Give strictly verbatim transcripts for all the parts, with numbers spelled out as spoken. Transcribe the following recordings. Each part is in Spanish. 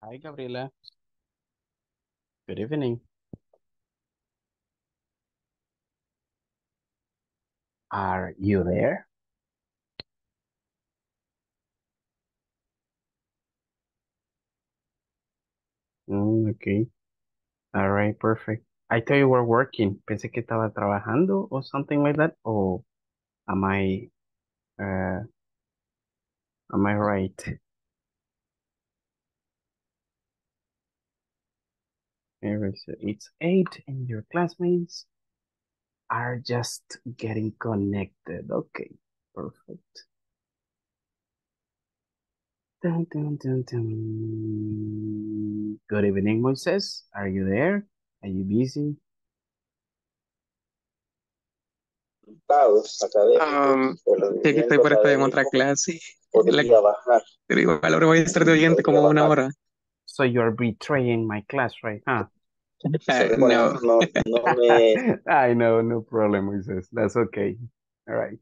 Hi, Gabriela. Good evening. Are you there? Mm, okay. All right, perfect. I thought you were working. Pensé que estaba trabajando or something like that. Or am I, uh, am I right? Here is it. It's eight and your classmates are just getting connected. Okay, perfect. Dun, dun, dun, dun. Good evening, Moises. Are you there? Are you busy? Resultados académicos Um, o sí, aquí estoy rendimientos por estar en otra académicos clase. La, podría bajar, pero igual ahora voy a estar de oyente podría como una bajar. hora. So you're betraying my class, right? Huh? Ah, Solo, por no, ejemplo, no, no me... I know, no problem, Moises. That's okay. All right.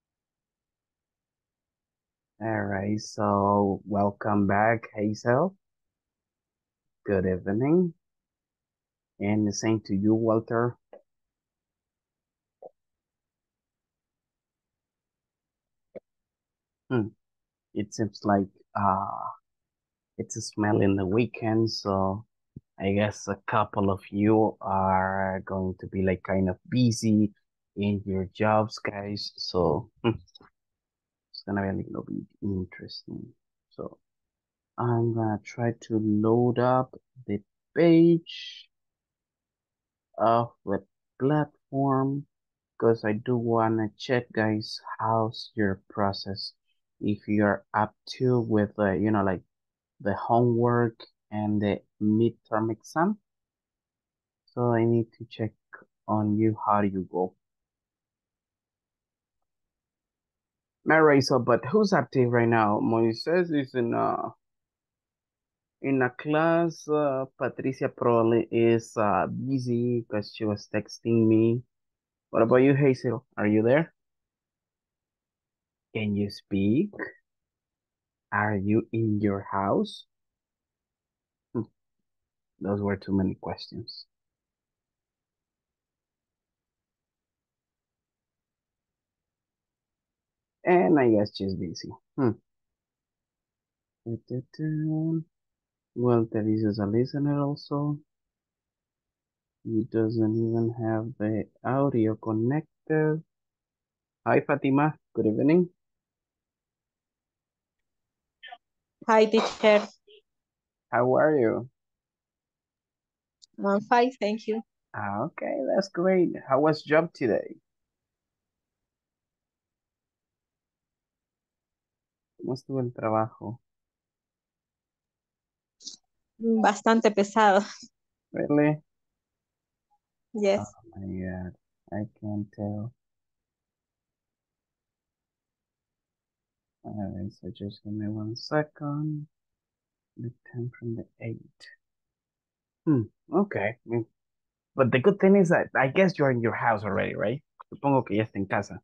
All right. So welcome back, Hazel. Good evening. And the same to you, Walter. Hmm. It seems like uh it's a smell in the weekend, so I guess a couple of you are going to be like kind of busy in your jobs, guys. So hmm, it's gonna be a little bit interesting. So I'm gonna try to load up the page of the platform because I do wanna check, guys, how's your process if you're up to with the, you know, like the homework and the midterm exam. So I need to check on you how do you go. Mary, so but who's active right now? Moises is in uh in a class. Uh, Patricia probably is uh busy because she was texting me. What about you, Hazel? Are you there? Can you speak? Are you in your house? Hmm, those were too many questions. And I guess she's busy. Hmm. Well, Teresa is a listener also. He doesn't even have the audio connected. Hi, Fatima. Good evening. Hi, teacher. How are you? I'm fine, thank you. Ah, okay, that's great. How was job today? ¿Cómo estuvo el trabajo? Bastante pesado. Really? Oh Yes. my God, I can't tell. Alright, so just give me one second. The ten from the eight. Hmm, okay. Mm. But the good thing is that I guess you're in your house already, right? Supongo que ya está en casa.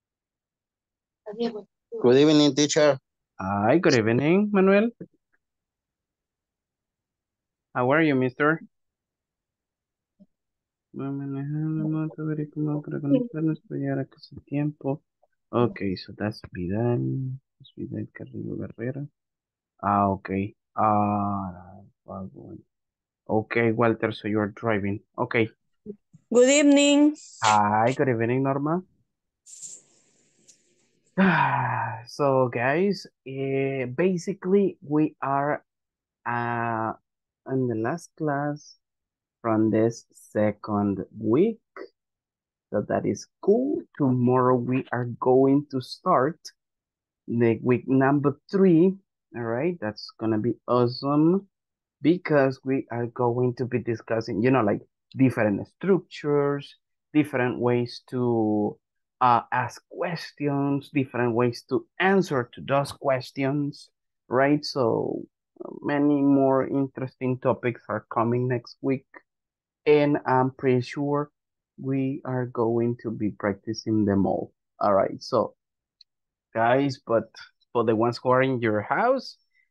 Good evening, teacher. Hi, good evening, Manuel. How are you, mister? Manejando moto, ver cómo para conectarnos, pero ya ahora que es el tiempo. Okay, so that's Vidal. That's Vidal Carrillo Guerrero. Ah, okay. Ah, wagon. Okay, Walter, so you're driving. Okay. Good evening. Hi, good evening, Norma. So, guys, eh, basically, we are uh, in the last class from this second week. So that is cool. Tomorrow we are going to start the week number three. All right, that's gonna be awesome because we are going to be discussing, you know, like different structures, different ways to uh, ask questions, different ways to answer to those questions, right? So many more interesting topics are coming next week, and I'm pretty sure we are going to be practicing them all. All right, so guys, but for the ones who are in your house,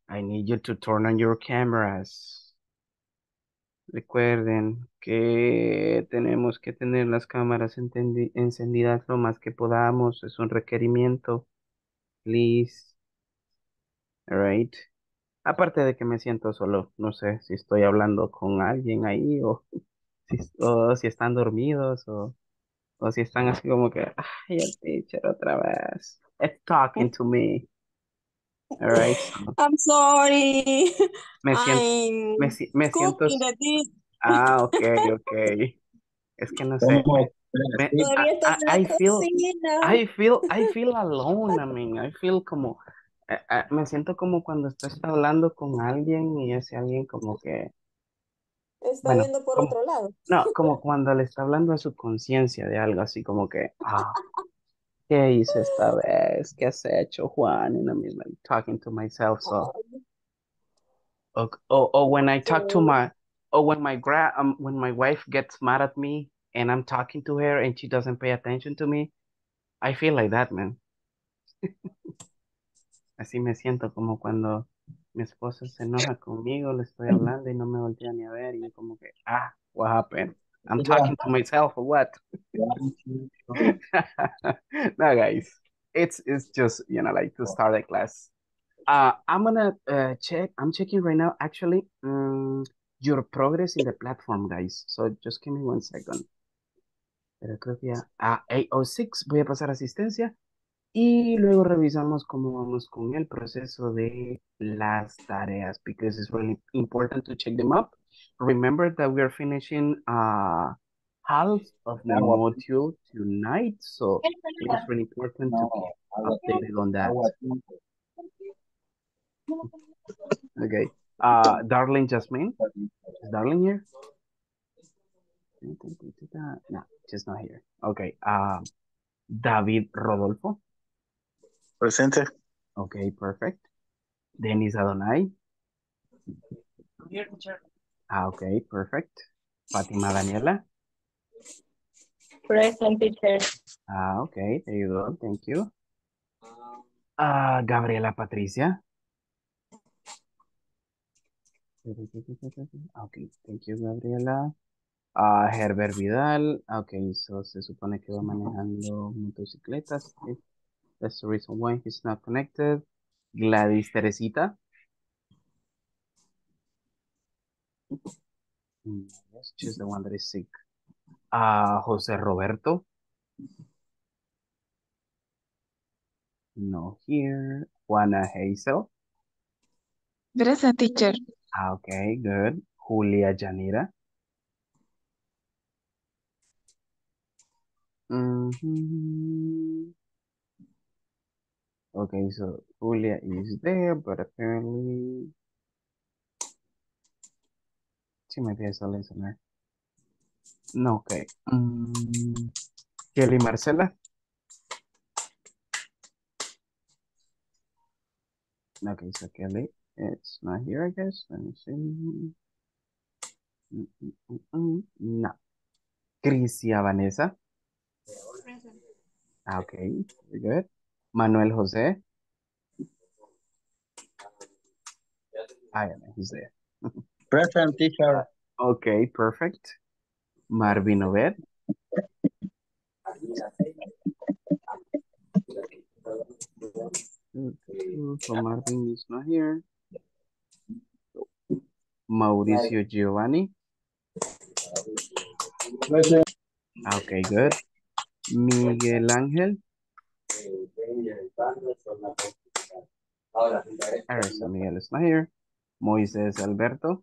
I need you to turn on your cameras. Recuerden que tenemos que tener las cámaras entendi- encendidas lo más que podamos. Es un requerimiento. Please. All right. Aparte de que me siento solo, no sé si estoy hablando con alguien ahí o si, o si están dormidos o, o si están así como que, ay, el teacher otra vez. It's talking to me. All right. So, I'm sorry. me siento, me, I'm si- me siento, cooking the dish. ah, ok, ok. Es que no sé, me, ¿Cómo? me, Sí, I, Todavía estoy en I, la I feel, cocina. I feel, I feel alone, I mean, I feel como, eh, eh, me siento como cuando estás hablando con alguien y ese alguien como que, Está bueno, viendo por como, otro lado. no, como cuando le está hablando a su conciencia de algo así como que, ah, ¿qué hice esta vez? ¿Qué has hecho, Juan? And I'm like talking to myself, so, or, or, or when I talk to Sí. my, or when my gra, um, when my wife gets mad at me and I'm talking to her and she doesn't pay attention to me, I feel like that, man. Así me siento como cuando mi esposa se enoja conmigo, le estoy hablando y no me voltea ni a ver y yo como que, ah, what happened? I'm ya. talking to myself or what? One, two, three. No, guys, it's it's just you know like to start a class. Uh, I'm gonna uh, check. I'm checking right now. Actually, um, your progress in the platform, guys. So just give me one second. Pero creo que ya a eight oh six voy a pasar asistencia y luego revisamos cómo vamos con el proceso de las tareas because it's really important to check them up. Remember that we are finishing uh half of the Agua, module tonight, so it is really important to no, keep agua, updated on that. agua. Okay. Uh, Darling Jasmine, is Darling here? No, she's not here. Okay. Uh, David Rodolfo. Presente. Okay, perfect. Denis Adonai. Ah, okay, perfect. Fatima Daniela. Present teacher. Ah, okay, there you go. Thank you. Ah, Gabriela Patricia. Okay, thank you, Gabriela. Ah, Herbert Vidal. Okay, so se supone que va manejando motocicletas. Okay. That's the reason why he's not connected. Gladys Teresita. Mm, yes, she's the one that is sick. Ah, Jose Roberto. No here. Juana Hazel. Present teacher. Ah, okay, good. Julia Yanira. Mhm. Okay, so Julia is there, but apparently she might be as a listener. No, okay. Mm, Kelly Marcela. Okay, so Kelly, it's not here, I guess. Let me see. Mm, mm, mm, mm. No. Crisia Vanessa. Ah, okay, very good. Manuel Jose. Ah, yeah, he's there. Present teacher. Okay, perfect. Marvin Obed. So Marvin is not here. Mauricio Giovanni. Present. Okay, good. Miguel Ángel. Alright, so Miguel is not here. Moises Alberto.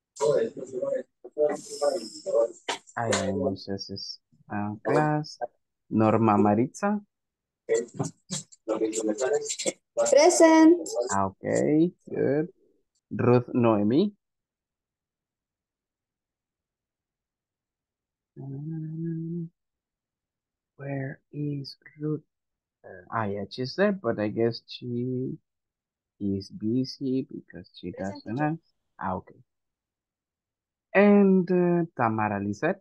I am Moises is uh, class. Norma Maritza. Present. Okay, good. Ruth Noemi. Where is Ruth? Uh, ah, yeah, she's there, but I guess she is busy because she doesn't have. Ah, okay. And uh, Tamara Lisette.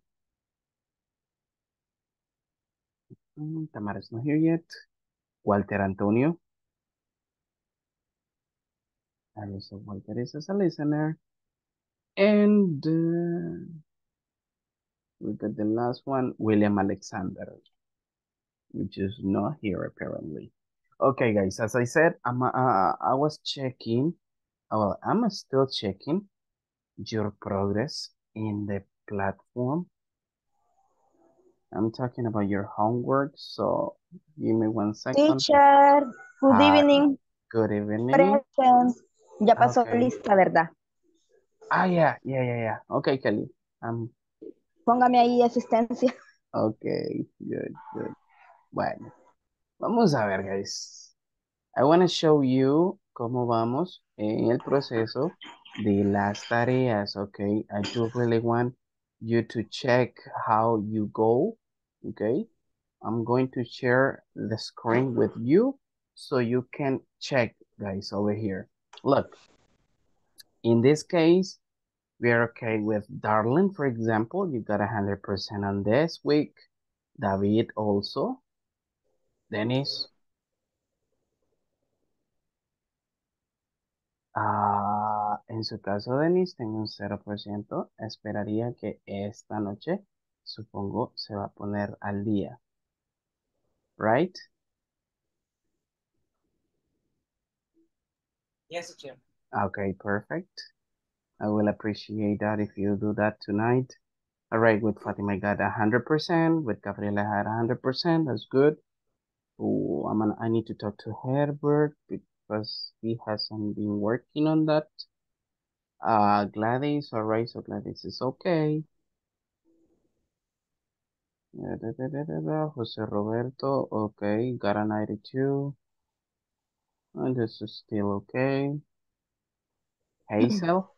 Mm, Tamara's not here yet. Walter Antonio. Alisa Walter is as a listener. And uh, we got the last one, William Alexander, which is not here apparently. Okay, guys, as I said, I'm, uh, I was checking, well, I'm still checking your progress in the platform. I'm talking about your homework, so give me one second. Teacher, good Hi, evening. good evening. Present. Ya pasó Okay. lista, ¿verdad? Ah, yeah, yeah, yeah, yeah. Okay, Kelly. Um, Póngame ahí asistencia. okay, good, good. Bueno, vamos a ver, guys. I want to show you cómo vamos en el proceso de las tareas, okay? I do really want you to check how you go, okay? I'm going to share the screen with you so you can check, guys, over here. Look, in this case, we are okay with Darlene, for example. You got one hundred percent on this week. David also. Dennis. Ah, en su caso, Dennis, tengo un cero por ciento. Esperaría que esta noche, supongo, se va a poner al día. Right? Yes, teacher. Okay, perfect. I will appreciate that if you do that tonight. All right, with Fatima, I got one hundred percent. With Gabriela, I had one hundred percent. That's good. Oh, I'm gonna, I need to talk to Herbert because he hasn't been working on that. Uh, Gladys, all right, so Gladys is okay. Da, da, da, da, da, da. Jose Roberto, okay, got a ninety-two. And this is still okay. Hazel.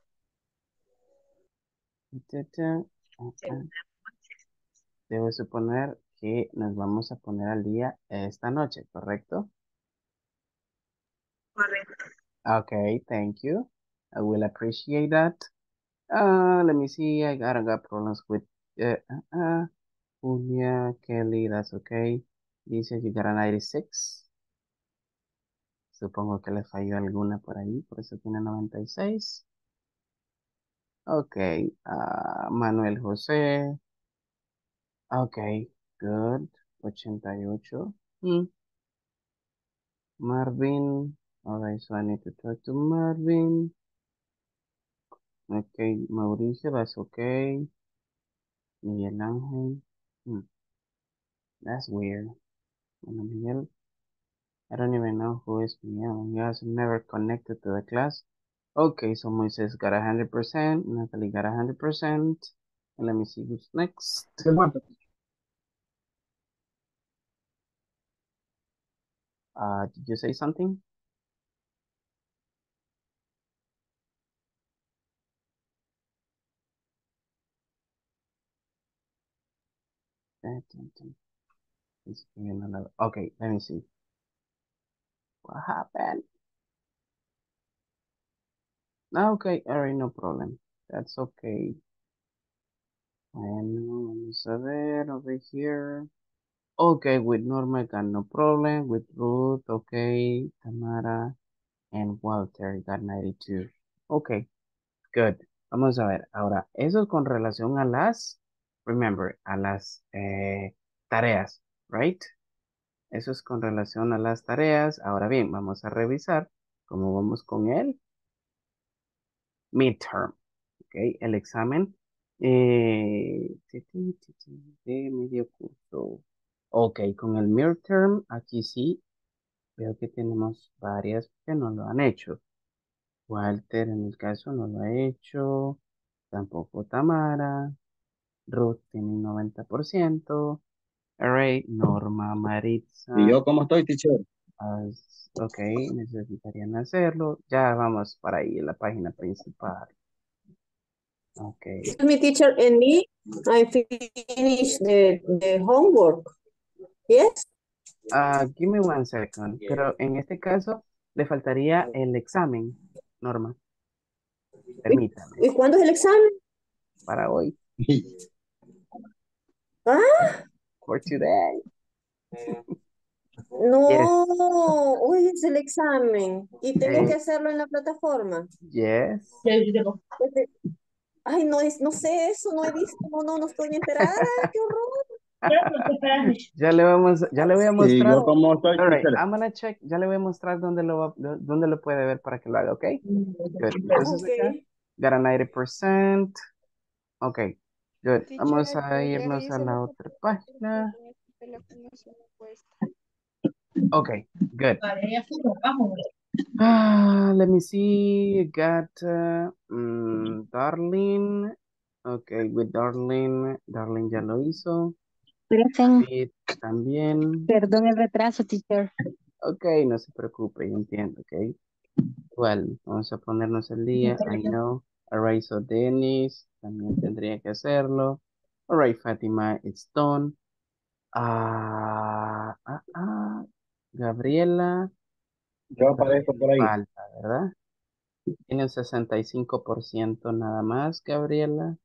Da, da, uh, uh. Debo suponer que nos vamos a poner al día esta noche, ¿correcto? Correcto. Okay, thank you. I will appreciate that. Uh, let me see. I got, I got problems with uh, uh, uh, Julia, Kelly, that's okay. Dice you got a ninety-six. Supongo que le falló alguna por ahí, por eso tiene noventa y seis. Ok, uh, Manuel José. Ok, good. ochenta y ocho. Hmm. Marvin. Alright, so I need to talk to Marvin. Okay, Mauricio, that's okay. Miguel Ángel. Hmm. That's weird. Bueno, Miguel, I don't even know who is Miguel. He has never connected to the class. Okay, so Moises got one hundred percent. Natalie got one hundred percent. And let me see who's next. Uh, did you say something? Okay, let me see. What happened? Okay, alright, no problem. That's okay. Bueno, vamos a ver over here. Okay, with Norma, got no problem. With Ruth, okay. Tamara and Walter got ninety-two. Okay, good. Vamos a ver. Ahora, eso es con relación a las, remember, a las eh, tareas, right? Eso es con relación a las tareas. Ahora bien, vamos a revisar cómo vamos con el midterm, ¿ok? El examen eh, ti, ti, ti, ti, de medio curso. Ok, con el midterm, aquí sí veo que tenemos varias que no lo han hecho. Walter en el caso no lo ha hecho, tampoco Tamara, Ruth tiene un noventa por ciento, Array, Norma, Maritza. ¿Y yo cómo estoy, teacher? as- ok, necesitarían hacerlo. Ya vamos para ahí en la página principal. Ok. Excuse me, teacher, and me, I finished the, the homework. Yes? Ah, give me one second. Pero en este caso le faltaría el examen, Norma. Permítame. ¿Y cuándo es el examen? Para hoy. Ah, For today. Yes. No, hoy es el examen y tengo que Eh, hacerlo en la plataforma. yes. Pues, eh, Ay, no es, no sé eso, no he visto, no, no, no estoy enterada, qué horror. Ya le vamos, ya le voy a ¿Qué es Y yo mostrar. esto? como soy All right, teacher. I'm gonna check. Ya le voy a mostrar dónde lo va, dó- dónde lo puede ver para que lo haga, ¿ok? Good. Entonces Ok. acá, got a ninety percent. Ok, good. Teacher, Vamos el a proyecto irnos a dice la lo que otra página. tiene tu teléfono sin encuesta. Ok, good. Ah, let me see. Got uh, mm, Darling. Ok, with Darling. Darling ya lo hizo. Present. David también. Perdón el retraso, teacher. Ok, no se preocupe, yo entiendo, ok. Igual, vamos a ponernos el día. I know. Alright, so Dennis también tendría que hacerlo. Alright, Fátima, it's done. Ah, ah, ah. Gabriela, Yo todavía aparezco le por ahí. falta, ¿verdad? Tiene un sesenta y cinco por ciento nada más, Gabriela.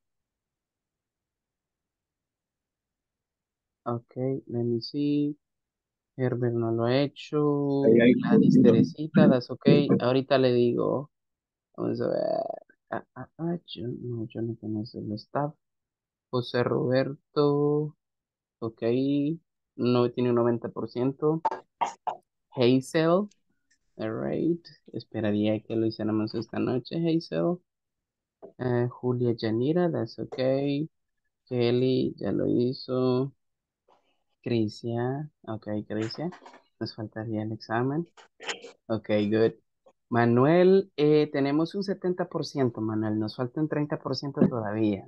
Ok, let me see. Herbert no lo ha hecho. Ahí, ahí. Gladys Teresita, that's ok. Ahorita le digo. Vamos a ver. Ah, ah, ah, yo, no, yo no tengo el staff. José Roberto. Ok. No tiene un noventa por ciento. Hazel. Alright. Esperaría que lo hiciéramos esta noche, Hazel. Eh, Julia Yanira, that's ok. Kelly, ya lo hizo. Crisia. Ok, Crisia. Nos faltaría el examen. Ok, good. Manuel, eh, tenemos un setenta por ciento, Manuel. Nos falta un treinta por ciento todavía.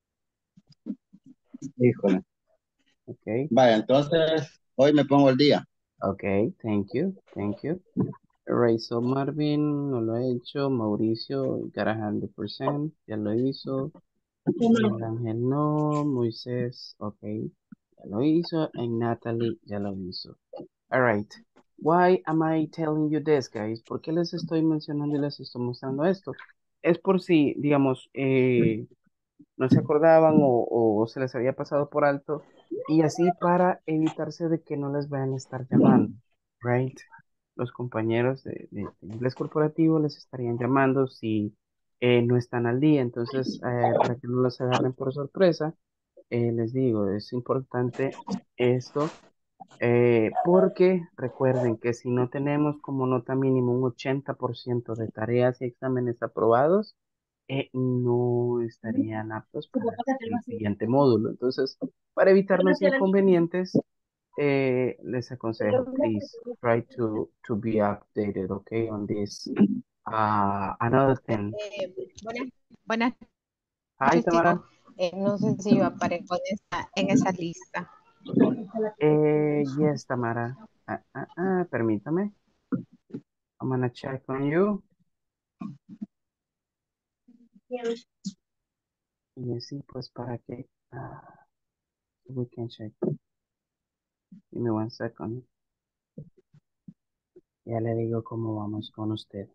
Híjole. Ok, Vaya, entonces hoy me pongo el día. ok, thank you, thank you. Raizo Marvin, no lo ha hecho. Mauricio, got a hundred percent, ya lo hizo. Miguel Ángel, no. Moisés, ok, ya lo hizo. And Natalie, ya lo hizo. Alright. Why am I telling you this, guys? ¿Por qué les estoy mencionando y les estoy mostrando esto? Es por si, digamos, eh, no se acordaban o, o se les había pasado por alto y así para evitarse de que no les vayan a estar llamando, right? Los compañeros de, de- de inglés corporativo les estarían llamando si eh, no están al día, entonces eh, para que no los agarren por sorpresa, eh, les digo, es importante esto eh, porque recuerden que si no tenemos como nota mínimo un ochenta por ciento de tareas y exámenes aprobados, eh, no estarían aptos para el siguiente módulo. Entonces, para evitarnos inconvenientes, eh, les aconsejo, please try to, to be updated, okay, on this. Uh, another thing. Eh, buenas, buenas Hi, noches, Tamara. chicos. Eh, no sé si yo aparezco en esa, en esa lista. Eh, yes, Tamara. Ah, ah, ah, permítame. I'm gonna check on you. Y así, pues, para que ah, we can check. Give me one second. Ya le digo cómo vamos con usted.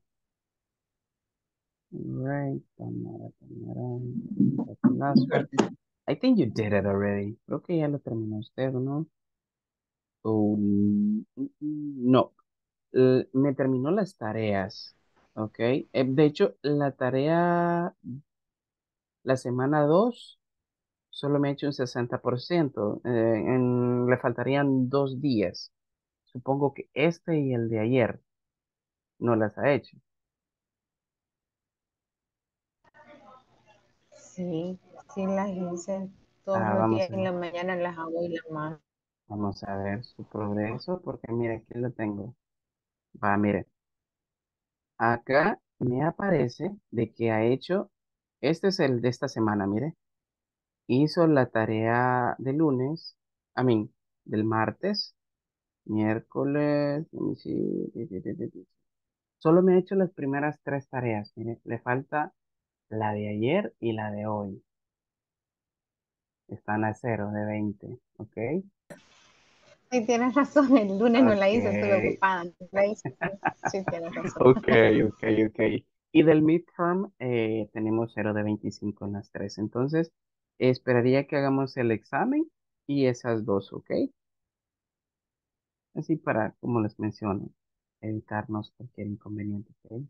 Right, Tamara, Tamara. That's the last one. I think you did it already. Creo que ya lo terminó usted, ¿no? Oh, mm, mm, mm, no. Eh, me terminó las tareas. Ok. Eh, de hecho, la tarea, la semana dos solo me he hecho un sesenta por ciento. Eh, en- le faltarían dos días. Supongo que este y el de ayer no las ha hecho. Sí, sí las hice todos Ah, los vamos días a en ver. la mañana, las hago y las mando. Vamos a ver su progreso, porque mire, aquí lo tengo. Va, mire. Acá me aparece de que ha hecho, este es el de esta semana, mire. Hizo la tarea de lunes, a mí, del martes, miércoles, let me see, ti, ti, ti, ti, ti. Solo me ha hecho las primeras tres tareas, mire. Le falta la de ayer y la de hoy. Están a cero de veinte, ¿ok? Sí, tienes razón, el lunes no la Ok. hice, estuve ocupada. La hice, sí, tienes razón. Ok, ok, ok. Y del midterm eh, tenemos cero de veinticinco en las tres. Entonces, esperaría que hagamos el examen y esas dos, ¿ok? Así para, como les menciono, evitarnos cualquier inconveniente, ¿ok?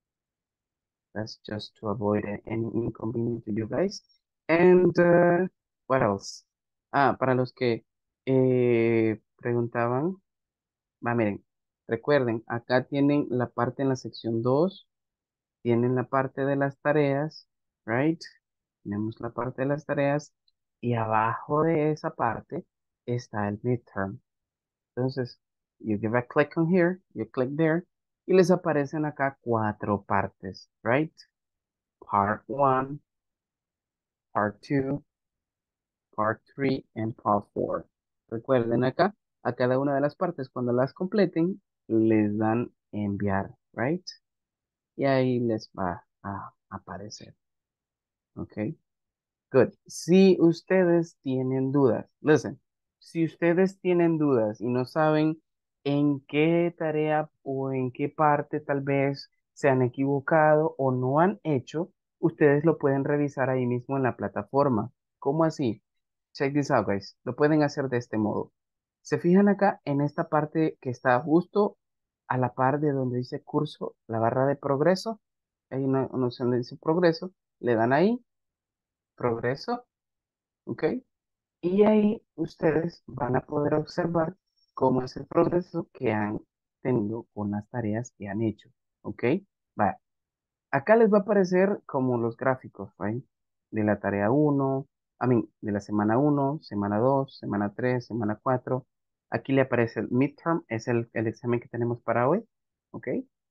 That's just to avoid a- any inconvenience to you guys. And uh, what else? Ah, para los que eh, preguntaban, va, miren, recuerden, acá tienen la parte en la sección dos, tienen la parte de las tareas, right? Tenemos la parte de las tareas y abajo de esa parte está el midterm. Entonces, you give a click on here, you click there, y les aparecen acá cuatro partes, right? Part one, part two, part three, and part four. Recuerden acá, a cada una de las partes, cuando las completen, les dan enviar, right? Y ahí les va a aparecer, ¿ok? Good. Si ustedes tienen dudas, listen, si ustedes tienen dudas y no saben en qué tarea o en qué parte tal vez se han equivocado o no han hecho, ustedes lo pueden revisar ahí mismo en la plataforma. ¿Cómo así? Check this out, guys. Lo pueden hacer de este modo. Se fijan acá en esta parte que está justo a la par de donde dice curso, la barra de progreso. Hay una, una opción donde dice progreso. Le dan ahí, progreso. ¿Ok? Y ahí ustedes van a poder observar cómo es el progreso que han tenido con las tareas que han hecho. ¿Ok? Va. Acá les va a aparecer como los gráficos, ¿right? De la tarea uno, a mí, de la semana uno, semana dos, semana tres, semana cuatro. Aquí le aparece el midterm, es el, el examen que tenemos para hoy. ¿Ok?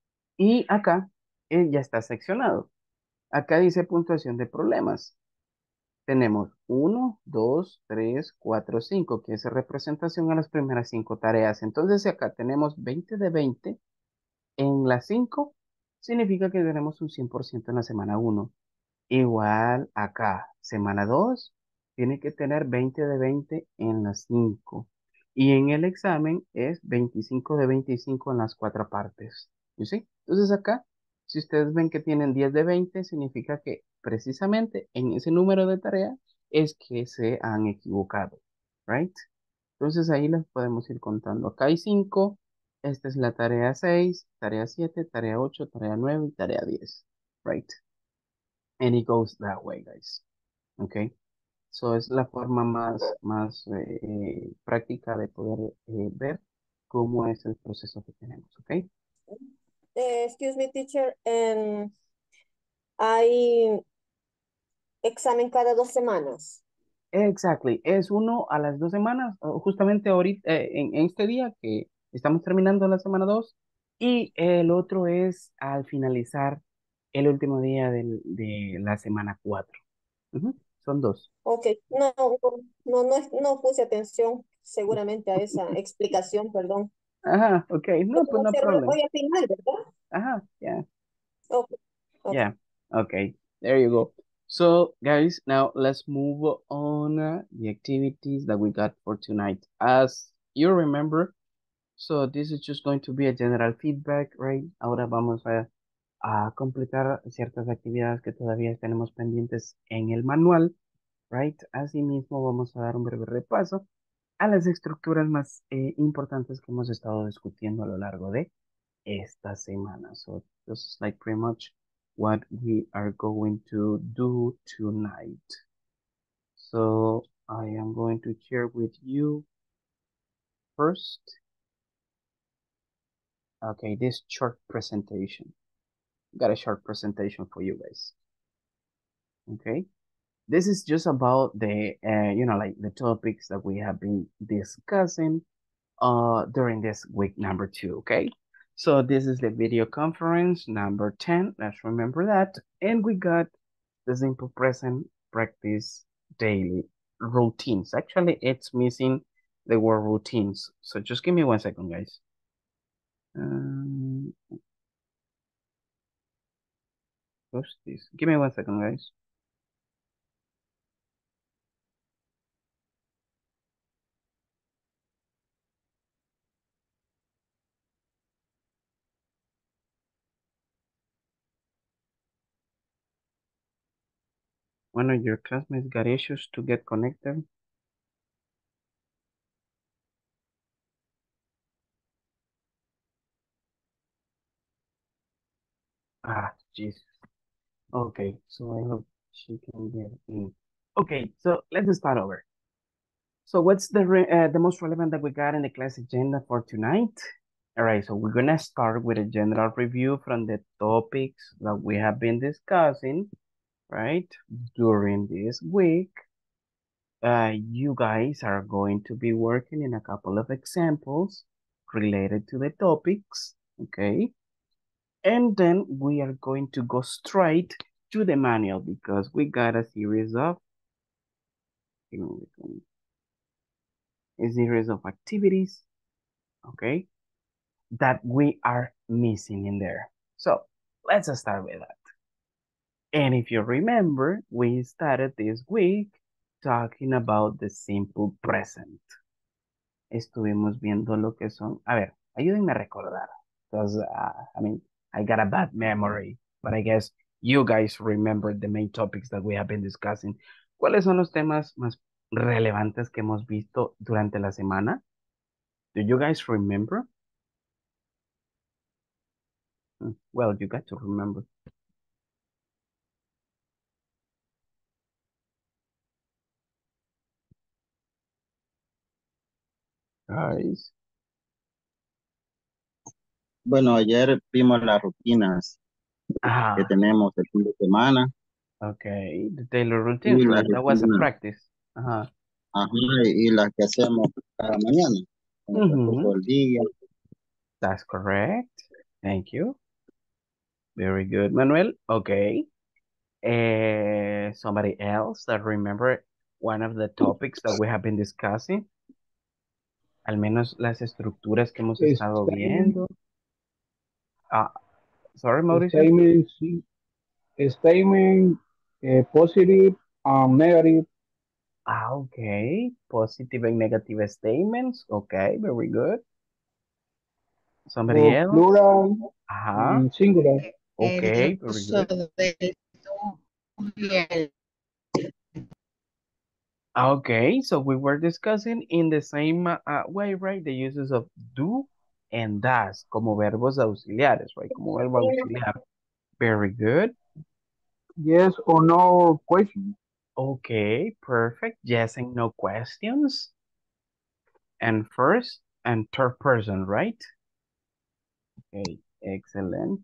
Y acá eh, ya está seccionado. Acá dice puntuación de problemas. Tenemos uno, dos, tres, cuatro, cinco, que es representación a las primeras cinco tareas. Entonces, si acá tenemos veinte de veinte en las cinco, significa que tenemos un cien por ciento en la semana uno. Igual acá, semana dos tiene que tener veinte de veinte en las cinco. Y en el examen es veinticinco de veinticinco en las cuatro partes. ¿You see? Entonces acá, si ustedes ven que tienen diez de veinte, significa que precisamente en ese número de tareas es que se han equivocado. Right? Entonces ahí las podemos ir contando. Acá hay cinco. Esta es la tarea seis, tarea siete, tarea ocho, tarea nueve y tarea diez. Right? And it goes that way, guys. Okay. So es la forma más, más eh, eh, práctica de poder eh, ver cómo es el proceso que tenemos, ¿ok? Eh, excuse me, teacher, em, hay examen cada dos semanas. Exactly. Es uno a las dos semanas, o justamente ahorita, eh, en, en este día que estamos terminando la semana dos, y el otro es al finalizar el último día del- de la semana cuatro. Ujú. Son dos. Ok, no, no, no, no, es- no puse atención seguramente a esa explicación, perdón. Ajá, ok. No, Eso pues va a no ser problem. hoy al final, ¿verdad? Ajá, ya. Ok, ok. Yeah. Okay. There you go. So, guys, now let's move on uh, the activities that we got for tonight. As you remember, so this is just going to be a general feedback, right? Ahora vamos a, a completar ciertas actividades que todavía tenemos pendientes en el manual, right? Asimismo, vamos a dar un breve repaso a las estructuras más eh, importantes que hemos estado discutiendo a lo largo de esta semana. So this is like pretty much what we are going to do tonight. So I am going to share with you first, okay, this short presentation. Got a short presentation for you guys. Okay. This is just about the, uh, you know, like the topics that we have been discussing uh, during this week number two, okay? So this is the video conference number ten. Let's remember that. And we got the simple present practice daily routines. Actually, it's missing the word routines. So just give me one second, guys. Um, what's this? Give me one second, guys. One of your classmates got issues to get connected. Jesus. Okay, so I hope she can get in. Okay, so let's start over. So what's the re uh, the most relevant that we got in the class agenda for tonight? All right, so we're gonna start with a general review from the topics that we have been discussing, right, during this week. Uh, you guys are going to be working in a couple of examples related to the topics, okay? And then we are going to go straight to the manual because we got a series of a series of activities, okay, that we are missing in there. So let's start with that. And if you remember, we started this week talking about the simple present. Estuvimos viendo lo que son, a ver, ayúdenme a recordar, because, uh, I mean, I got a bad memory, but I guess you guys remember the main topics that we have been discussing. ¿Cuáles son los temas más relevantes que hemos visto durante la semana? Do you guys remember? Hmm, Well, you got to remember. Guys. Bueno, ayer vimos las rutinas que Ajá. tenemos el fin de semana Okay, the daily y routines, las right? That was a rutinas, practice. Ajá. ajá, y las que hacemos cada mañana, en el transcurso Mhm. del día. That's correct. Thank you. Very good, Manuel. Okay. Uh, somebody else that remember one of the topics that we have been discussing? Al menos las estructuras que hemos estado Statement, viendo. Ah, sorry, Mauricio. statement, sí, statement, eh, positive, um, negative, Ah, okay. Positive and negative statements. Okay, very good. Somebody or else? plural Ajá. and singular. Okay, El very uso good. del tú y el Okay, so we were discussing in the same uh, way, right? The uses of do and does como verbos auxiliares, right? Como verbo auxiliar. Very good. Yes or no question. Okay, perfect. Yes and no questions. And first and third person, right? Okay, excellent.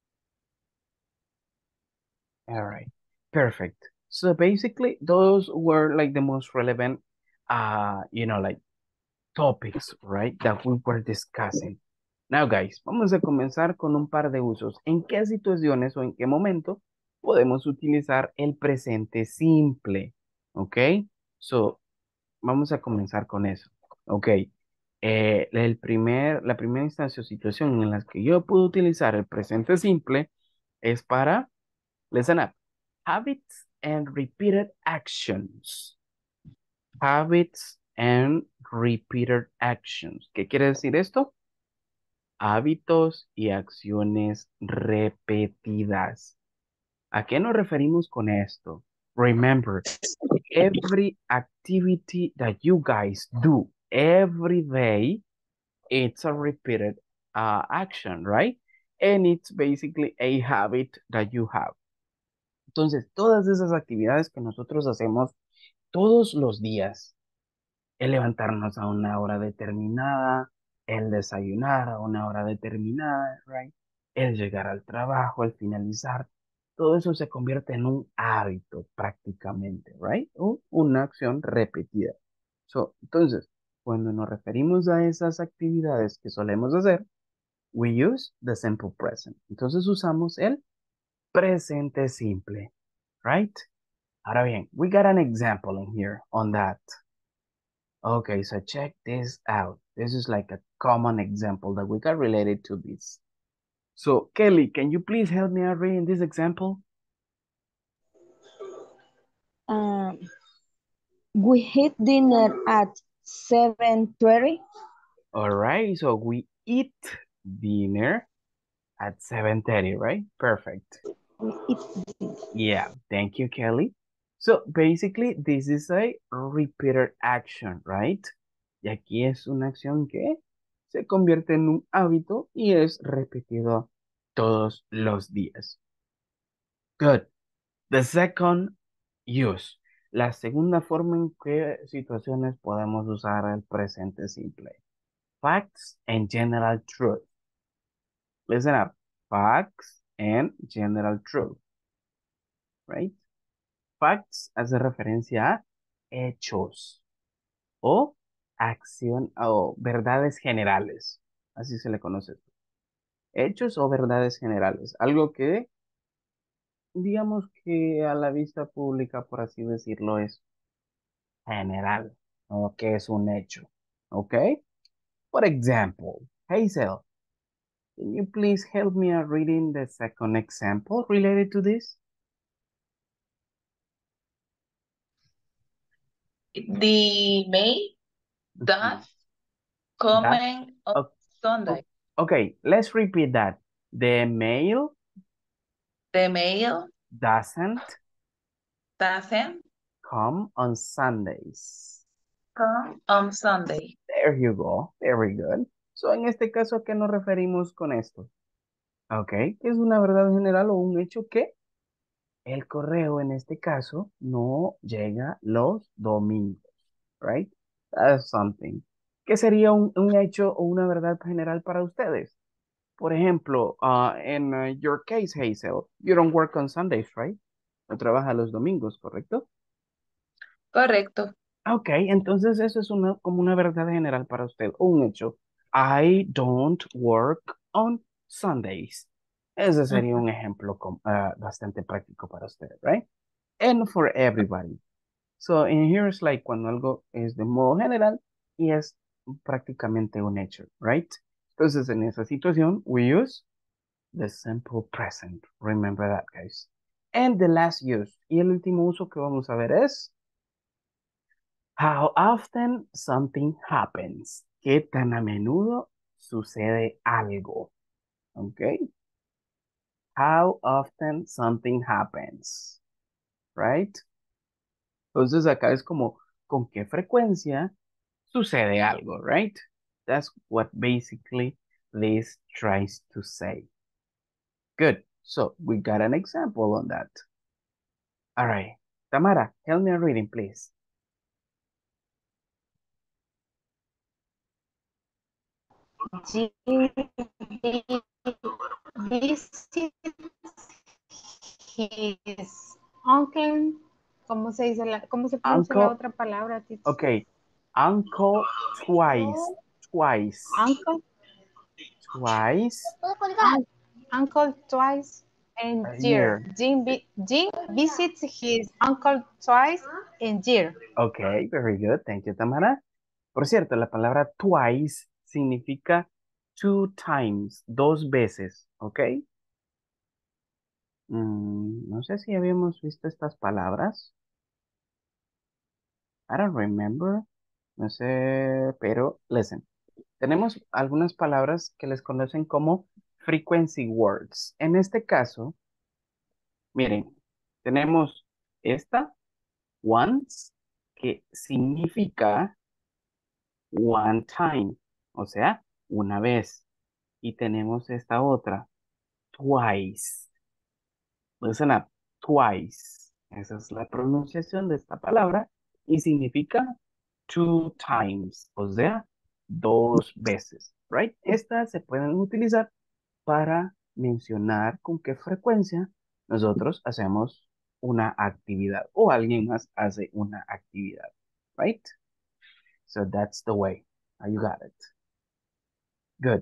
All right, perfect. So basically, those were like the most relevant, uh, you know, like topics, right, that we were discussing. Now, guys, vamos a comenzar con un par de usos. ¿En qué situaciones o en qué momento podemos utilizar el presente simple? ¿Ok? So, vamos a comenzar con eso. ¿Ok? Eh, el primer, la primera instancia o situación en la que yo puedo utilizar el presente simple es para, listen up, habits and repeated actions. Habits and repeated actions. ¿Qué quiere decir esto? Hábitos y acciones repetidas. ¿A qué nos referimos con esto? Remember, every activity that you guys do every day, it's a repeated uh, action, right? And it's basically a habit that you have. Entonces, todas esas actividades que nosotros hacemos todos los días, el levantarnos a una hora determinada, el desayunar a una hora determinada, right? El llegar al trabajo, el finalizar, todo eso se convierte en un hábito prácticamente, right? O una acción repetida. So, entonces, cuando nos referimos a esas actividades que solemos hacer, we use the simple present. Entonces usamos el presente simple, right? Ahora bien, we got an example in here on that. Okay, so check this out. This is like a common example that we got related to this. So, Kelly, can you please help me out reading this example? Um, we eat dinner at seven thirty. All right, so we eat dinner at seven thirty, right? Perfect. We eat. Yeah, thank you, Kelly. So, basically, this is a repeated action, right? Y aquí es una acción que se convierte en un hábito y es repetido todos los días. Good. The second use. La segunda forma en qué situaciones podemos usar el presente simple. Facts and general truth. Listen up. Facts and general truth. Right? Facts hace referencia a hechos o acción o verdades generales. Así se le conoce. Hechos o verdades generales. Algo que, digamos que a la vista pública, por así decirlo, es general o que es un hecho. ¿Ok? For example, Hazel, can you please help me out reading the second example related to this? The mail does That, comment on o- Sunday. okay, let's repeat that. The mail The mail doesn't doesn't come on Sundays. come on Sunday. There you go. Very good. So, en este caso, ¿a qué nos referimos con esto? Ok, que es una verdad general o un hecho que el correo en este caso no llega los domingos, right? That's something. ¿Qué sería un, un hecho o una verdad general para ustedes? Por ejemplo, uh, in uh, your case, Hazel, you don't work on Sundays, right? No trabaja los domingos, ¿correcto? Correcto. Ok, entonces eso es una, como una verdad general para usted, o un hecho. I don't work on Sundays. Ese sería un ejemplo com- uh, bastante práctico para usted, right? And for everybody. So in here is like cuando algo es de modo general y es prácticamente un hecho, right? Entonces en esa situación we use the simple present. Remember that, guys. And the last use. Y el último uso que vamos a ver es how often something happens. ¿Qué tan a menudo sucede algo? Okay. How often something happens. Right? Entonces acá es como con qué frecuencia sucede algo, right? That's what basically this tries to say. Good. So we got an example on that. All right. Tamara, help me reading, please. Jim visits his uncle. ¿Cómo se dice la, cómo se pronuncia la Uncle, otra palabra, teacher? okay. Uncle twice. Twice. Uncle, Twice un- uncle twice in a year. year. Jim, vi- Jim visits his uncle twice in year. Okay, very good. Thank you, Tamara. Por cierto, la palabra twice significa two times, dos veces, ¿ok? Mm, no sé si habíamos visto estas palabras. I don't remember. No sé, pero listen. Tenemos algunas palabras que les conocen como frequency words. En este caso, miren, tenemos esta, once, que significa one time, o sea, una vez. Y tenemos esta otra, twice. Listen up, twice. Esa es la pronunciación de esta palabra y significa two times, o sea, dos veces, right? Estas se pueden utilizar para mencionar con qué frecuencia nosotros hacemos una actividad o alguien más hace una actividad, right? So that's the way. You got it. Good.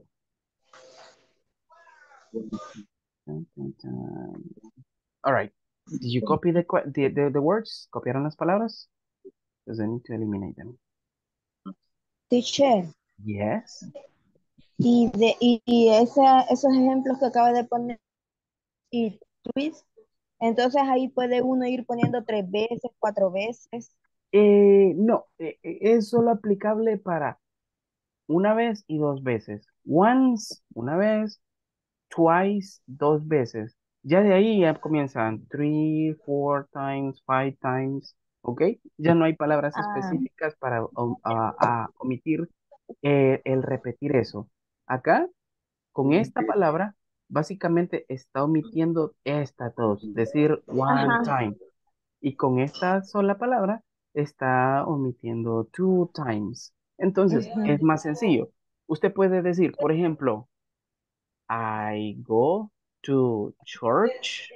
Dun, dun, dun. All right. Did you copy the, que- the, the, the words? ¿Copiaron las palabras? Because I need to eliminate them. Teacher, Yes. y, de, y, y esa, esos ejemplos que acaba de poner y twist, entonces ahí puede uno ir poniendo tres veces, cuatro veces. Eh, no, eh, eh, es solo aplicable para una vez y dos veces. Once, una vez, twice, dos veces. Ya de ahí ya comienzan three, four times, five times, ¿ok? Ya no hay palabras Ah, específicas para o- a- a omitir eh, el repetir eso. Acá, con esta palabra, básicamente está omitiendo estas dos, decir one Ajá. time. Y con esta sola palabra está omitiendo two times. Entonces, es Ujú. más sencillo. Usted puede decir, por ejemplo, I go to church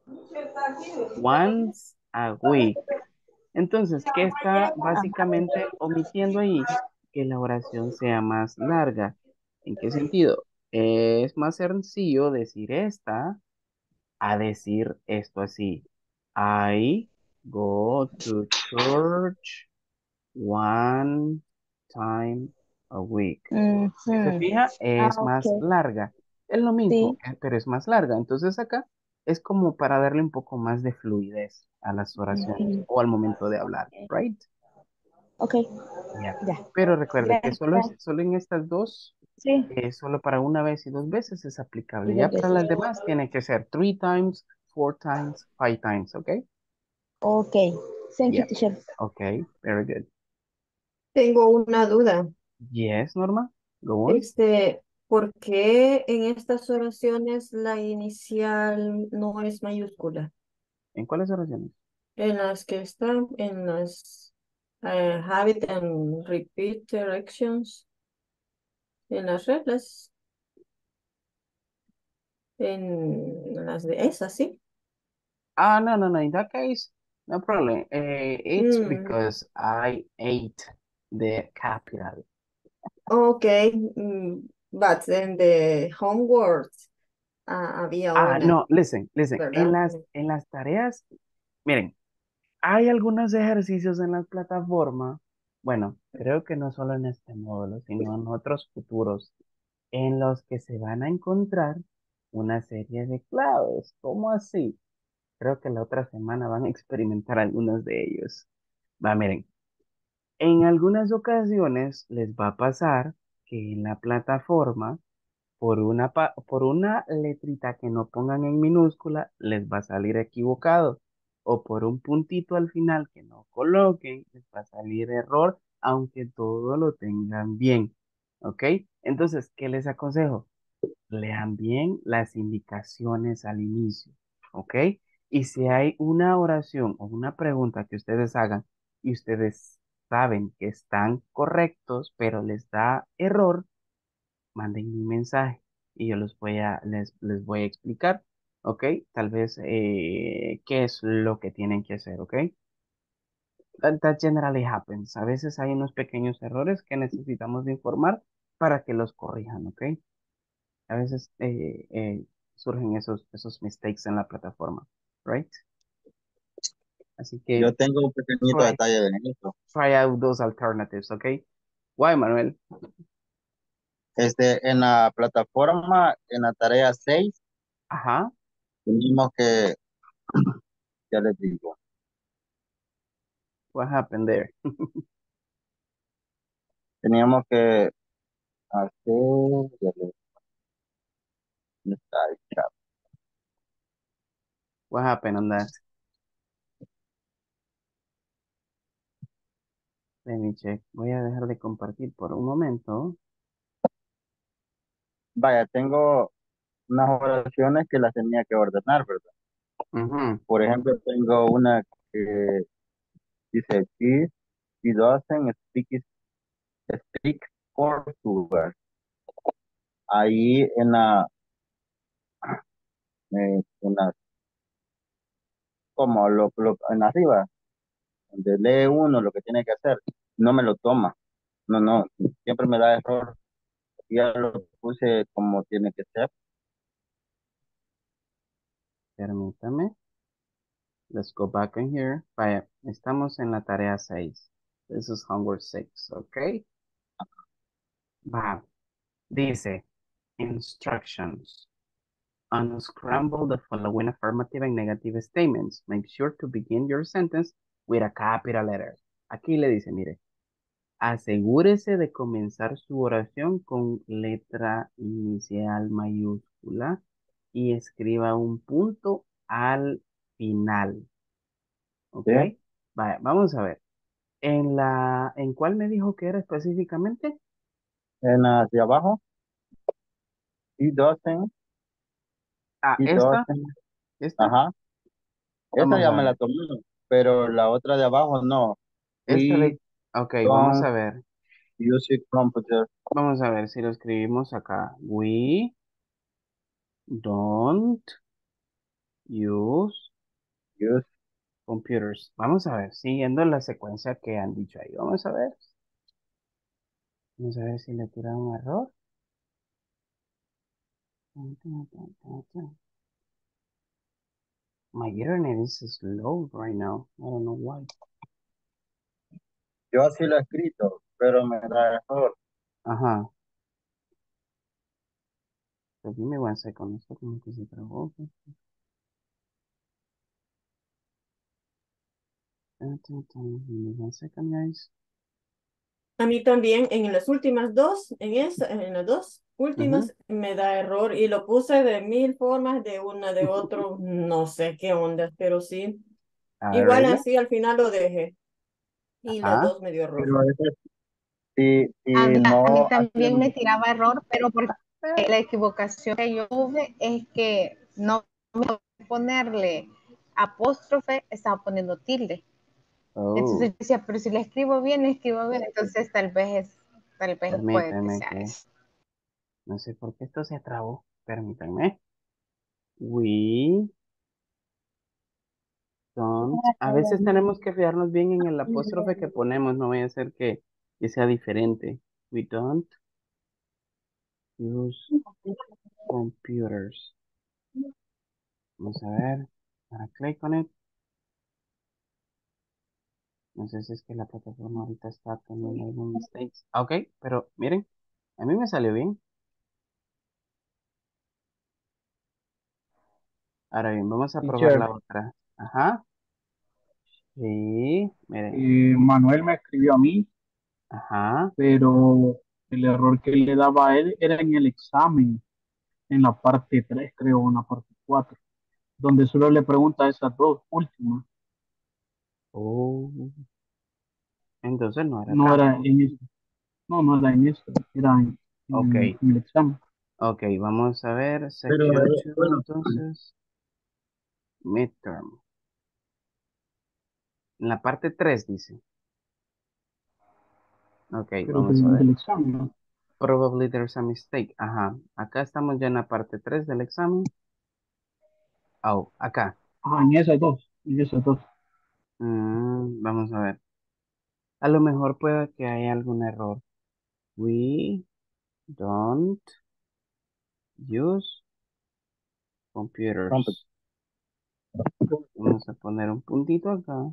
once a week. Entonces, ¿qué está básicamente omitiendo ahí? Que la oración sea más larga. ¿En qué sentido? Es más sencillo decir esta a decir esto así. I go to church one time a week. Si se Ujú. fija, Ah, es más ok. larga. Es lo mismo, Sí. eh, pero es más larga. Entonces acá es como para darle un poco más de fluidez a las oraciones Ujú. o al momento de hablar, Ok. right? Ok. Ya. Ya. Pero recuerde que Gracias. solo, es, solo en estas dos, Sí. eh, solo para una vez y dos veces es Y aplicable. dos Ya para veces. las demás tiene que ser three times, four times, five times, ¿ok? Ok. Thank you, Yeah. teacher. Okay, very good. Tengo una duda. Yes, Norma, go on. Este, ¿por qué en estas oraciones la inicial no es mayúscula? ¿En cuáles oraciones? En las que están, en las eh, habit and repeat directions, en las reglas, en las de esas, ¿sí? Ah, no, no, no. In that case, no problem. Eh, it's Mm, because I ate the capital. ok, mm, but en the homework ah, había Ah, una, no, listen, listen. En ¿verdad? las, en las tareas, miren, hay algunos ejercicios en la plataforma. Bueno, creo que no solo en este módulo, sino en otros futuros, en los que se van a encontrar una serie de claves. ¿Cómo así? Creo que la otra semana van a experimentar algunos de ellos. Va, miren, en algunas ocasiones les va a pasar que en la plataforma, por una, pa- por una letrita que no pongan en minúscula, les va a salir equivocado. O por un puntito al final que no coloquen, les va a salir error, aunque todo lo tengan bien. ¿Ok? Entonces, ¿qué les aconsejo? Lean bien las indicaciones al inicio, ¿ok? Y si hay una oración o una pregunta que ustedes hagan y ustedes saben que están correctos, pero les da error, manden un mensaje y yo los voy a, les, les voy a explicar, ¿ok? Tal vez eh, qué es lo que tienen que hacer, ¿ok? That, that generally happens. A veces hay unos pequeños errores que necesitamos de informar para que los corrijan, ¿ok? A veces eh, eh, surgen esos, esos mistakes en la plataforma, right? Así que Yo tengo un pequeñito try, detalle de eso. try out those alternatives, okay? Why, Manuel? Este, en la plataforma, en la tarea seis, Ajá, tenemos que, ya les digo, what happened there? teníamos que hacer, ya les, ¿dónde está el chat? What happened on that? Let me check. Voy a dejar de compartir por un momento. Vaya, tengo unas oraciones que las tenía que ordenar, ¿verdad? Ujú. Por ejemplo, tengo una que dice, she, she doesn't speak, speak Portuguese. Ahí en la, eh, en la, como lo, lo- en arriba, donde lee uno lo que tiene que hacer, no me lo toma. No, no, siempre me da error. Ya lo puse como tiene que ser. Permítame. Let's go back in here. Vaya, estamos en la tarea seis. This is homework six, okay? Va. Dice, instructions. Unscramble the following affirmative and negative statements. Make sure to begin your sentence with a capital letter. Aquí le dice, mire, asegúrese de comenzar su oración con letra inicial mayúscula y escriba un punto al final. ¿Ok? ¿Sí? Vaya, vamos a ver. En la, ¿en cuál me dijo que era específicamente? En la de abajo, she doesn't Ah, Y dos, esta, esta, ajá, esa vamos ya a me la ver. tomé, pero la otra de abajo no. Esta We de, ok, vamos don't a ver. use it computer. Vamos a ver si lo escribimos acá. We don't use Use. computers. Vamos a ver, siguiendo la secuencia que han dicho ahí. Vamos a ver. Vamos a ver si le tira un error. My internet is slow right now. I don't know why. Yo así lo he escrito, pero me da error. Ajá. So give me one second. Esto como que se trabó. Give me one second, guys. A mí también en las últimas dos, en esa, en las dos últimas, me da error y lo puse de mil formas, de una, de otro, no sé qué onda, pero sí. Igual Alrighty. así al final lo dejé y las Ajá. dos me dio error. Pero a veces, si, si A mí, a no mí también me hacemos, tiraba error, pero porque la equivocación que yo tuve es que no me ponerle apóstrofe, estaba poniendo tilde. Oh, Entonces yo decía, pero si le escribo bien, le escribo bien, entonces tal vez es, tal vez puede que permítanme sea que eso. no sé por qué esto se trabó. Permítanme. We don't. A veces tenemos que fijarnos bien en el apóstrofe que ponemos. No vaya a ser que, que sea diferente. We don't use computers. Vamos a ver. Para click on it. No sé si es que la plataforma ahorita está teniendo algún mistakes. Ah, ok, pero miren, a mí me salió bien. Ahora bien, vamos a probar Teacher, la otra. Ajá. Sí, miren. eh, Manuel me escribió a mí, Ajá. pero el error que le daba a él era en el examen, en la parte tres creo, o en la parte cuatro, donde solo le pregunta esas dos últimas. Oh, entonces no era No acá. era en eso, no, no era en eso, era en, Ok, en- en el examen. ok, vamos a ver. pero Section eh, dos, bueno, entonces. Midterm. En la parte tres dice. Ok, Pero vamos a del, ver. del examen, ¿no? Probably there's a mistake. Ajá. Acá estamos ya en la parte tres del examen. Oh, acá. Ah, en esas dos, en esas dos. Mm, vamos a ver. A lo mejor pueda que haya algún error. We don't use computer. computers. Vamos a poner un puntito acá.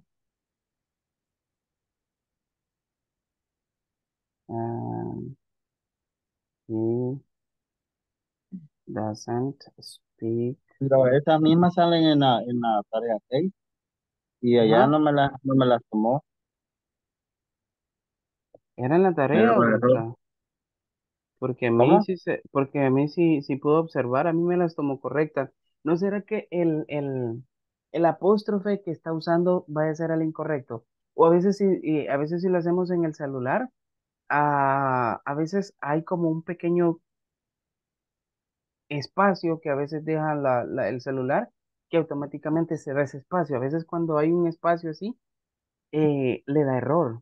And he doesn't speak. Pero esas mismas salen en la, en la tarea seis y allá Ajá. no me las, no me las tomó. ¿Era en la Me dio tarea o error. otra? Porque a mí ¿Cómo? sí se, porque a mí sí, sí puedo observar, a mí me las tomó correctas. ¿No será que el, el, el apóstrofe que está usando vaya a ser el incorrecto? O a veces si, y a veces si lo hacemos en el celular, a, a veces hay como un pequeño espacio que a veces deja la, la- el celular que automáticamente se da ese espacio. A veces cuando hay un espacio así, eh, le da error.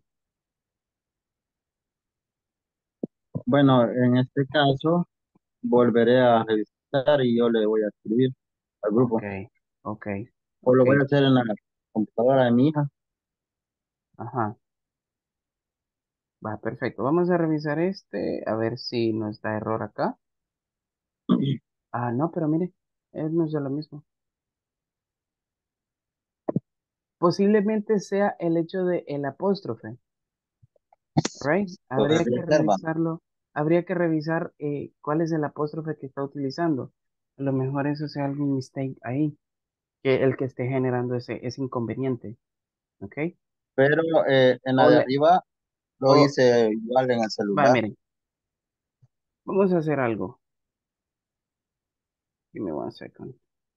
Bueno, en este caso volveré a revisar y yo le voy a escribir al Ok, grupo. ok, O ok. lo voy a hacer en la computadora de mi hija. Ajá. Va, perfecto. Vamos a revisar este, a ver si nos da error acá. Ah, no, pero mire, él nos da lo mismo. Posiblemente sea el hecho de el apóstrofe, right? Habría Podría que ser, va. revisarlo, habría que revisar eh, cuál es el apóstrofe que está utilizando. A lo mejor eso sea algún mistake ahí, que el que esté generando ese, ese inconveniente, ¿ok? Pero eh, en la O de le, arriba lo o, hice igual en el va, celular. miren, vamos a hacer algo. Give me one second.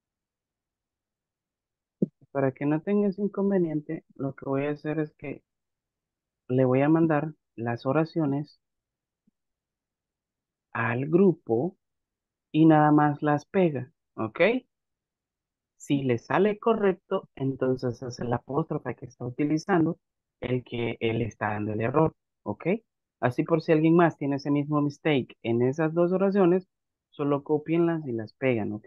Para que no tenga ese inconveniente, lo que voy a hacer es que le voy a mandar las oraciones al grupo y nada más las pega. ¿ok? Si le sale correcto, entonces es el apóstrofe que está utilizando el que él está dando el error, ¿ok? Así por si alguien más tiene ese mismo mistake en esas dos oraciones, solo copienlas y las pegan, ¿ok?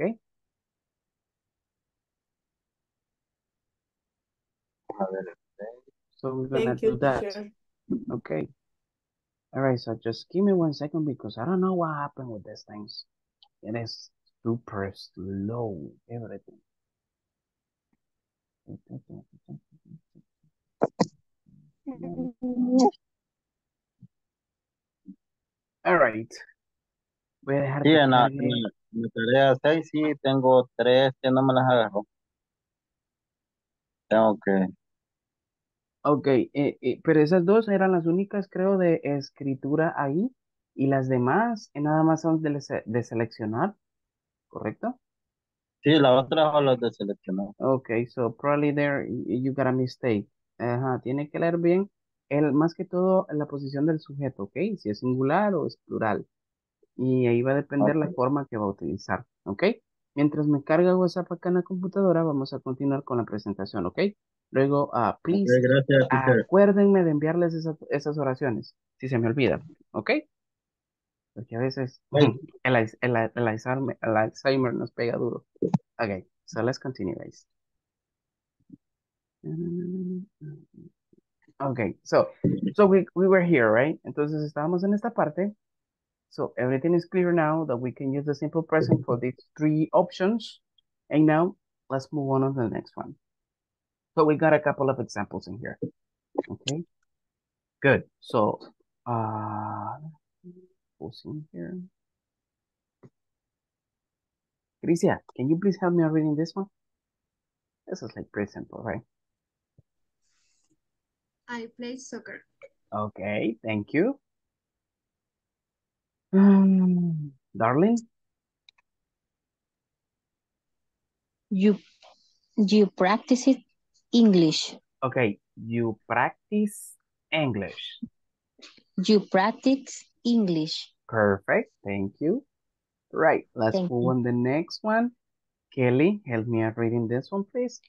A ver, So we're gonna Thank you, do that, teacher. okay? All right, so just give me one second because I don't know what happened with these things. It is super slow, everything. All right. Voy a dejar sí, que en la, en cargue. la- en la tarea seis sí tengo tres que no me las agarro. Tengo que, Ok, eh, eh, pero esas dos eran las únicas, creo, de escritura ahí. Y las demás eh, nada más son de, lese- de seleccionar, ¿correcto? sí, la otra son las de seleccionar. Ok, so probably there y- you got a mistake. Ajá, tiene que leer bien el, más que todo la posición del sujeto, ¿ok? Si es singular o es plural. Y ahí va a depender Ok, la forma que va a utilizar, ¿ok? Mientras me carga WhatsApp acá en la computadora, vamos a continuar con la presentación, ¿ok? Luego, ah, ok, please, gracias, teacher. acuérdenme de enviarles esas, esas oraciones, si se me olvida, ¿ok? Porque a veces Hey, el, Alz- el, el Alzheimer, el Alzheimer nos pega duro. Ok, so let's continue, guys. Okay, so, so we, we were here, right? Entonces estábamos en esta parte. So everything is clear now that we can use the simple present for these three options. And now let's move on to the next one. So we got a couple of examples in here. Okay, good. So, uh, who's in here? Crisia, can you please help me out reading this one? This is like pretty simple, right? I play soccer. Okay, thank you. Um, darling, You you practice it English. okay, you practice English. You practice English. Perfect, thank you. Right, let's Thank move you. on the next one. Kelly, help me out reading this one, please.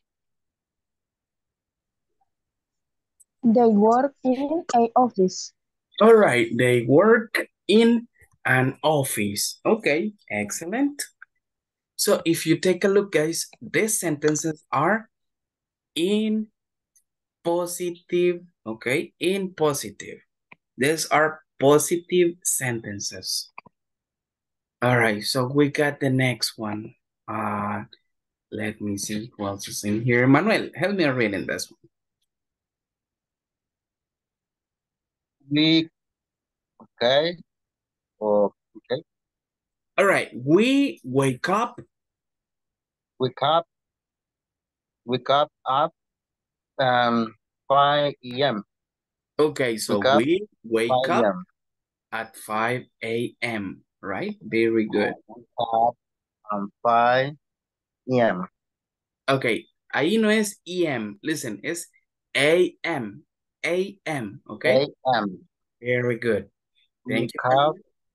They work in a office. All right, they work in an office. Okay, excellent. So if you take a look, guys, these sentences are in positive, okay, in positive. These are positive sentences. All right, so we got the next one. Uh, let me see who else is in here. Manuel, help me out reading this one. we, okay, oh, okay, All right, we wake up. wake up, wake up, up, um, five A M. Okay, so Wake up, we wake five up A M. at five A M, right? Very good. Wake up, um, five A M. Okay, ahí no es E M. Listen, es A M. A M, okay? A M. Very good. Thank you. Wake up,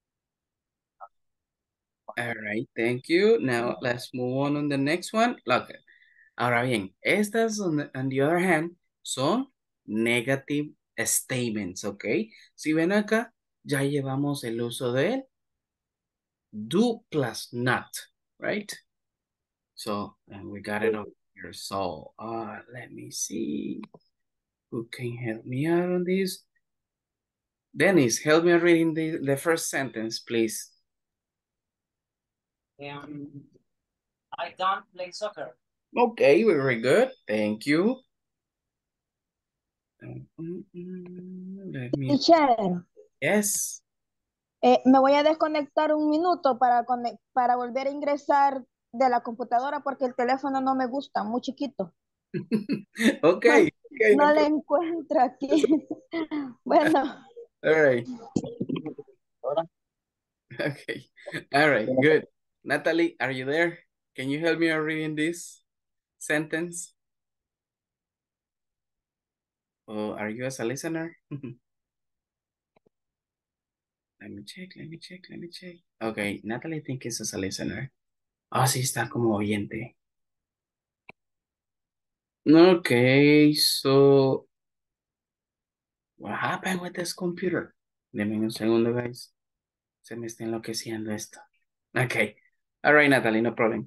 All right, thank you. Now let's move on on the next one. Look, ahora bien, estas on the, on the other hand son negative statements, okay? Si ven acá, ya llevamos el uso de do plus not, right? So, and we got it over here. So, uh, let me see who can help me out on this. Dennis, help me reading the, the first sentence, please. Um, I don't play soccer. Okay, very good. Thank you. Let me... Teacher, Yes. eh, me voy a desconectar un minuto para, conec- para volver a ingresar de la computadora porque el teléfono no me gusta, muy chiquito. Okay, okay, No no le problem. encuentro aquí. Bueno, All right. Okay. All right, good. Natalie, are you there? Can you help me out reading this sentence? Or are you as a listener? Let me check, let me check, let me check. Okay, Natalie, I think it's as a listener. Ah, sí, está como oyente. Okay, so what happened with this computer? Deme un segundo, guys. Se me está enloqueciendo esto. Okay. All right, Natalie, no problem.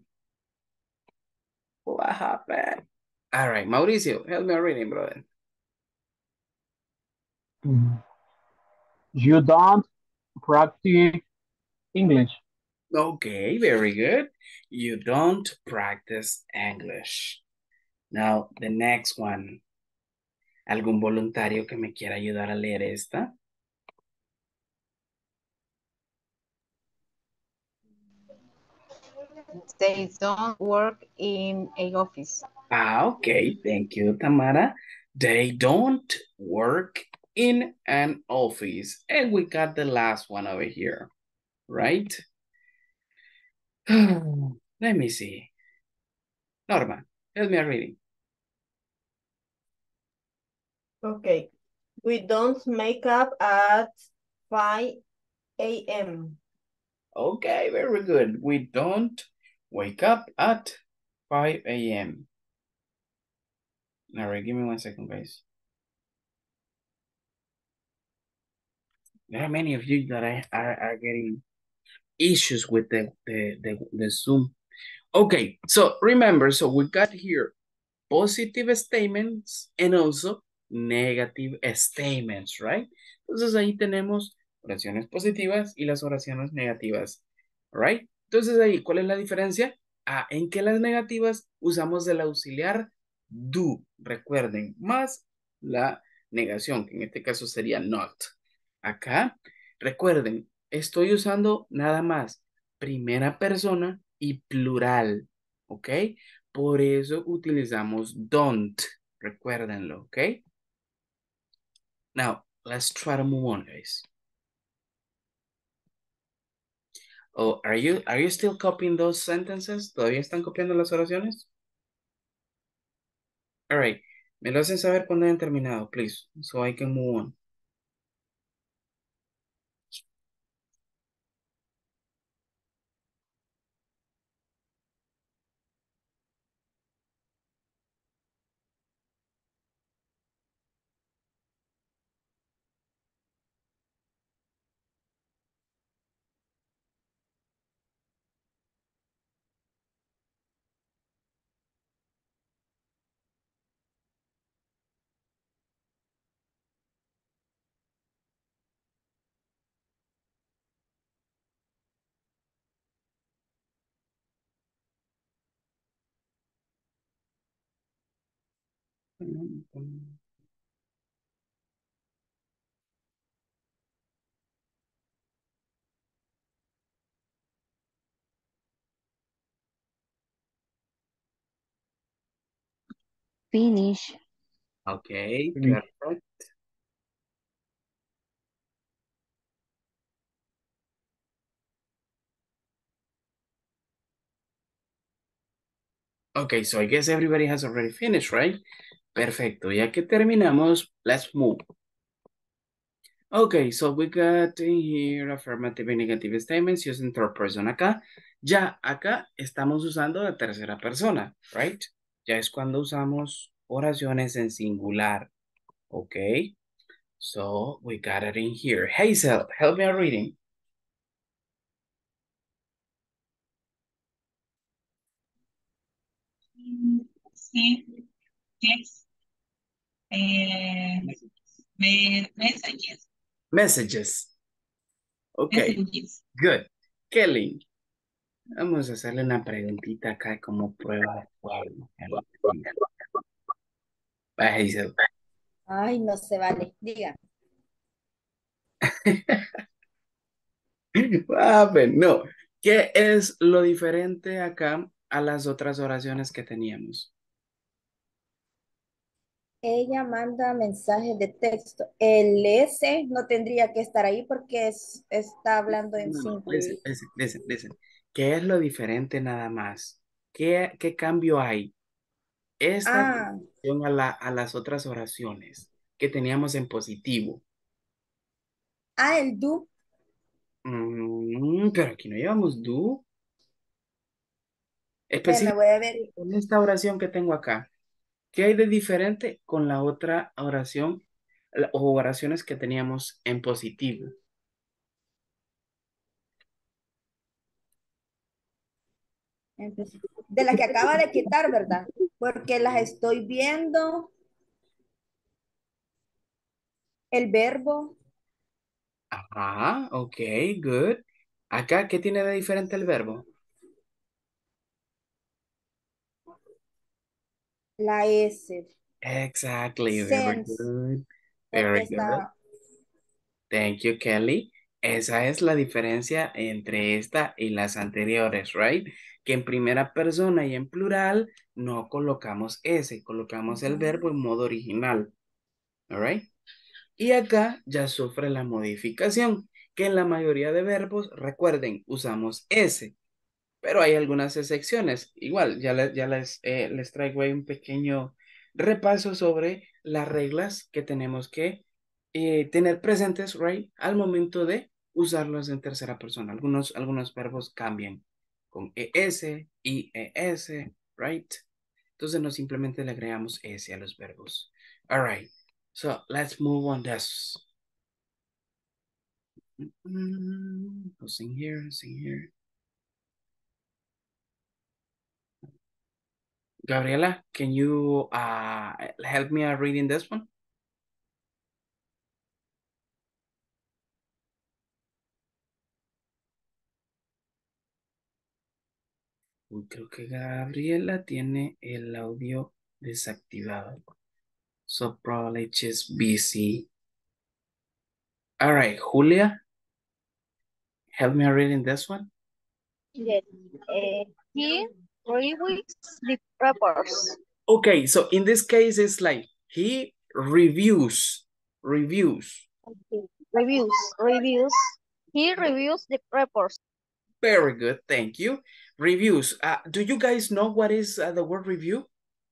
What happened? All right, Mauricio, help me reading, brother. You don't practice English. Okay, very good. You don't practice English. Now, the next one. ¿Algún voluntario que me quiera ayudar a leer esta? They don't work in a office. Ah, okay. Thank you, Tamara. They don't work in an office. And we got the last one over here, right? Let me see. Norma, help me reading. Okay. We don't make up at five A M Okay, very good. We don't wake up at five A M All right, give me one second, guys. There are many of you that I, are, are getting issues with the, the, the, the Zoom. Okay, so remember, so we got here positive statements and also negative statements, right? Entonces ahí tenemos oraciones positivas y las oraciones negativas, right? Entonces ahí, ¿cuál es la diferencia? Ah, en que las negativas usamos el auxiliar do, recuerden, más la negación, que en este caso sería not. Acá, recuerden, estoy usando nada más primera persona y plural, ¿ok? Por eso utilizamos don't. Recuérdenlo, ¿ok? Now, let's try to move on, guys. Oh, are you, are you still copying those sentences? ¿Todavía están copiando las oraciones? All right. Me lo hacen saber cuando hayan terminado, please, so I can move on. Finish. Okay, Finish. perfect. Okay, so I guess everybody has already finished, right? Perfecto, ya que terminamos, let's move. Okay, so we got in here affirmative and negative statements using third person acá. Ya acá estamos usando la tercera persona, right? Ya es cuando usamos oraciones en singular. Okay, so we got it in here. Hazel, help me out reading. Sí, yes. Eh, me- messages. Messages. Okay, Messages. good. Kelly, vamos a hacerle una preguntita acá como prueba de fuego. Va, Hazel. Ay, no se vale. Diga. Ah, pues, no. ¿Qué es lo diferente acá a las otras oraciones que teníamos? Ella manda mensajes de texto. El S no tendría que estar ahí porque es- está hablando en No, no, singular. listen, listen, listen, listen. ¿Qué es lo diferente nada más? ¿Qué, qué cambio hay? Esta Ah, en relación a, la, a las otras oraciones que teníamos en positivo. ah, el do. Mm, pero aquí no llevamos do. Específicamente voy a ver. en esta oración que tengo acá. ¿Qué hay de diferente con la otra oración la- o oraciones que teníamos en positivo? De las que acaba de quitar, ¿verdad? Porque las estoy viendo. El verbo, Ajá, ok, good. Acá, ¿qué tiene de diferente el verbo? la S. Exactly, very Sense. good. Porque Very good. está. Thank you, Kelly. Esa es la diferencia entre esta y las anteriores, right? Que en primera persona y en plural no colocamos S, colocamos el verbo en modo original, all right? Y acá ya sufre la modificación, que en la mayoría de verbos, recuerden, usamos S, pero hay algunas excepciones. Igual, ya, les, ya les, eh, les traigo ahí un pequeño repaso sobre las reglas que tenemos que eh, tener presentes, right, al momento de usarlos en tercera persona. Algunos, algunos verbos cambian con es, ies, right? Entonces no simplemente le agregamos s a los verbos. All right, so let's move on this. Mm, who's in here? Who's in here? Gabriela, can you uh, help me out reading this one? Uy, creo que Gabriela tiene el audio desactivado. So probably she's busy. All right, Julia, help me out reading this one. Yes. Uh, he reviews the reports. Okay, so in this case, it's like he reviews, reviews. Reviews, reviews. He reviews the reports. Very good, thank you. Reviews. Uh, do you guys know what is uh, the word review?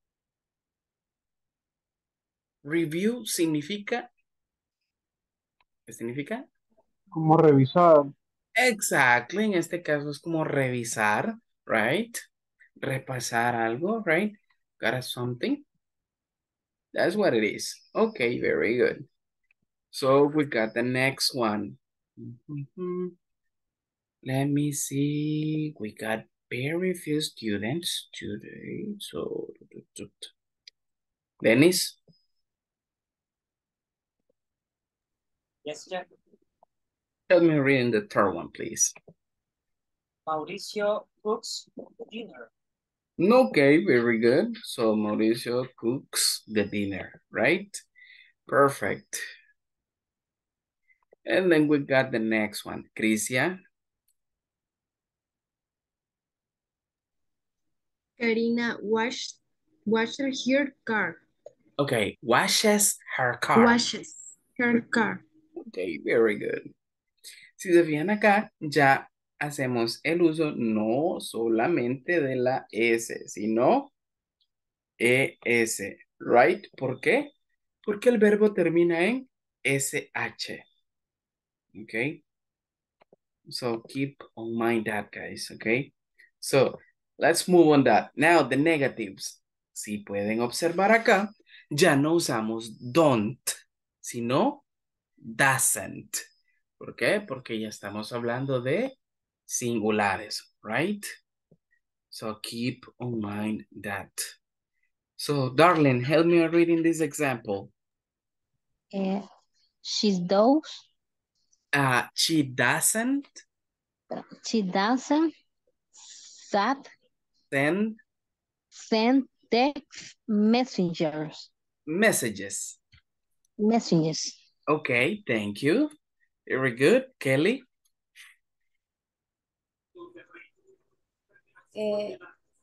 Review significa, ¿qué significa? Como revisar. Exactly, en este caso es como revisar, right? Repasar algo, right? Got something. That's what it is. Okay, very good. So we got the next one. Mhm. Let me see. We got very few students today. So, Dennis, Yes, Jack. help me read the third one, please. Mauricio cooks dinner. Okay, very good. So Mauricio cooks the dinner, right? Perfect. And then we got the next one. Crisia. Karina washed, washed her car. Okay, washes her car. Washes her car. Okay, very good. Si se fijan acá, ya hacemos el uso no solamente de la S, sino es, right? ¿Por qué? Porque el verbo termina en sh. Okay? So keep on mind that, guys, okay? So, let's move on that. Now, the negatives. Si pueden observar acá, ya no usamos don't, sino doesn't. ¿Por qué? Porque ya estamos hablando de singulares, right? So keep on mind that. So, darling, help me reading this example. Uh, she does. Uh, she doesn't. She doesn't send. Send. Send text messengers. Messages. Messages. Okay, thank you. Very good. Kelly. Eh,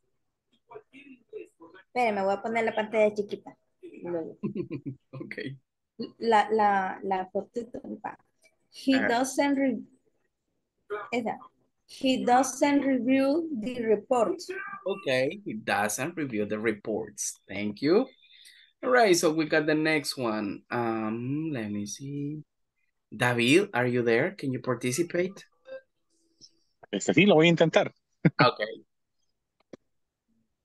espere, me voy a poner la pantalla chiquita. Okay. La, la, la fotito. He Uh, doesn't re esa. He doesn't review the report. okay, he doesn't review the reports. Thank you. All right, so we got the next one. Um, let me see. David, are you there? Can you participate? Este sí, lo voy a intentar. Okay.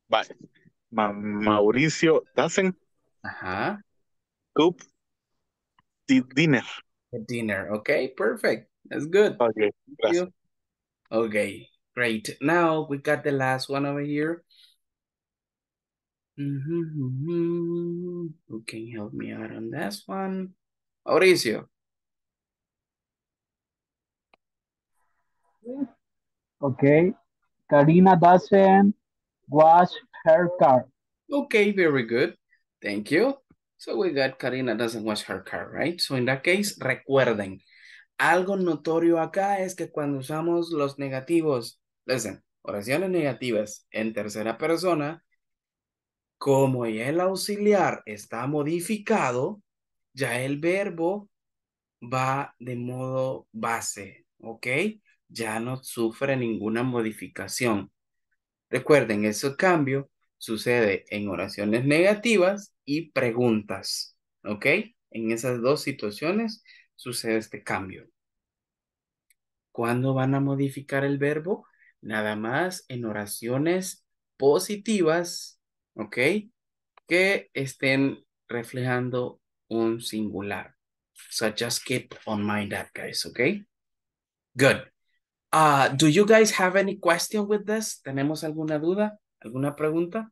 Vale. Ma- Mauricio doesn't Ajá. cook the dinner. The dinner. Okay, perfect. That's good. Okay, Thank gracias. you. Okay, great. Now we got the last one over here. Mm-hmm. Who can help me out on this one? Mauricio. Okay. Karina doesn't wash her car. Okay, very good. Thank you. So we got Karina doesn't wash her car, right? So in that case, recuerden, algo notorio acá es que cuando usamos los negativos, listen, oraciones negativas en tercera persona, como ya el auxiliar está modificado, ya el verbo va de modo base, ¿ok? Ya no sufre ninguna modificación. Recuerden, ese cambio sucede en oraciones negativas y preguntas, ¿ok? En esas dos situaciones sucede este cambio. ¿Cuándo van a modificar el verbo? Nada más en oraciones positivas, ¿ok? Que estén reflejando un singular. So just keep on mind that, guys, ¿ok? Good. Uh, do you guys have any question with this? ¿Tenemos alguna duda? ¿Alguna pregunta?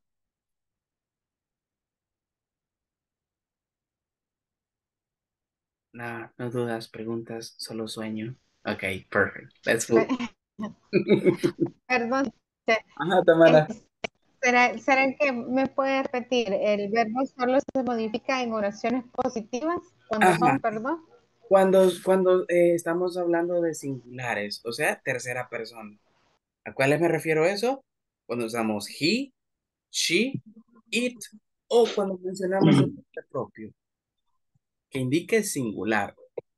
No, no dudas, preguntas, solo sueño. Okay, perfect. Let's move. Perdón. Ajá, Tamara. ¿Será, ¿Será que me puede repetir? ¿El verbo solo se modifica en oraciones positivas? Cuando Ajá. son, perdón. Cuando, cuando eh, estamos hablando de singulares, o sea, tercera persona. ¿A cuáles me refiero eso? Cuando usamos he, she, it, o cuando mencionamos un nombre propio que indique singular.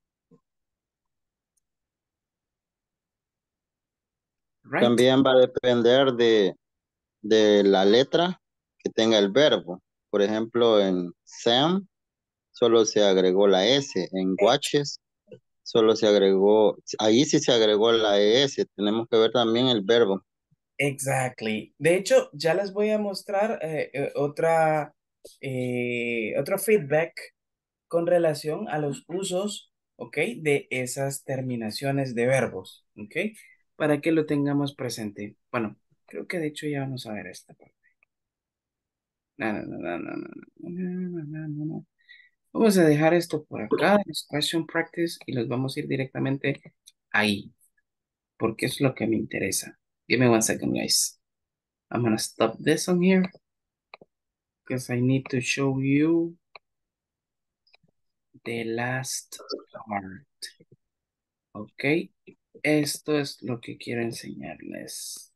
Right? También va a depender de, de la letra que tenga el verbo. Por ejemplo, en Sam solo se agregó la S. En watches solo se agregó, ahí sí se agregó la E S. Tenemos que ver también el verbo. Exactly. De hecho, ya les voy a mostrar eh, eh, otra, eh, otro feedback con relación a los usos, ¿ok? De esas terminaciones de verbos, ¿ok? Para que lo tengamos presente. Bueno, creo que de hecho ya vamos a ver esta parte. No, no, no, no, no, no, no, no, no, no. Vamos a dejar esto por acá, es question practice, y los vamos a ir directamente ahí, porque es lo que me interesa. Give me one second, guys. I'm gonna stop this on here because I need to show you the last part. Ok, esto es lo que quiero enseñarles.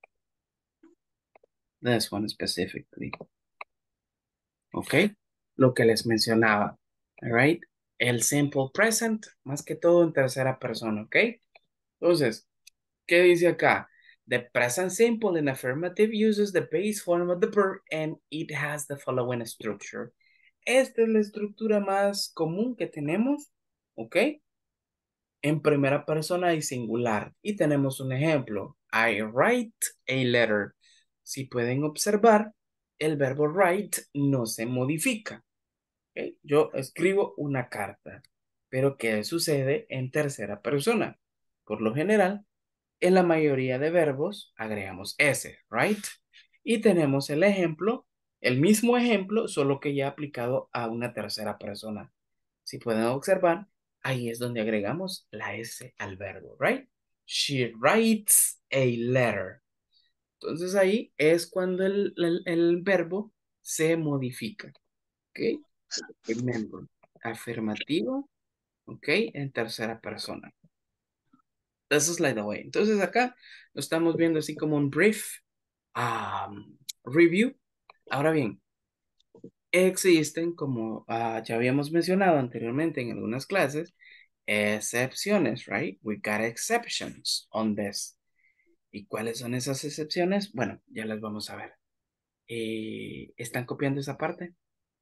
This one specifically. Ok, lo que les mencionaba. All right, el simple present, más que todo en tercera persona. Ok, entonces, ¿qué dice acá? The present simple in affirmative uses the base form of the verb and it has the following structure. Esta es la estructura más común que tenemos, ¿ok? En primera persona y singular. Y tenemos un ejemplo. I write a letter. Si pueden observar, el verbo write no se modifica. ¿Ok? Yo escribo una carta. Pero ¿qué sucede en tercera persona? Por lo general, en la mayoría de verbos agregamos S, right? Y tenemos el ejemplo, el mismo ejemplo, solo que ya aplicado a una tercera persona. Si pueden observar, ahí es donde agregamos la S al verbo, right? She writes a letter. Entonces ahí es cuando el, el, el verbo se modifica, ¿ok? Remember, afirmativo, ¿ok? En tercera persona. This is like the way. Entonces acá lo estamos viendo así como un brief um, review. Ahora bien, existen, como uh, ya habíamos mencionado anteriormente en algunas clases, excepciones, right? We got exceptions on this. ¿Y cuáles son esas excepciones? Bueno, ya las vamos a ver. Eh, ¿Están copiando esa parte?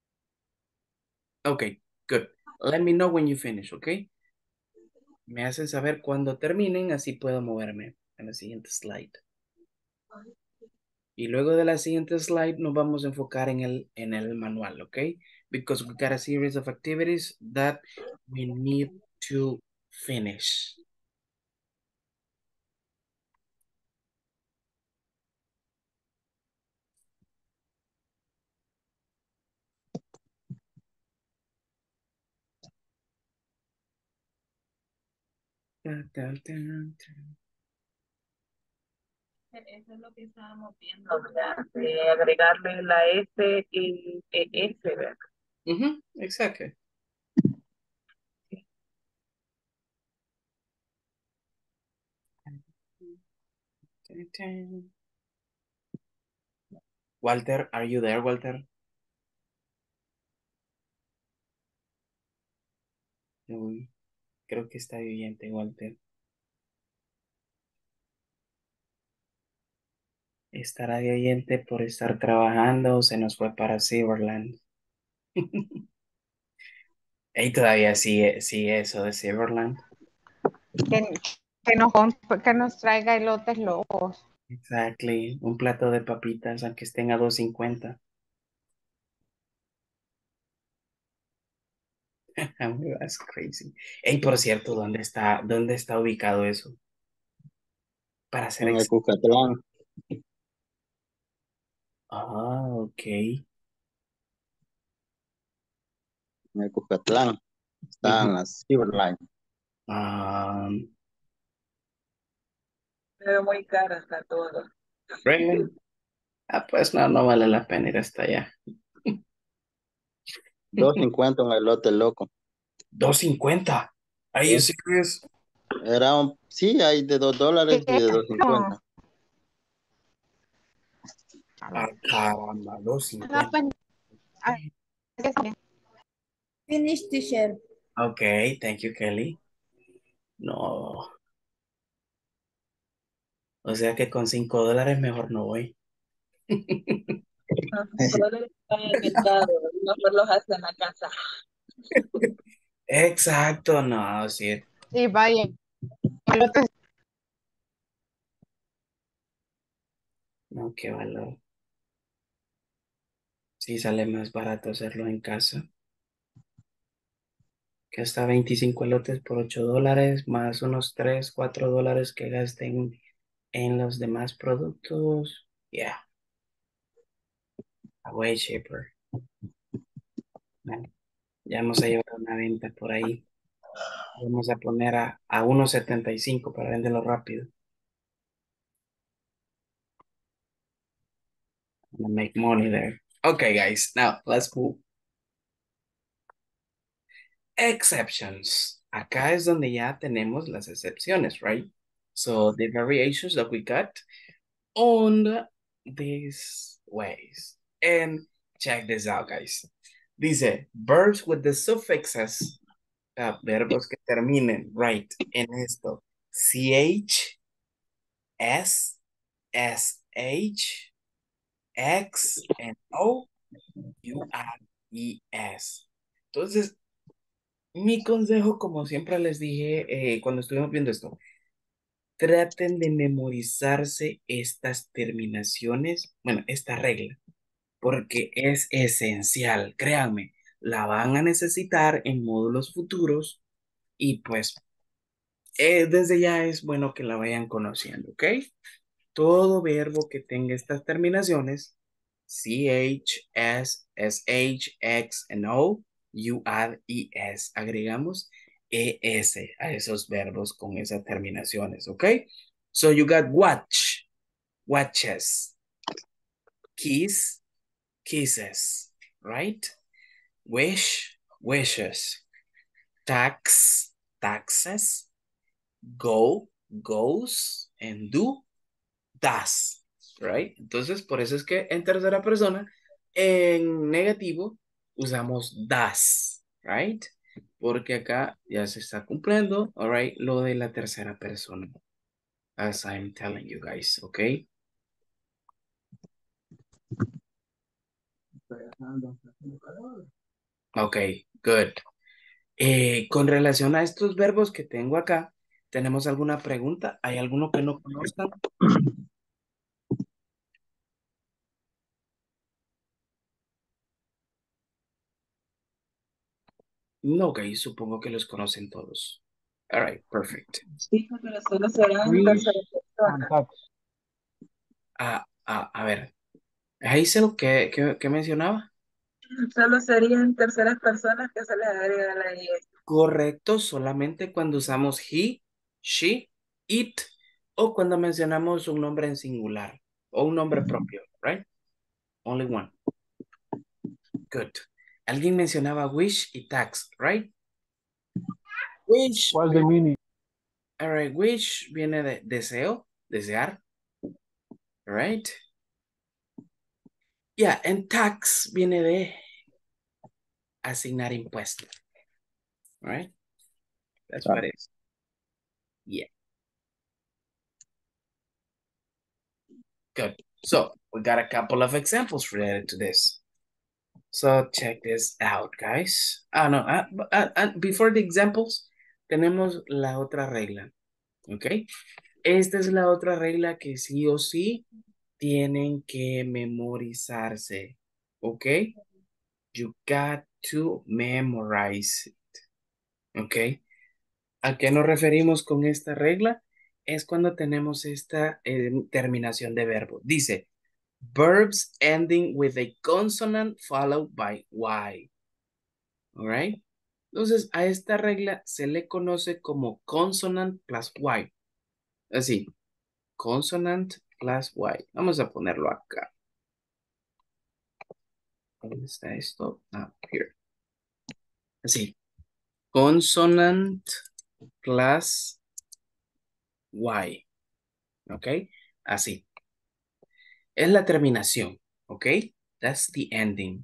Ok, good. Let me know when you finish, ok? Me hacen saber cuando terminen, así puedo moverme en la siguiente slide. Y luego de la siguiente slide nos vamos a enfocar en el, en el manual, ¿ok? Because we got a series of activities that we need to finish. Dun, dun, dun, dun. Eso es lo que estábamos viendo, ¿verdad? De agregarle la S y E S, ¿verdad? Mhm, exactly. Dun, dun. Walter, are you there, Walter? Uy, creo que está viviente, Walter. ¿Estará de oyente por estar trabajando o se nos fue para Silverland? Y todavía sigue, sigue eso de Silverland. Que, que, nos, comp- que nos traiga elotes locos. Exactly. Un plato de papitas, aunque estén a dos cincuenta. That's crazy. Ey, por cierto, ¿dónde está, dónde está ubicado eso? Para ser En el exacto. Cucatlán, Ah, ok. en el Cucatlán, están Ujú. las Silverline. Ah, Pero muy cara está todo. really? Ah, pues no, no vale la pena ir hasta allá. dos cincuenta un elote loco. dos cincuenta. Are you Sí. serious? Era un, sí, hay de dos dólares y de dos No. cincuenta. Ah, caramba, No, dos cincuenta. pues, ah, Finish, teacher. Ok, thank you, Kelly. No, o sea que con cinco dólares mejor no voy. Poder estar en el mercado y mejor los hace en la casa. Exacto, no, sí. y vaya, elotes. No, qué valor. Sí, sale más barato hacerlo en casa. Que hasta veinticinco elotes por ocho dólares, más unos tres, cuatro dólares que gasten en los demás productos. Yeah, way cheaper. Bueno, ya vamos a llevar una venta por ahí. Vamos a poner a, a uno setenta y cinco para venderlo rápido. I'm gonna make money there. Okay, guys, now let's move. Exceptions. Acá es donde ya tenemos las excepciones, right? So the variations that we got on these ways. And check this out, guys. Dice, verbs with the suffixes, uh, verbos que terminen, right, en esto. Ch, S, sh, x, and o, u, r, e, s. Entonces, mi consejo, como siempre les dije eh, cuando estuvimos viendo esto, traten de memorizarse estas terminaciones, bueno, esta regla, porque es esencial, créanme, la van a necesitar en módulos futuros y pues eh, desde ya es bueno que la vayan conociendo, ¿ok? Todo verbo que tenga estas terminaciones, ch, s, sh, x, and o, you add es, agregamos es a esos verbos con esas terminaciones, ¿ok? So you got watch, watches, kiss, kisses, right? Wish, wishes, tax, taxes, go, goes, and do, does, right? Entonces, por eso es que en tercera persona, en negativo, usamos does, right? Porque acá ya se está cumpliendo, all right, lo de la tercera persona. As I'm telling you guys, okay? Okay, good. Eh, con relación a estos verbos que tengo acá, ¿tenemos alguna pregunta? ¿Hay alguno que no conozcan? No, guys, supongo que los conocen todos. All right, perfect. Sí, pero solo será en Wish tercera and persona. tax. Ah, ah, a ver, Hazel, ¿qué, qué, qué mencionaba? Solo sería en terceras personas que se les agrega la I S. Correcto, solamente cuando usamos he, she, it, o cuando mencionamos un nombre en singular, o un nombre propio, right? Only one. Good. Alguien mencionaba wish y tax, right? Wish, What's the meaning? all right, wish viene de deseo, desear, right? Yeah, and tax viene de asignar impuesto, right? That's what it is. Yeah. Good. So we got a couple of examples related to this. So check this out, guys. Ah, no, ah, ah, ah, before the examples, tenemos la otra regla, ¿ok? Esta es la otra regla que sí o sí tienen que memorizarse, ¿ok? You got to memorize it, ¿ok? ¿A qué nos referimos con esta regla? Es cuando tenemos esta eh, terminación de verbo. Dice, verbs ending with a consonant followed by Y. All right? Entonces, a esta regla se le conoce como consonant plus Y. Así, consonant plus Y. Vamos a ponerlo acá. ¿Dónde está esto? Ah, here. Así, consonant plus Y. ¿Ok? Así. Es la terminación. ¿Ok? That's the ending.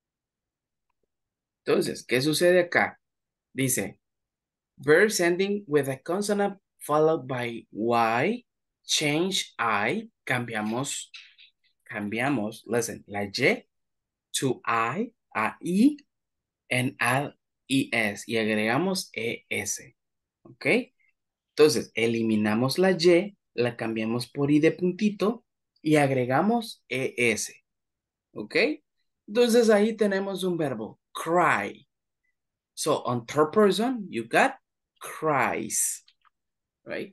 Entonces, ¿qué sucede acá? Dice, verbs ending with a consonant followed by Y, change I, cambiamos, cambiamos, listen, la Y to I, a I, and add es, y agregamos es, ¿ok? Entonces, eliminamos la Y, la cambiamos por I de puntito, y agregamos es, ¿ok? Entonces, ahí tenemos un verbo, cry. So, on third person, you got cries, right?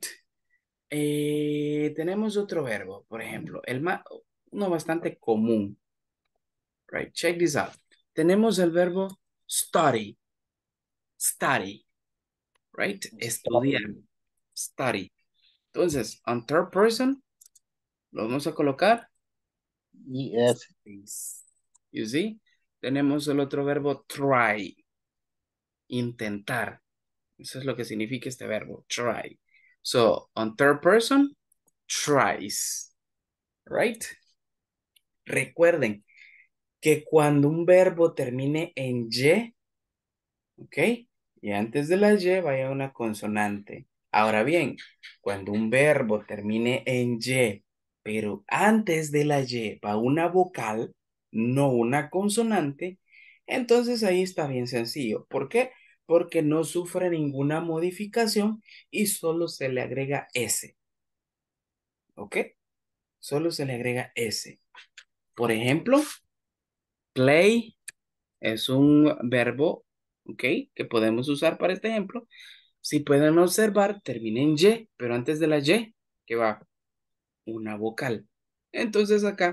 Eh, tenemos otro verbo, por ejemplo, el más, uno bastante común, right? Check this out. Tenemos el verbo study, study, right? Estudiar, study. Entonces, on third person, lo vamos a colocar. Yes. You see? Tenemos el otro verbo try, intentar. Eso es lo que significa este verbo, try. So, on third person, tries, right? Recuerden que cuando un verbo termine en Y, ¿ok? Y antes de la Y vaya una consonante. Ahora bien, cuando un verbo termine en Y, pero antes de la Y va una vocal, no una consonante, entonces ahí está bien sencillo. ¿Por qué? Porque no sufre ninguna modificación y solo se le agrega S. ¿Ok? Solo se le agrega S. Por ejemplo, play es un verbo, ¿ok? Que podemos usar para este ejemplo. Si pueden observar, termina en Y, pero antes de la Y, ¿qué va? Una vocal. Entonces acá,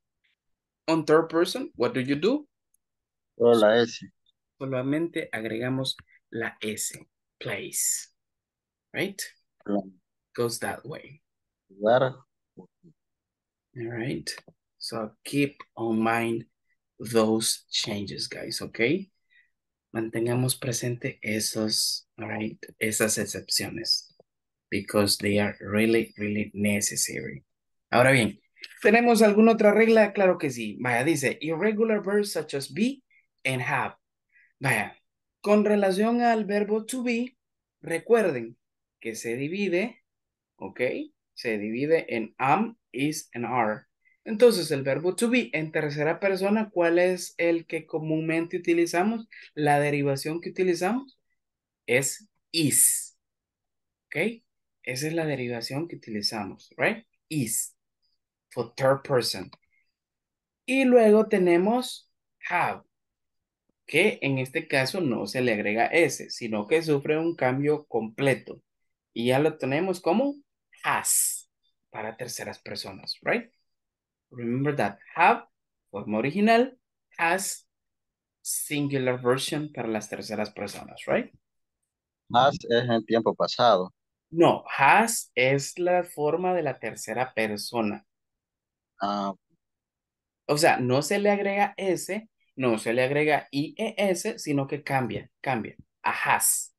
on third person, what do you do? Solo la S. Solamente agregamos la S. Place. Right? Goes that way. Lugar. All right. So keep on mind those changes, guys, okay? Mantengamos presente esos, all right, esas excepciones. Because they are really, really necessary. Ahora bien, ¿tenemos alguna otra regla? Claro que sí. Vaya, dice, irregular verbs such as be and have. Vaya, con relación al verbo to be, recuerden que se divide, ¿ok? Se divide en am, is, and are. Entonces, el verbo to be en tercera persona, ¿cuál es el que comúnmente utilizamos? La derivación que utilizamos es is, ¿ok? Esa es la derivación que utilizamos, right? Is, for third person. Y luego tenemos have. que en este caso no se le agrega S, sino que sufre un cambio completo. Y ya lo tenemos como has para terceras personas, right? Remember that have, forma original, has, singular version para las terceras personas, right? Has es en tiempo pasado. No, has es la forma de la tercera persona. Ah, O sea, no se le agrega S, no se le agrega I E S, sino que cambia, cambia a has.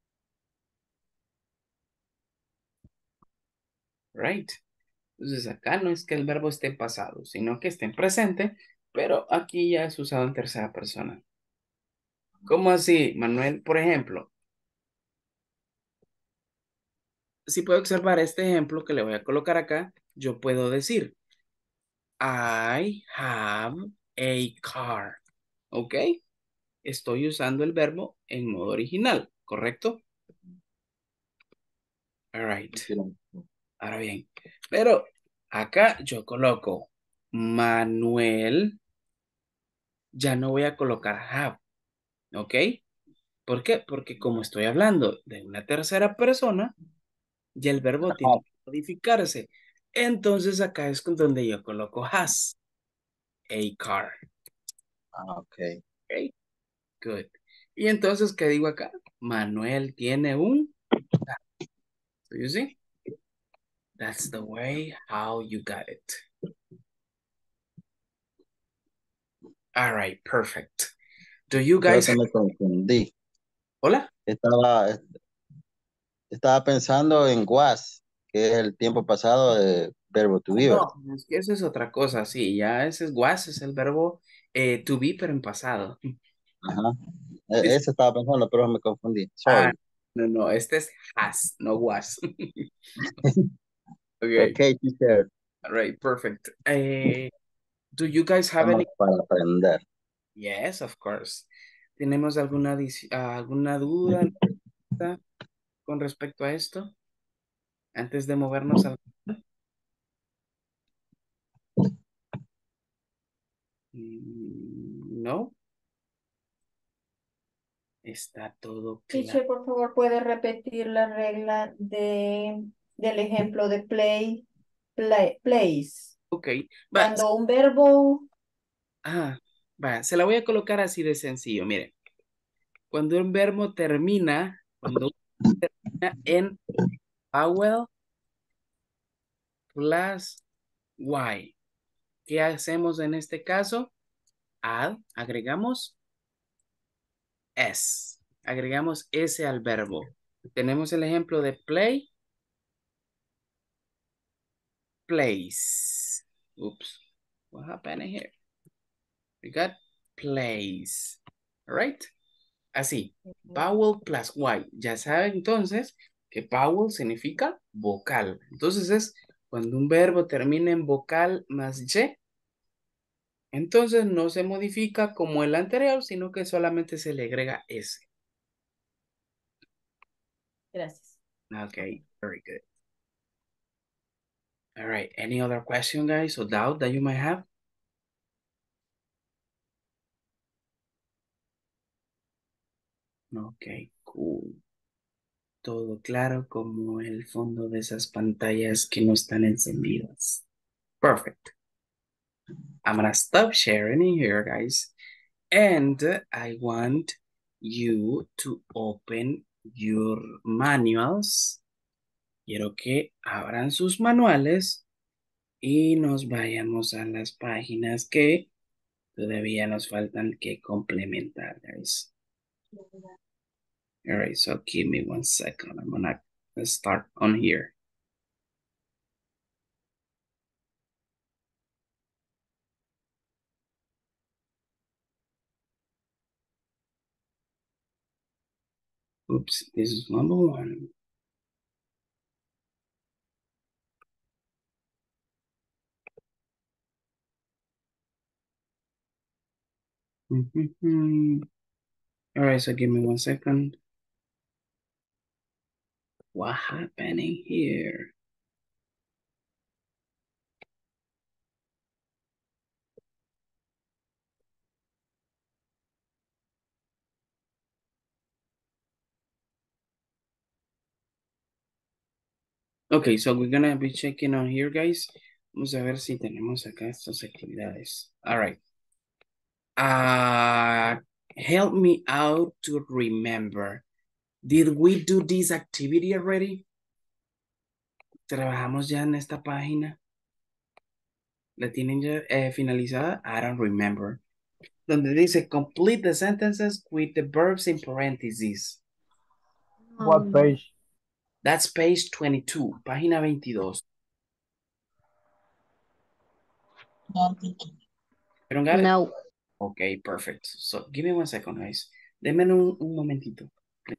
Right? Entonces acá no es que el verbo esté en pasado, sino que esté en presente, pero aquí ya es usado en tercera persona. ¿Cómo así, Manuel? Por ejemplo, si puedo observar este ejemplo que le voy a colocar acá, yo puedo decir, I have a car. ¿Ok? Estoy usando el verbo en modo original, ¿correcto? All right. Ahora bien, pero acá yo coloco Manuel, ya no voy a colocar have, ¿ok? ¿Por qué? Porque como estoy hablando de una tercera persona, ya el verbo tiene que modificarse. Entonces acá es con donde yo coloco has a car. ah, ok. Ok, good. Y entonces, ¿qué digo acá? Manuel tiene un carro. So you see? That's the way how you got it. All right, perfect. Do you Creo guys que me confundí. Hola? Estaba, estaba pensando en was, que es el tiempo pasado de verbo to be, ¿verdad? No, es que eso es otra cosa, sí, ya ese es was, es el verbo eh, to be, pero en pasado. Ajá. E- Es- Ese estaba pensando, pero me confundí. ah, Sorry. no, no, este es has, no was. Ok, Okay, teacher. all right, perfect. Eh, do you guys have Estamos any? para aprender. Yes, of course. ¿Tenemos alguna, dis- ah, alguna duda con respecto a esto? Antes de movernos al... Mm, No, está todo claro. Teacher, por favor, ¿puede repetir la regla de, del ejemplo de play, play, place? Ok, va, Cuando un verbo, ah, va, se la voy a colocar así de sencillo, miren. Cuando un verbo termina, cuando termina en vowel plus y, ¿qué hacemos en este caso? Add, agregamos s, agregamos s al verbo. Tenemos el ejemplo de play, plays. Oops, what happened here? We got plays, all right? Así, vowel plus y. Ya saben entonces que vowel significa vocal. Entonces es cuando un verbo termina en vocal más y, entonces no se modifica como el anterior, sino que solamente se le agrega s. gracias. Okay, very good. All right, any other question, guys, or doubt that you might have? Okay, cool. Todo claro como el fondo de esas pantallas que no están encendidas. Perfect. I'm gonna stop sharing in here, guys. And I want you to open your manuals. Quiero que abran sus manuales y nos vayamos a las páginas que todavía nos faltan que complementar, guys. All right, so give me one second. I'm gonna start on here. Oops, this is number one. Mm-hmm. All right, so give me one second. What happening here? Okay, so we're gonna be checking on here, guys. Vamos a ver si tenemos acá estas actividades. All right. Uh, help me out to remember. Did we do this activity already? ¿Trabajamos ya en esta página? ¿La tienen ya eh, finalizada? I don't remember. Donde dice complete the sentences with the verbs in parentheses. What page? That's page twenty-two, página veintidós. You don't got it? No. Okay, perfect. So give me one second, guys. Denme un, un momentito.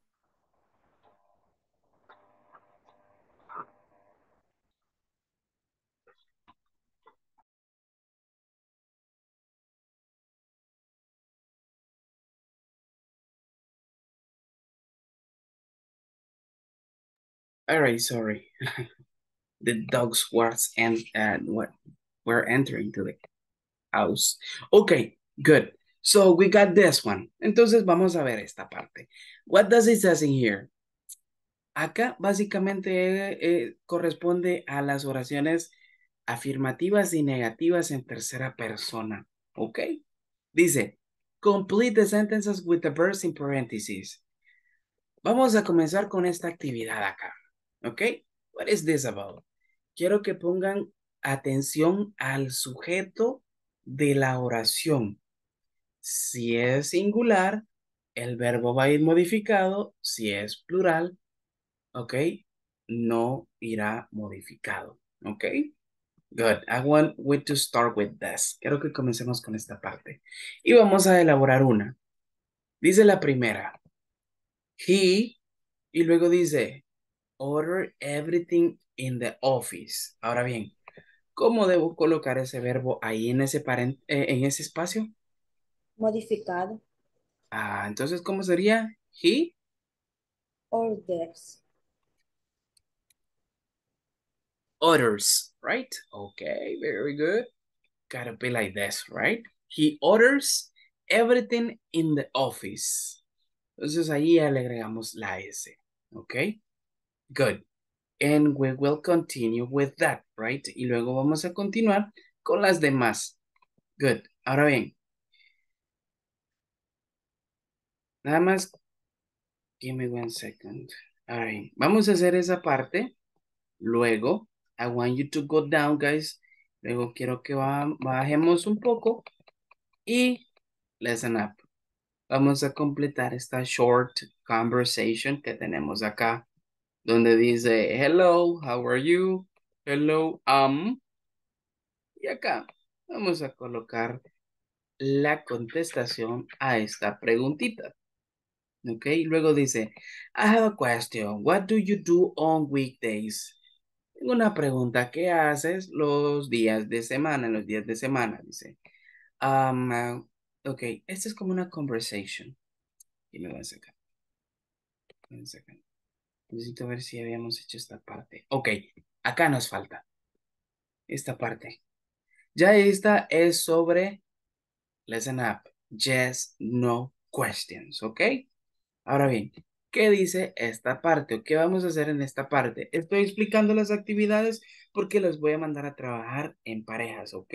All right, sorry. The dogs was and uh, what we're entering to the house. Okay, good. So we got this one. Entonces vamos a ver esta parte. What does it says in here? Acá básicamente eh, corresponde a las oraciones afirmativas y negativas en tercera persona. ¿Ok? Dice, complete the sentences with the verbs in parentheses. Vamos a comenzar con esta actividad acá. ¿Ok? What is this about? Quiero que pongan atención al sujeto de la oración. Si es singular, el verbo va a ir modificado. Si es plural, ok, no irá modificado. Ok, good. I want we to start with this. Quiero que comencemos con esta parte. Y vamos a elaborar una. Dice la primera. He, y luego dice, order everything in the office. Ahora bien, ¿cómo debo colocar ese verbo ahí en ese, paren eh, en ese espacio? Modificado. Ah, entonces, ¿cómo sería? He Orders. orders, right? Okay, very good. Gotta be like this, right? He orders everything in the office. Entonces ahí ya le agregamos la S, okay? Good. And we will continue with that, right? Y luego vamos a continuar con las demás. Good. Ahora bien. Nada más. Give me one second. All right. Vamos a hacer esa parte. Luego, I want you to go down, guys. Luego quiero que ba- bajemos un poco. Y listen up. Vamos a completar esta short conversation que tenemos acá. Donde dice, hello, how are you? Hello, um. Y acá vamos a colocar la contestación a esta preguntita. Ok, luego dice, I have a question. What do you do on weekdays? Tengo una pregunta. ¿Qué haces los días de semana? Los días de semana, dice. Um, uh, ok, esta es como una conversation. Y me voy a sacar. One second. Necesito ver si habíamos hecho esta parte. Ok, acá nos falta esta parte. Ya esta es sobre listen up. Yes, no questions. Ok. Ahora bien, ¿qué dice esta parte? ¿O qué vamos a hacer en esta parte? Estoy explicando las actividades porque las voy a mandar a trabajar en parejas. Ok.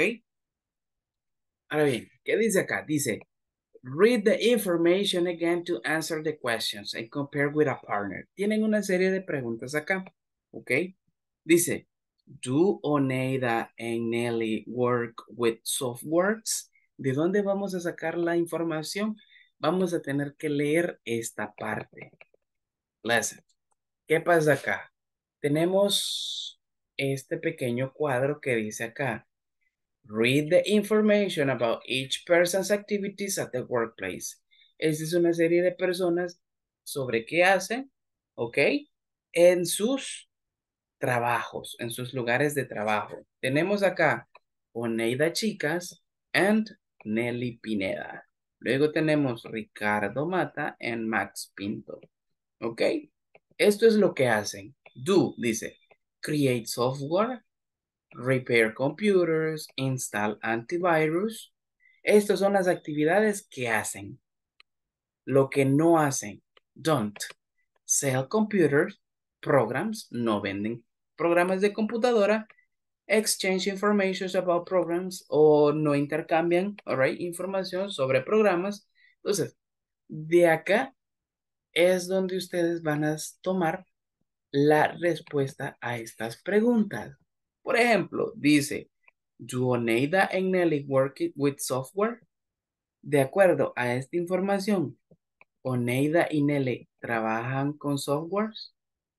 Ahora bien, ¿qué dice acá? Dice, read the information again to answer the questions and compare with a partner. Tienen una serie de preguntas acá. Ok. Dice, do Oneida and Nelly work with softworks? ¿De dónde vamos a sacar la información? Vamos a tener que leer esta parte. Listen. ¿Qué pasa acá? Tenemos este pequeño cuadro que dice acá. Read the information about each person's activities at the workplace. Esta es una serie de personas sobre qué hacen, ¿ok? En sus trabajos, en sus lugares de trabajo. Tenemos acá Oneida Chicas and Nelly Pineda. Luego tenemos Ricardo Mata and Max Pinto. ¿Ok? Esto es lo que hacen. Do, dice, create software, repair computers, install antivirus. Estas son las actividades que hacen. Lo que no hacen, don't. Sell computers, programs, no venden programas de computadora, exchange information about programs o no intercambian, all right, información sobre programas. Entonces, de acá es donde ustedes van a tomar la respuesta a estas preguntas. Por ejemplo, dice, ¿do Oneida and Nelly work it with software? De acuerdo a esta información, ¿Oneida y Nelly trabajan con softwares?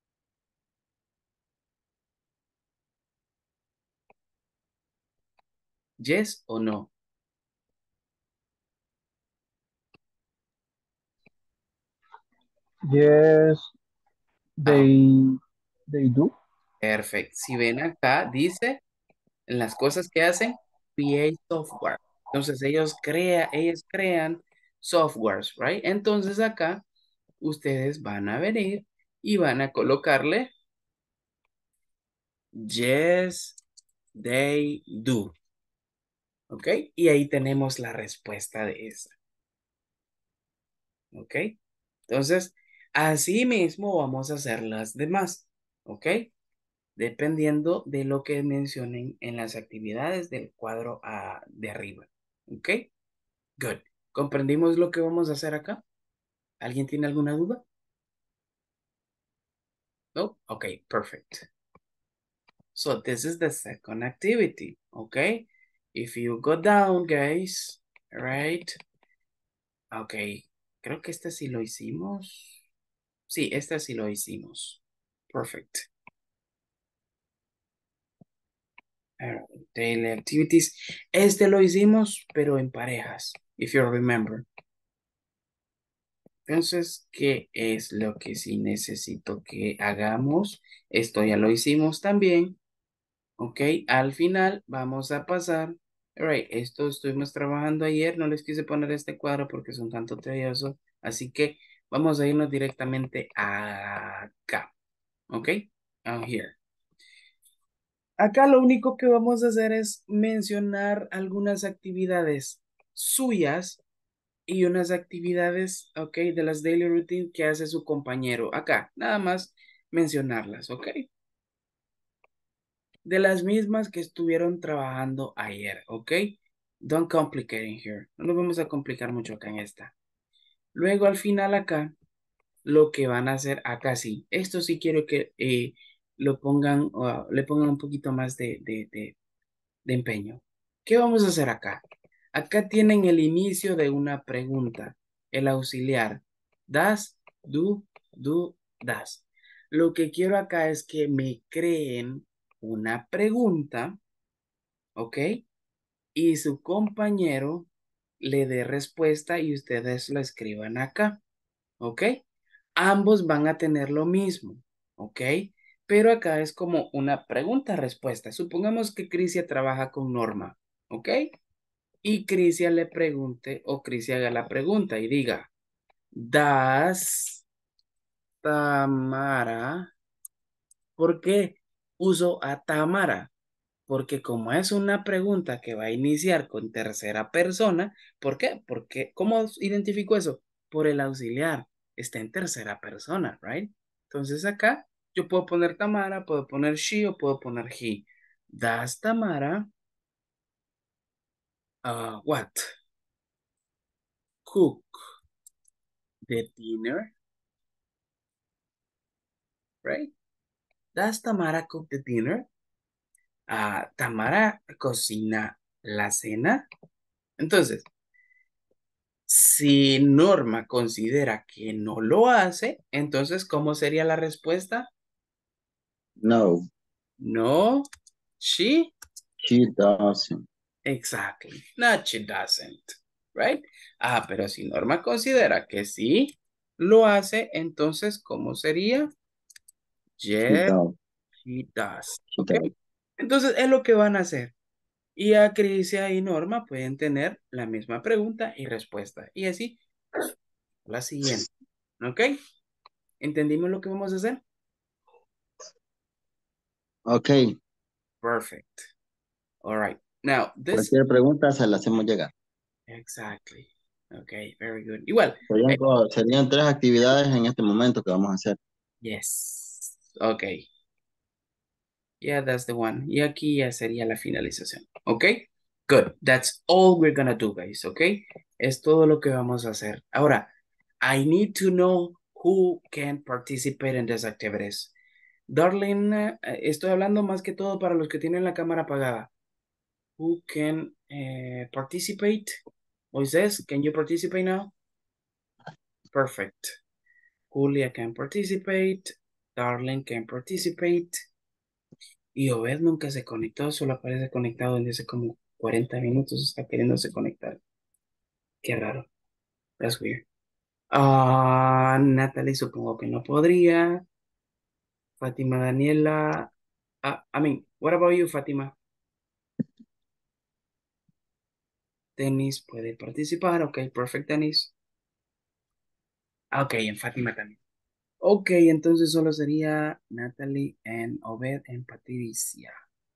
Yes o no. Yes, they, they do. Perfecto. Si ven acá, dice en las cosas que hacen, create software. Entonces ellos crea, ellos crean softwares, right? Entonces acá ustedes van a venir y van a colocarle yes, they do. ¿Ok? Y ahí tenemos la respuesta de esa. ¿Ok? Entonces, así mismo vamos a hacer las demás. ¿Ok? Dependiendo de lo que mencionen en las actividades del cuadro ah, de arriba. ¿Ok? Good. ¿Comprendimos lo que vamos a hacer acá? ¿Alguien tiene alguna duda? No? Ok, perfect. So this is the second activity, okay? If you go down, guys, right? Okay, creo que este sí lo hicimos. Sí, este sí lo hicimos. Perfect. Alright, daily activities. Este lo hicimos, pero en parejas, if you remember. Entonces, ¿qué es lo que sí necesito que hagamos? Esto ya lo hicimos también. Ok, al final vamos a pasar. Alright, esto estuvimos trabajando ayer. No les quise poner este cuadro porque son tanto tedioso. Así que vamos a irnos directamente acá. Ok, out here. Acá lo único que vamos a hacer es mencionar algunas actividades suyas y unas actividades, ok, de las daily routine que hace su compañero. Acá, nada más mencionarlas, ok. De las mismas que estuvieron trabajando ayer, ¿ok? Don't complicate in here. No nos vamos a complicar mucho acá en esta. Luego al final acá, lo que van a hacer acá sí. Esto sí quiero que eh, lo pongan, uh, le pongan un poquito más de, de, de, de empeño. ¿Qué vamos a hacer acá? Acá tienen el inicio de una pregunta. El auxiliar. Das, do, do, das. Lo que quiero acá es que me creen una pregunta, ¿ok? Y su compañero le dé respuesta y ustedes lo escriban acá, ¿ok? Ambos van a tener lo mismo, ¿ok? Pero acá es como una pregunta-respuesta. Supongamos que Crisia trabaja con Norma, ¿ok? Y Crisia le pregunte o Crisia haga la pregunta y diga, ¿Das Tamara? ¿Por qué uso a Tamara? Porque como es una pregunta que va a iniciar con tercera persona, ¿por qué? Porque, ¿cómo identifico eso? Por el auxiliar. Está en tercera persona, right? Entonces acá yo puedo poner Tamara, puedo poner she o puedo poner he. Does Tamara uh, what? Cook the dinner, right? Does Tamara cook the dinner? Uh, Tamara cocina la cena. Entonces, si Norma considera que no lo hace, entonces, ¿cómo sería la respuesta? No. No, she. She doesn't. Exactly. No, she doesn't. Right? Ah, pero si Norma considera que sí lo hace, entonces, ¿cómo sería? Yes, She does. she does. She ¿Ok? does. Entonces, es lo que van a hacer. Y a Crisia y Norma pueden tener la misma pregunta y respuesta. Y así, la siguiente. ¿Ok? ¿Entendimos lo que vamos a hacer? Ok. Perfect. All right. Now, this... Cualquier pregunta se la hacemos llegar. Exactly. Okay, very good. Igual. Serían, eh, serían tres actividades en este momento que vamos a hacer. Yes. Okay. Yeah, that's the one. Y aquí ya sería la finalización. ¿Ok? Good. That's all we're gonna do, guys. ¿Ok? Es todo lo que vamos a hacer. Ahora, I need to know who can participate in these activities. Darling, eh, estoy hablando más que todo para los que tienen la cámara apagada. Who can eh, participate? Moisés, can you participate now? Perfect. Julia can participate. Darling can participate. Y Obed nunca se conectó, solo aparece conectado desde hace como cuarenta minutos, está queriéndose conectar. Qué raro. That's weird. Ah, Natalie supongo que no podría. Fátima Daniela. Ah, I mean, what about you, Fátima? Denis puede participar. Ok, perfect, Denis. Ah, ok, en Fátima también. Ok, entonces solo sería Natalie and Obed en Patricia.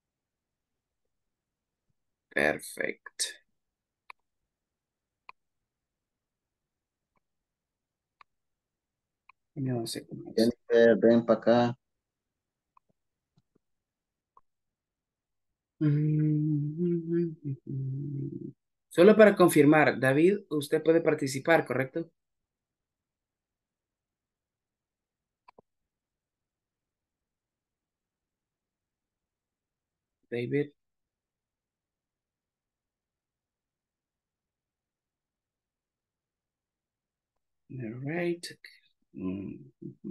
Perfect. No sé cómo es. Jennifer, ven para acá. Solo para confirmar, David, usted puede participar, ¿correcto? David. All right. Mm,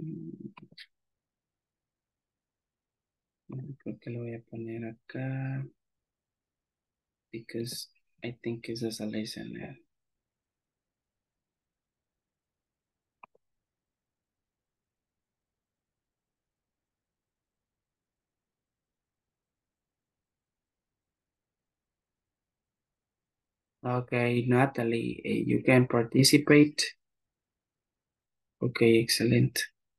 Creo que lo voy a poner acá. Because I think this is a listener. Okay, Natalie, eh, you can participate. Okay, excellent.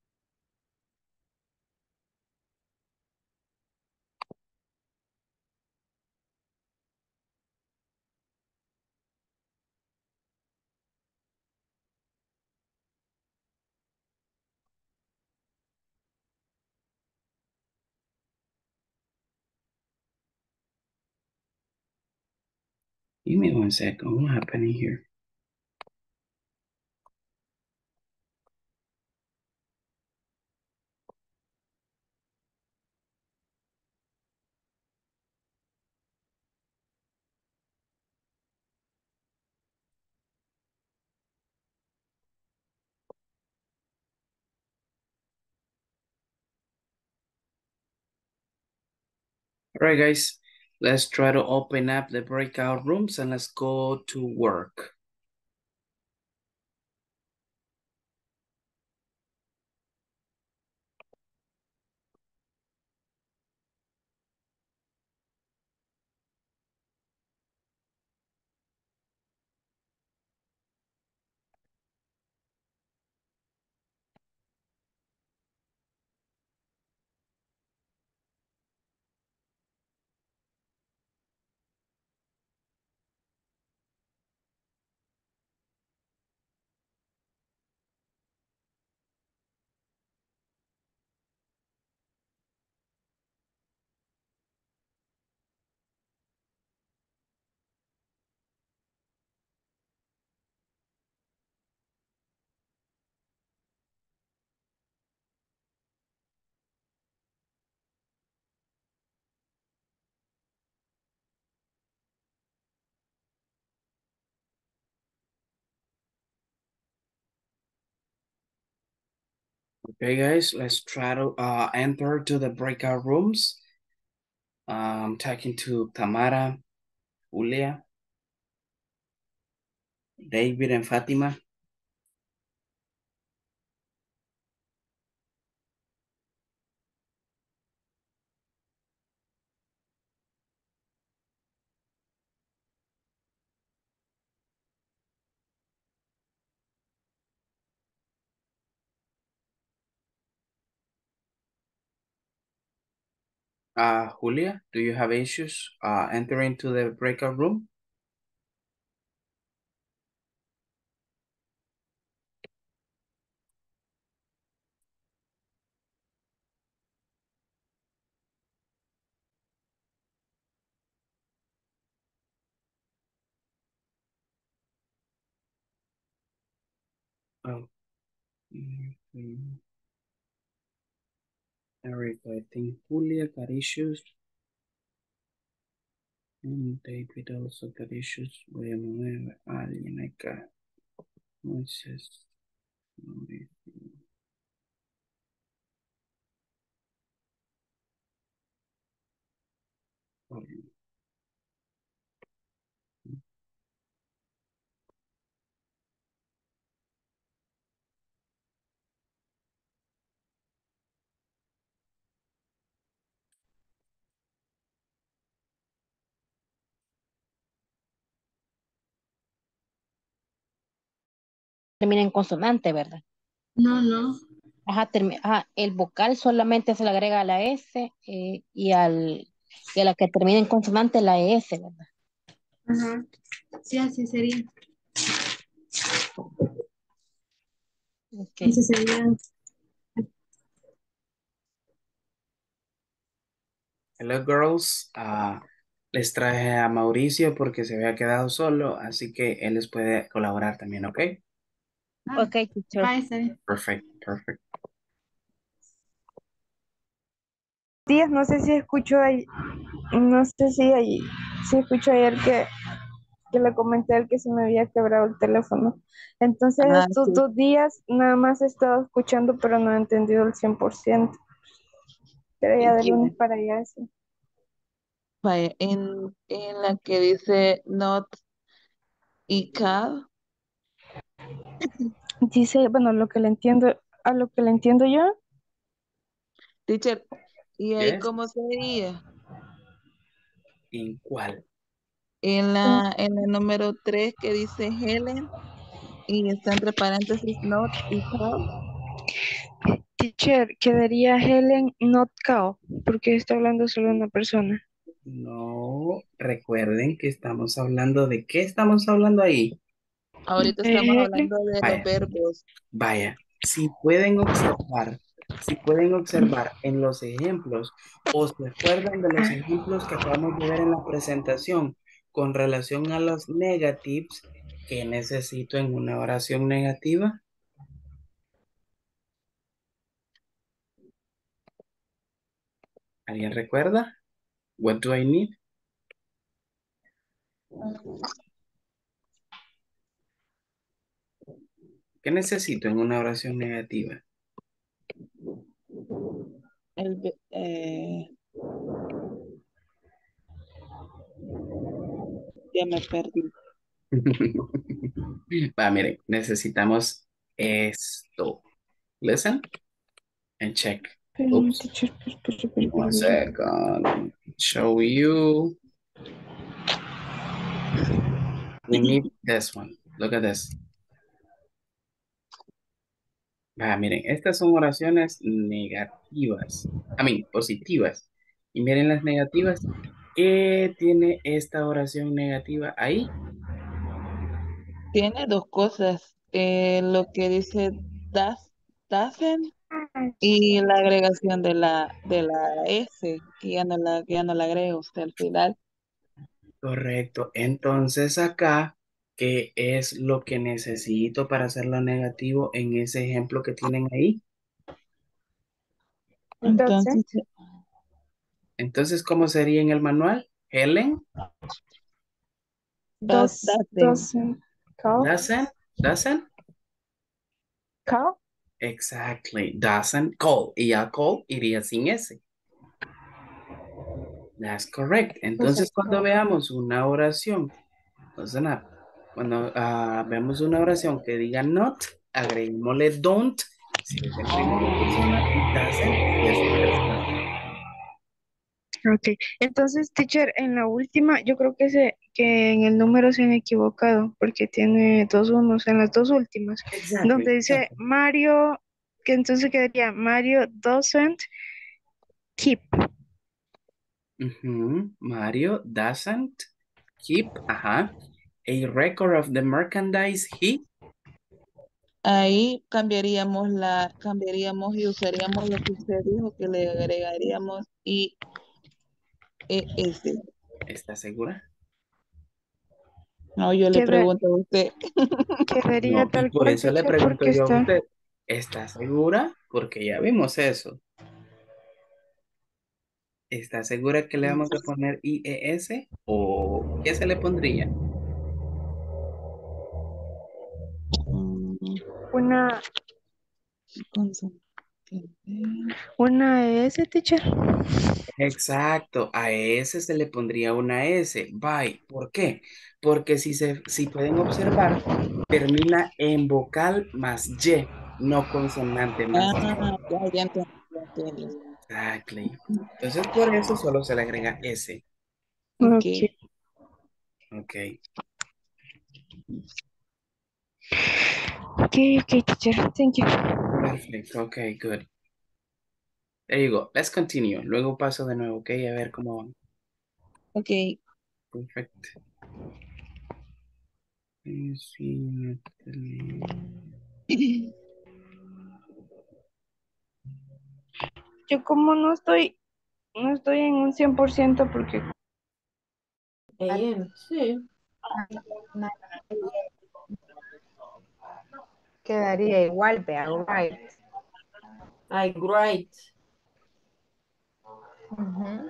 Give me one second. What's happening here? All right, guys, let's try to open up the breakout rooms and let's go to work. Okay, guys, let's try to uh, enter to the breakout rooms. I'm talking to Tamara, Julia, David, and Fatima. Uh, Julia, do you have issues uh, entering to the breakout room? Oh. Mm-hmm. Eric, I think Julia Caricius. Mm, David also Caricius. Voy a mover a alguien acá. Moisés. Mauricio. Jorge. Termina en consonante, ¿verdad? No, no. Ajá, termi- ajá, el vocal solamente se le agrega a la S eh, y, al, y a la que termina en consonante la S, ¿verdad? Ajá. Sí, así sería. Ok. Así sería. Hello girls, Ah, les traje a Mauricio porque se había quedado solo, así que él les puede colaborar también, ¿ok? Ah, Ok, teacher. ah, está bien. Perfect, perfect. Días, no sé si escuchó ahí, no sé si ahí, si escuchó ayer que, que le comenté al que se me había quebrado el teléfono. Entonces Ah, estos sí. dos días nada más he estado escuchando, pero no he entendido el cien por ciento. Pero ya de Ya. lunes para allá, sí. Vaya, en, en la que dice not y cal, Dice, bueno, lo que le entiendo, a lo que le entiendo yo, teacher, ¿y ahí Yes. cómo sería? ¿En cuál? En la, en la número tres que dice Helen y está entre paréntesis not y cal. teacher, quedaría Helen not cow, porque está hablando solo una persona. No, recuerden que estamos hablando de qué estamos hablando ahí. Ahorita estamos Eh, Helen, hablando de los Vaya, verbos. vaya. Si pueden observar, si pueden observar en los ejemplos o se acuerdan de los ejemplos que acabamos de ver en la presentación con relación a los negatives que necesito en una oración negativa. ¿Alguien recuerda? What do I need? ¿Qué necesito en una oración negativa? El, ve- eh, ya me perdí. Va, miren, necesitamos esto. Listen and check. Helen, Oops. teacher, pues, pues, pues, pues, One pues, second. Show you. We need this one. Look at this. Va, miren, estas son oraciones negativas. I mean, positivas. Y miren las negativas. ¿Qué tiene esta oración negativa ahí? Tiene dos cosas. Eh, lo que dice das, doesn't y la agregación de la, de la S, que ya no la, que ya no la agrega usted al final. Correcto. Entonces acá, ¿qué es lo que necesito para hacerlo negativo en ese ejemplo que tienen ahí? entonces, Entonces, Entonces, ¿cómo sería en el manual? Helen das, dos, doesn't. doesn't cow, doesn't, doesn't, cow, exactly, doesn't call. Y ya call iría sin S. That's correct. Entonces, doesn't cuando cow. veamos una oración, listen up, cuando ah, veamos una oración que diga not, agreguémosle don't si es en primera persona y doesn't si es en tercera. Ok, entonces, teacher, en la última, yo creo que, se, que en el número se han equivocado, porque tiene dos unos en las dos últimas, Exactly. donde dice Mario, que entonces quedaría Mario doesn't keep. Ujú. Mario doesn't keep, ajá, a record of the merchandise he. Ahí cambiaríamos la, cambiaríamos y usaríamos lo que usted dijo, que le agregaríamos I, E, S. ¿Está segura? No, yo le Queda- pregunto a usted. Quedaría No, y tal por cual, eso le teacher, pregunto porque yo a está. usted, ¿está segura? Porque ya vimos eso. ¿Está segura que le vamos a poner I E S? ¿O qué se le pondría? Mm, Una, consonante. una S, teacher. Exacto, a ese se le pondría una S. Bye. ¿Por qué? Porque si, se, si pueden observar, termina en vocal más Y, no consonante más Y. Ah, ya, ya entiendo, ya entiendo. Exactly. Entonces, por eso solo se le agrega S. Ok. Ok. Ok, ok, teacher. Thank you. Perfecto. Ok, good. There you go. Let's continue. Luego paso de nuevo, ok, a ver cómo van. Ok. Perfecto. Sí, sí, Yo como no estoy, no estoy en un cien por ciento porque A M, sí. Quedaría igual, vea, right. I great. Ujú.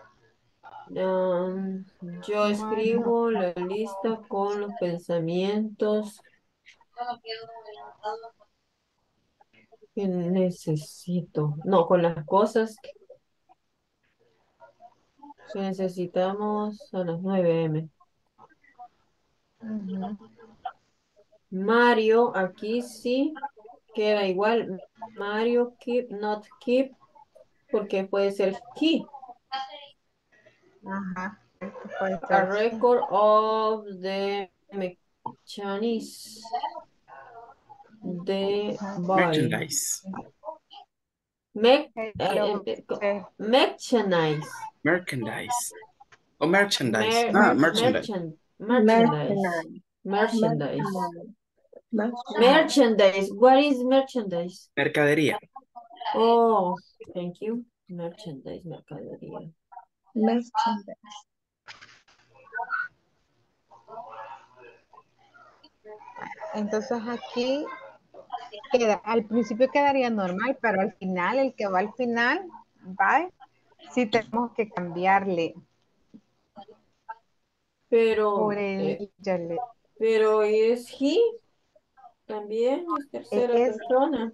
Um, yo escribo la lista con los pensamientos que necesito. No, con las cosas que que necesitamos a las nueve eme. Ujú. Mario, aquí sí queda igual. Mario, keep, not keep, porque puede ser he. Ajá. Esto puede A ser, sí. record of the mechanics de body. Merchandise. Mech, Eh, eh, Pero, eh, co- sí. mechanize. Merchandise. O merchandise. Mer, Ah, mer, merchandise. merchant, merchandise. Merchandise. Merchandise. What is merchandise? Mercadería. Oh, thank you. Merchandise, mercadería. Entonces aquí queda, al principio quedaría normal, pero al final, el que va al final, va, sí tenemos que cambiarle por Pero, eh, el, ya le- pero es he también, es tercera es, persona.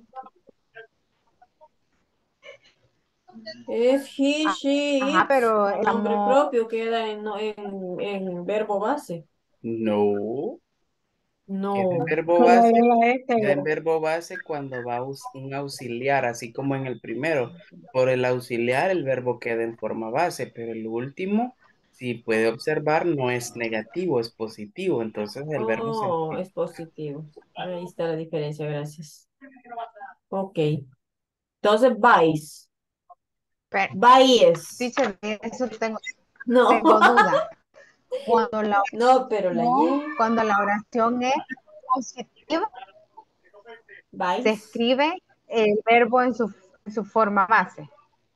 Es he, she, ajá, it. pero Nombre estamos, propio queda en, no- en, en verbo base. No. Queda en No. verbo base. Queda en verbo base cuando va aus- un auxiliar, así como en el primero. Por el auxiliar, el verbo queda en forma base, pero el último, si puede observar, no es negativo, es positivo. Entonces el verbo se... Oh, es positivo. Ahí está la diferencia, gracias. Ok. Entonces, vais. pero, Vais. teacher, eso tengo, No. tengo duda. Cuando la, No, pero la Y. cuando la oración es positiva, se Vais. escribe el verbo en su, en su forma base.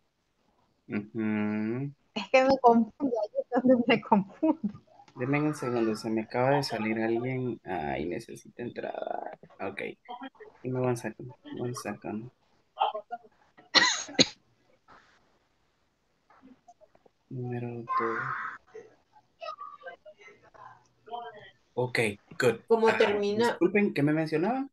Ujú. Es que me confundo, ahí es donde me confundo. Denme un segundo, se me acaba de salir alguien. Ay, necesita entrada. Ok. Y me van sacando. One second. Número dos. Ok, good. Como Ah, termina. disculpen, ¿qué me mencionaban?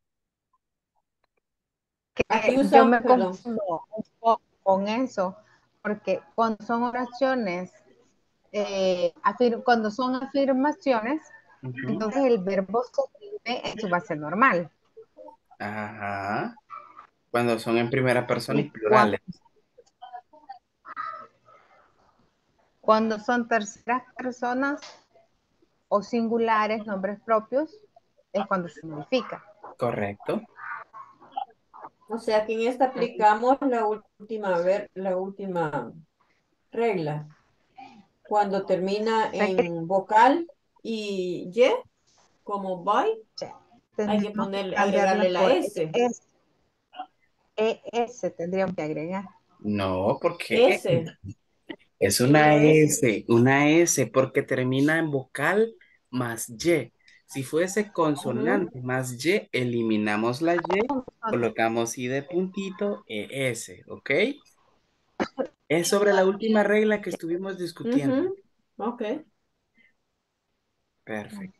Aquí Yo usamos, me perdón. confundo un poco con eso, porque cuando son oraciones, eh, afir- cuando son afirmaciones, Ujú. entonces el verbo se escribe en su base normal. Ajá. Cuando son en primera persona y Y cuando, plurales. cuando son terceras personas o singulares, nombres propios, es cuando se modifica. Correcto. O sea que en esta aplicamos la última, ver, la última regla. Cuando termina O sea que en vocal y Y, como by, hay que tendríamos que ponerle, cambiarla agregarle la por S. ES, E S, tendríamos que agregar. No, porque S. es una Solo S. S, una S, porque termina en vocal más Y. Si fuese consonante más Y, eliminamos la Y, colocamos I de puntito, E S, ¿ok? Es sobre la última regla que estuvimos discutiendo. Ujú. Ok. Perfecto.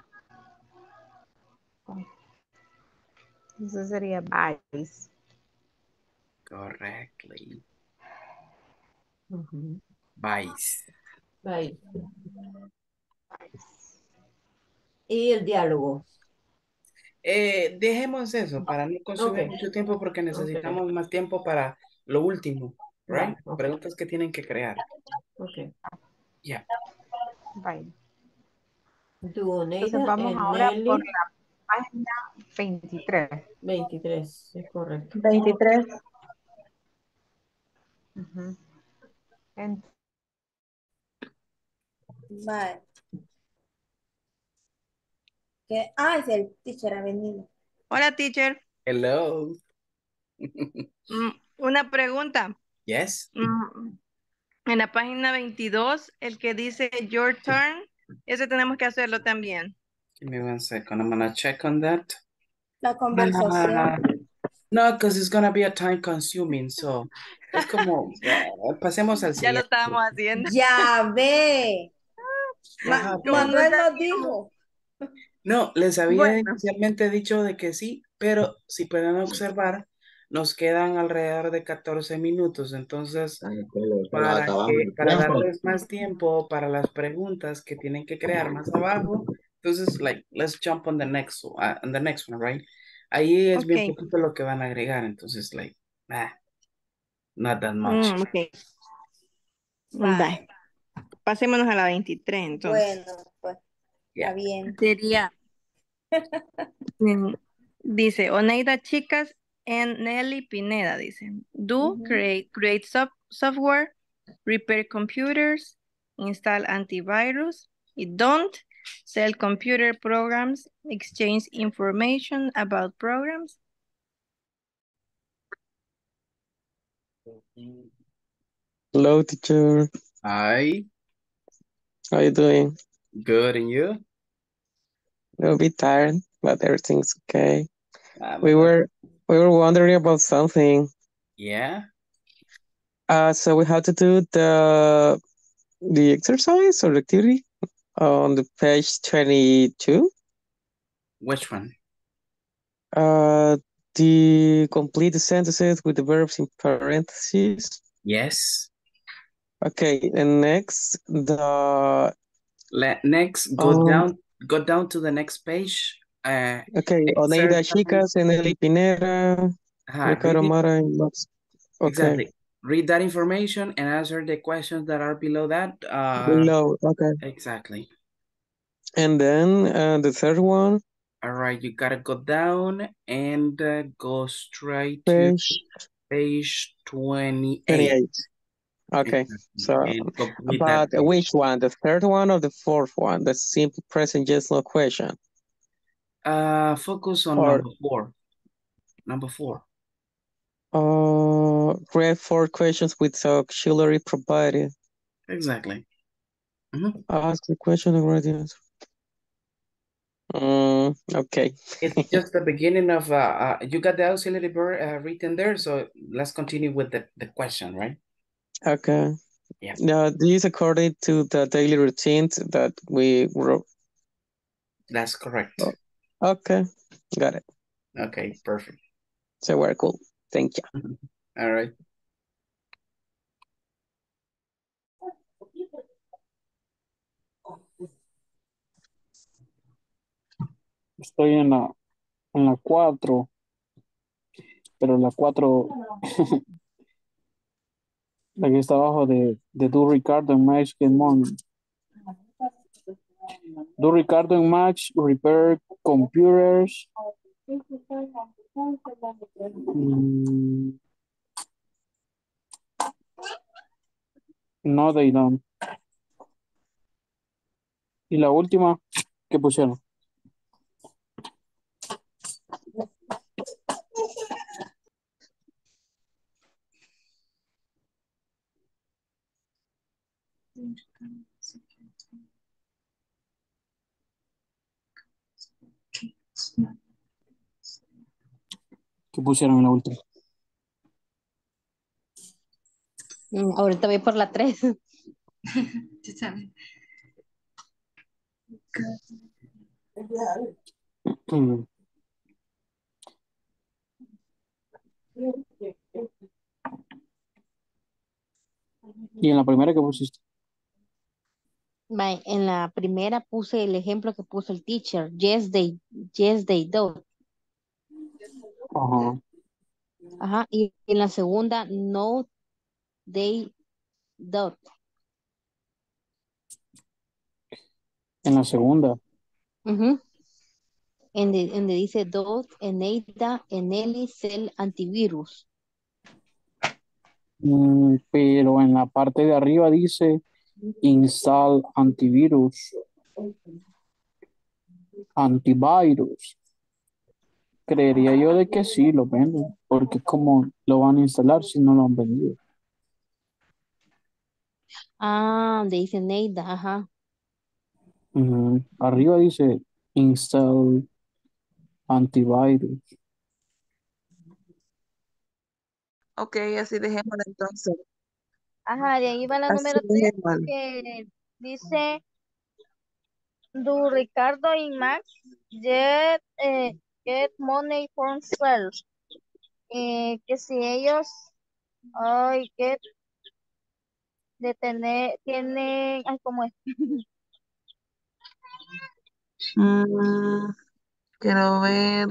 Eso sería vice. Correctly. Ujú. Vice. Ahí. Y el diálogo. Eh, dejemos eso para no Ok. consumir mucho tiempo porque Ok. necesitamos más tiempo para lo último, right? Va, ok. Preguntas que tienen que crear. Ok. Ya. Bye. Entonces Duoneida vamos and ahora por Nelly. la página veintitrés. veintitrés, es correcto. veintitrés. Ujú. En- Vale. ¿Qué? Ah, es el teacher ha venido. Hola, teacher. Hello. Mm, Una pregunta. Yes. Mm, En la página veintidós, el que dice your turn, ese tenemos que hacerlo también. Give me one second. I'm gonna check on that. La conversación. Ah, no, because it's gonna be a time consuming. So es como uh, pasemos al Ya lo siguiente. estábamos haciendo. Ya ve. Ajá, Ma- Como no Manuel nos sabíamos. dijo. no, les había Bueno, inicialmente dicho de que sí, pero si pueden observar, nos quedan alrededor de catorce minutos. Entonces, Nos para acabamos que, el para tiempo. darles más tiempo para las preguntas que tienen que crear más abajo, entonces, like, let's jump on the next, uh, on the next one, right? Ahí es bien ok. poquito lo que van a agregar, entonces, like, ah, not that much. Mm, ok. Vale. Bye. Pasémonos a la veintitrés, entonces. Bueno, pues está Yeah. bien. Sería, mm, dice, Oneida Chicas and Nelly Pineda, dice. Do, Ujú. create, create soft- software, repair computers, install antivirus. Y don't, sell computer programs, exchange information about programs. Hello, teacher. Hi, How you doing? good, and you? A little bit tired, but everything's okay. Ah, We ¿verdad? were we were wondering about something. Yeah, Uh, so we have to do the the exercise or activity on the page twenty-two. which one? Uh, the complete the sentences with the verbs in parentheses. Yes. Okay, and next the Let, next, go um down, go down to the next page. Uh, okay, Oneida exercise. Chicas and Eli Pinera, Ajá, read Ricardo it. Mara and Max. Okay, Exactly. Read that information and answer the questions that are below that. Uh, below. Okay, exactly. and then uh, the third one, All right, you gotta go down and uh, go straight to page page twenty-eight. twenty-eight. Okay, Exactly. so And complete that but page. which one? The third one or the fourth one? The simple present yes no question. Uh, focus on Or number four. Number four. uh, create four questions with auxiliary provided. Exactly. Mhm. Ask the question and write the answer. Mm, okay. It's just the beginning of, uh, uh, you got the auxiliary verb uh, written there, so let's continue with the, the question, right? Okay. Yeah. Now, these according to the daily routines that we wrote. That's correct. Oh, okay, got it. Okay, perfect. So we're cool. Thank you. All right. Estoy en la, en la cuatro, pero la cuatro, la que está abajo de, de Do Ricardo and Max Get Money. Do Ricardo and Max repair computers. Mm, no, they don't. Y la última, ¿qué pusieron? ¿Qué pusieron en la última? Mm, ahorita voy por la tres. Sí, sabe. Mm. ¿Y en la primera qué pusiste? Va, en la primera puse el ejemplo que puso el teacher. Yes, they, yes, they do. Ajá. Ajá. Y en la segunda, no, they don't. En la segunda. Ujú. En de- donde dice dot, Eneida, Eneli, Cell, antivirus. Mm, pero en la parte de arriba dice install antivirus, antivirus. Creería yo de que sí lo venden, porque como lo van a instalar si no lo han vendido. Ah, donde dice Neida, ajá. Ujú. Arriba dice install antivirus. Ok, así dejémoslo entonces. Ajá, de ahí va la Así número tres dejémoslo. que dice, do Ricardo y Max get, eh, get money from sales? Eh, que si ellos, ay, get, de tener, tienen, ay, ¿cómo es? Mm, quiero ver.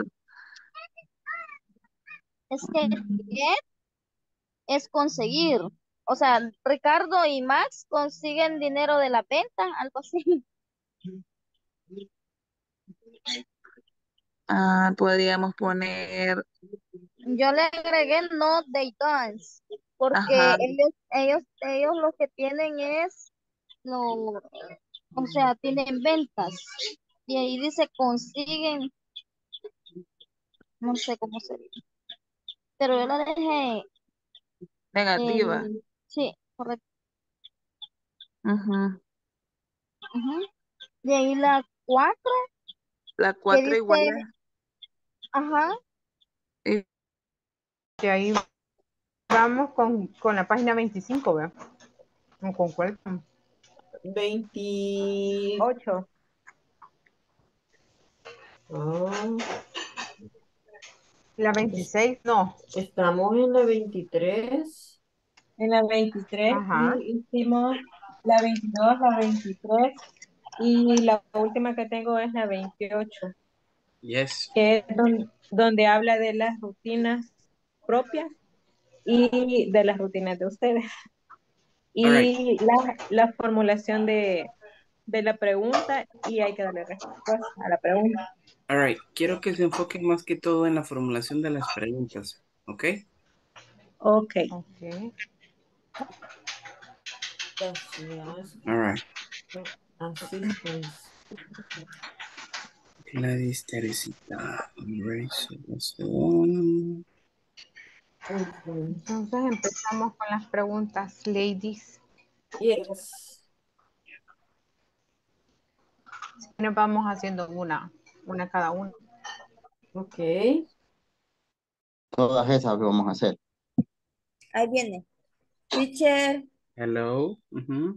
Es que get es conseguir. O sea, Ricardo y Max consiguen dinero de la venta, algo así. Ah, podríamos poner, Yo le agregué no they don't, porque ajá, ellos, ellos, ellos lo que tienen es lo, o sea, tienen ventas. Y ahí dice consiguen, no sé cómo se dice, pero yo la dejé negativa. en, sí, correcto. Ujú. Ujú. De ahí la cuatro, La que cuatro igual. dice, ajá, eh, Y ahí vamos con, con la página veinticinco, ¿verdad? ¿O con cuál? veintiocho. Ah, La veintiséis, no. estamos en la veintitrés. En la veintitrés Ajá. y hicimos la veintidós, la veintitrés y la última que tengo es la veintiocho, Yes. que es don- donde habla de las rutinas propias y de las rutinas de ustedes. All right. Y la, la formulación de, de la pregunta y hay que darle respuesta a la pregunta. All right. Quiero que se enfoquen más que todo en la formulación de las preguntas. ¿Ok? Ok. Ok. All right. Assistance. Gladys Teresita. All right. So that's the one. Entonces empezamos con las preguntas, ladies. Yes. Nos vamos haciendo una, una cada una. Ok. Todas esas que vamos a hacer. ahí viene. Teacher, Hello. Ujú.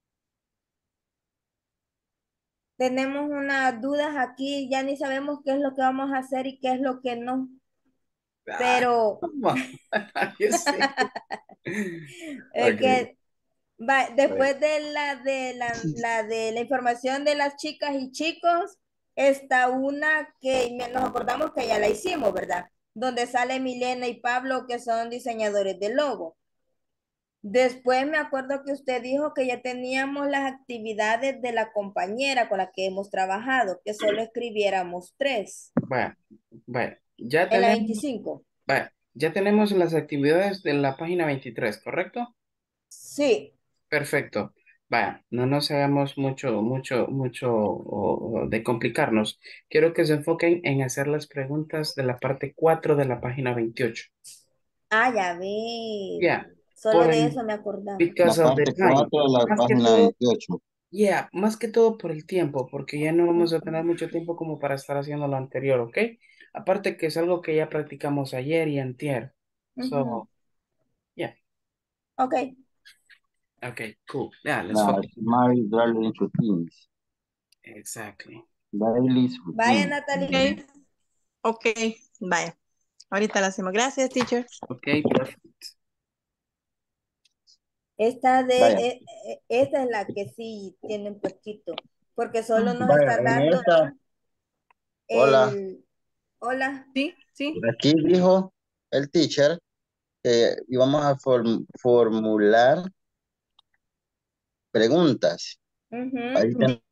tenemos unas dudas aquí, ya ni sabemos qué es lo que vamos a hacer y qué es lo que no. Pero Yo sé. es Ok. que va, Right. después de la de la, la de la información de las chicas y chicos, está una que me- nos acordamos que ya la hicimos, ¿verdad? Donde sale Milena y Pablo, que son diseñadores de logo. Después me acuerdo que usted dijo que ya teníamos las actividades de la compañera con la que hemos trabajado, que solo escribiéramos tres. Vaya, vaya. Ya En la tenemos, veinticinco. vaya, ya tenemos las actividades de la página veintitrés, ¿correcto? Sí. Perfecto. Vaya, no nos hagamos mucho, mucho, mucho o- o de complicarnos. Quiero que se enfoquen en hacer las preguntas de la parte cuatro de la página veintiocho. Ah, ya vi. Yeah, Solo por de el, eso me acordaba. La because of the parte time. cuatro de la Más que página todo, veintiocho. yeah, más que todo por el tiempo, porque ya no vamos a tener mucho tiempo como para estar haciendo lo anterior, ¿ok? Aparte que es algo que ya practicamos ayer y antier. Ujú. So, yeah. Ok. Okay, cool. Yeah, let's Nah, focus. my daily routines. Exactly. Daily Vaya, routine. Natalie. Ok, vaya. Ahorita lo hacemos. Gracias, teacher. Okay, perfect. Esta de Vaya, e- e- esta es la que sí tiene un poquito, porque solo nos vaya, está en dando esta, hola, el hola. Sí, sí. aquí dijo el teacher que íbamos a form- formular preguntas. Ahí Ujú. ten-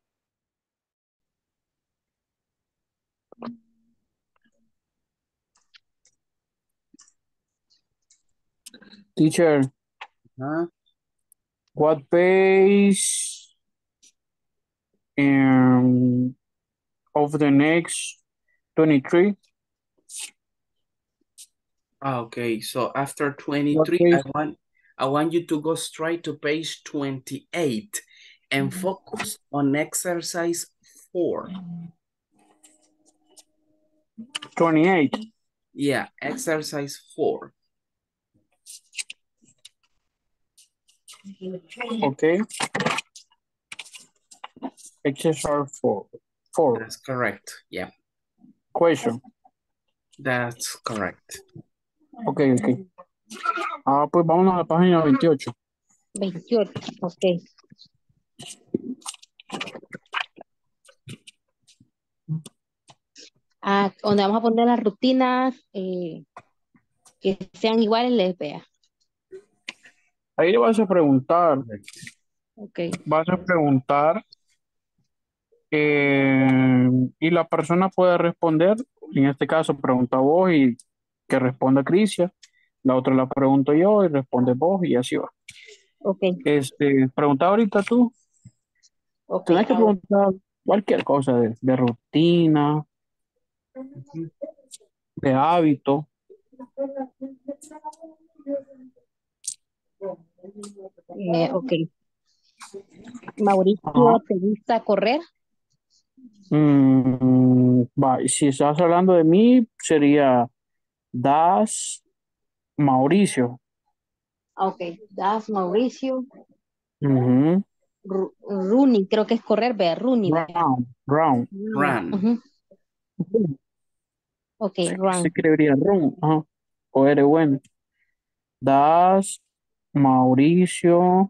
Teacher, Ajá. what page um, of the next twenty-three? Ah, okay, so after What twenty-three, I page? want I want you to go straight to page twenty-eight and focus on exercise four. twenty-eight. Yeah, exercise four. Okay. Exercise four. Four. That's correct. Yeah, Question. that's correct. Ok, ok. Ah, pues vámonos a la página veintiocho. veintiocho, ok. Ah, donde vamos a poner las rutinas eh, que sean iguales, les vea. Ahí le vas a preguntar, Ok. vas a preguntar eh, y la persona puede responder. En este caso, pregunta vos y que responda Cristian. La otra la pregunto yo y responde vos y así va. Ok, Este, pregunta ahorita tú. ok. Tenés que ahora- preguntar cualquier cosa de, de rutina, Ujú. de hábito. eh, ok. Mauricio, Ajá. ¿te gusta correr? Mm, va, y si estás hablando de mí, sería Das Mauricio. Ah, ok. Das Mauricio. Ujú. Ru- Running, creo que es correr, vea, running, vea. Round, round. Run. Run. Ujú. Ok, Se, se run. escribiría run. Ajá. O eres bueno. Das Mauricio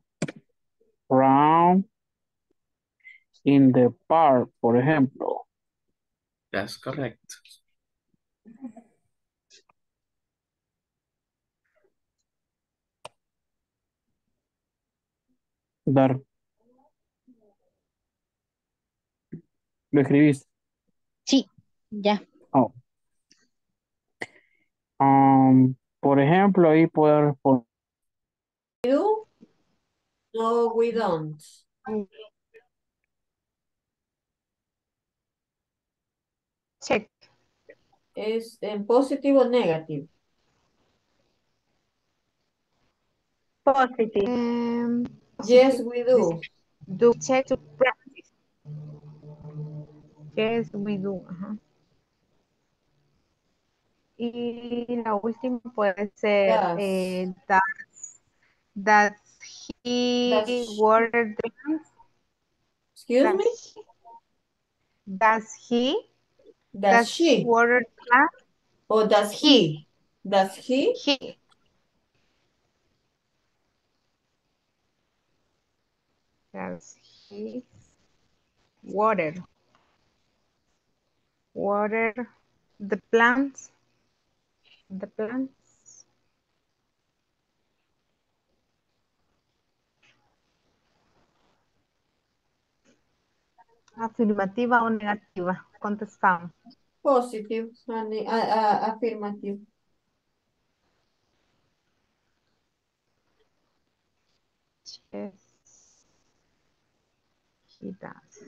round in the park, por ejemplo. That's correct. Dar. ¿Lo escribiste? Sí, ya. Oh. Um, por ejemplo, ahí puedo responder. You? No, we don't. Check. Es en positivo o negativo. Positive. Um, Yes, positive. we do. Do check to practice. Yes, we do. Ajá. Y la última puede ser Does. eh, does, does he Does, water the plants? excuse me? Does he, does he, Does does she? water the plants? Or does He, he? Does he? he. Does he water, water the plants? The plants. Afirmativa o negativa. Contestamos. Positive, honey. Uh, uh, affirmative. Yes, he does.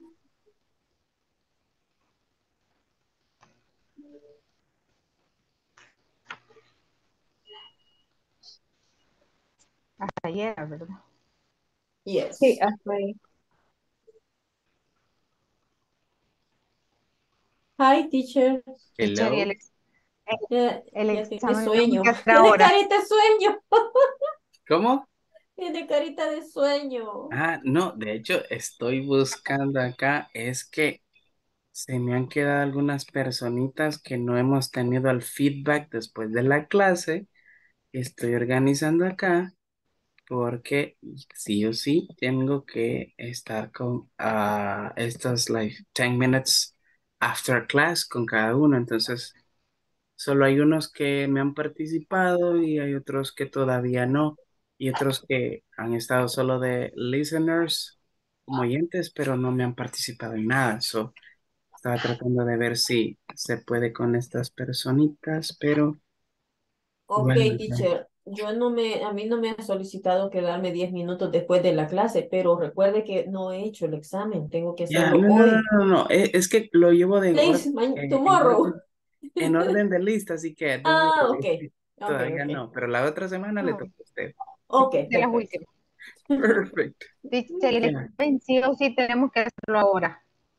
Hasta ayer, ¿verdad? Yes. Sí, hasta ahí. Hi, teacher. Teacher, y Hello. el, ex- el, Ya, el ya tiene examen sueño. tenemos que hacer Tiene ahora. carita de sueño. ¿Cómo? Tiene carita de sueño. Ah, no, de hecho estoy buscando acá, es que se me han quedado algunas personitas que no hemos tenido el feedback después de la clase. Estoy organizando acá porque sí o sí tengo que estar con ah, estos like ten minutes after class con cada uno. Entonces, solo hay unos que me han participado y hay otros que todavía no. Y otros que han estado solo de listeners, como oyentes, pero no me han participado en nada. So, estaba tratando de ver si se puede con estas personitas, pero Ok, bueno, teacher. Yo no me, a mí no me han solicitado quedarme diez minutos después de la clase, pero recuerde que no he hecho el examen. Tengo que ya, hacerlo no, no, no, hoy. no, no, e- es que lo llevo de Please, orden, ma- eh, en tomorrow. orden, en orden de lista, así que don't Ah, ok. worry. Ok, Todavía ok. no, pero la otra semana le No, toca a usted. Ok, de las perfecto. últimas. Perfect. Teacher, y el Ya, examen sí o sí tenemos que hacerlo ahora.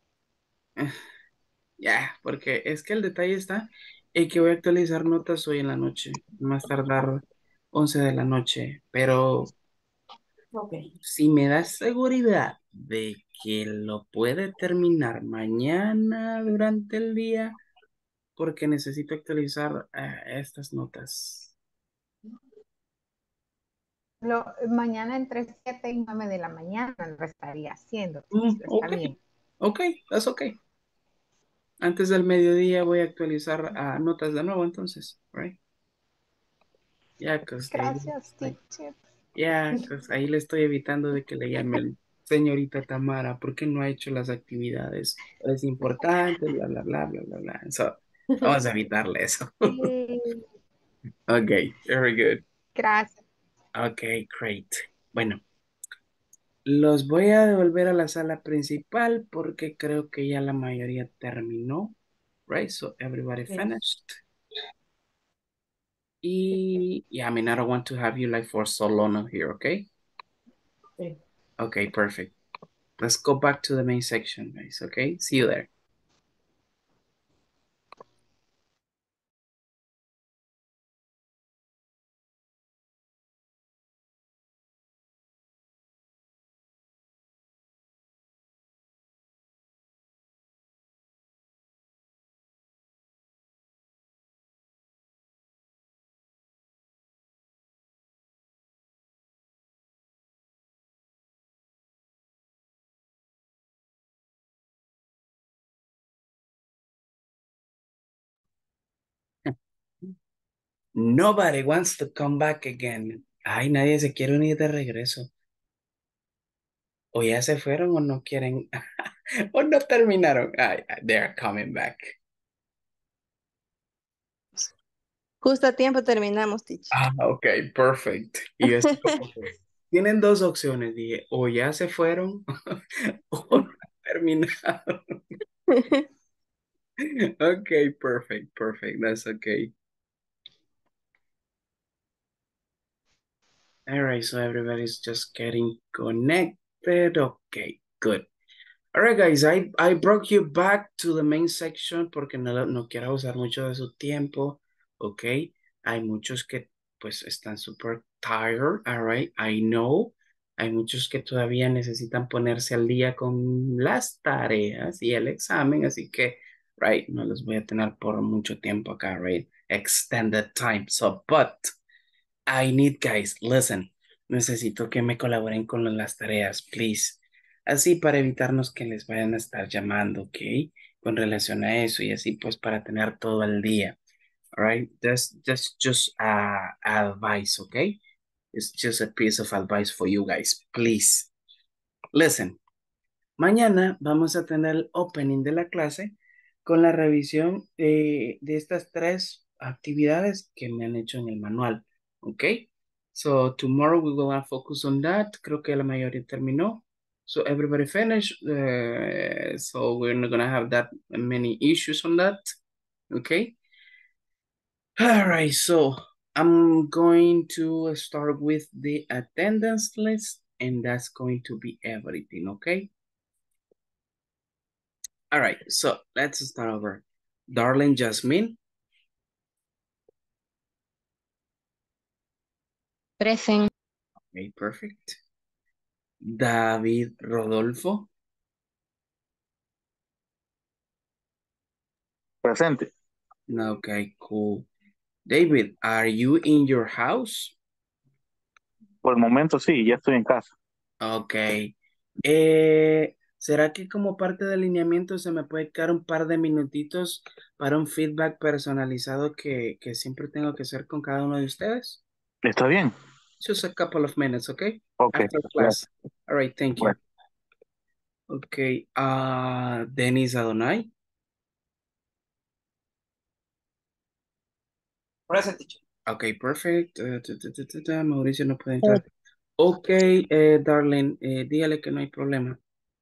ya, porque es que el detalle está en que voy a actualizar notas hoy en la noche, más tardar once de la noche, pero Ok. si me das seguridad de que lo puede terminar mañana durante el día, porque necesito actualizar eh, estas notas. Lo, mañana entre siete y nueve de la mañana lo estaría haciendo, Mm, teacher. Está ok, bien. ok, that's ok. Antes del mediodía voy a actualizar a notas de nuevo, entonces, right? Ya, cause ahí, Gracias, teacher. ya, cause ahí le estoy evitando de que le llamen señorita Tamara, porque no ha hecho las actividades. Es importante, bla, bla, bla, bla, bla, bla. So, vamos a evitarle eso. Sí, Ok, very good. gracias. Ok, great. Bueno, los voy a devolver a la sala principal porque creo que ya la mayoría terminó. Right, so everybody Sí, finished. Y yeah, I mean, I don't want to have you like for so long here, okay? sí. Okay, perfect. Let's go back to the main section, guys, okay? See you there. Nobody wants to come back again. Ay, nadie se quiere unir de regreso. O ya se fueron o no quieren, o no terminaron. Ay, they're coming back. Justo a tiempo terminamos, teacher. Ah, ok, perfect. Y yo estoy como que, tienen dos opciones, dije, o ya se fueron o no terminaron. Okay, perfect, perfect. That's okay. All right, so everybody's just getting connected. Okay, good. All right, guys, I, I brought you back to the main section porque no, no quiero usar mucho de su tiempo. Okay, hay muchos que pues están super tired. All right, I know. Hay muchos que todavía necesitan ponerse al día con las tareas y el examen, así que, right, no los voy a tener por mucho tiempo acá, right? Extended time. So, but I need, guys, listen, necesito que me colaboren con las tareas, please. Así para evitarnos que les vayan a estar llamando, ¿ok? Con relación a eso y así pues para tener todo el día. All right, that's, that's just uh, advice, okay? It's just a piece of advice for you guys, please. Listen, mañana vamos a tener el opening de la clase con la revisión eh, de estas tres actividades que me han hecho en el manual, ¿ok? So tomorrow we will focus on that. Creo que la mayoría terminó. So everybody finished. Uh, so we're not gonna have that many issues on that, okay? All right, so I'm going to start with the attendance list and that's going to be everything, okay? All right, so let's start over. Darling Jasmine. Present. Okay, perfect. David Rodolfo. Presente. Okay, cool. David, are you in your house? Por el momento sí, ya estoy en casa. Ok. Eh, ¿será que como parte del alineamiento se me puede quedar un par de minutitos para un feedback personalizado que, que siempre tengo que hacer con cada uno de ustedes? ¿Está bien? Just a couple of minutes, okay? Ok, After class. gracias. All right, thank you. Bueno. Okay, uh, Denis Adonai. Present, teacher. Okay, perfect. Uh, ta, ta, ta, ta, ta, Mauricio no puede entrar. Ok, eh, Darlene, eh, dígale que no hay problema.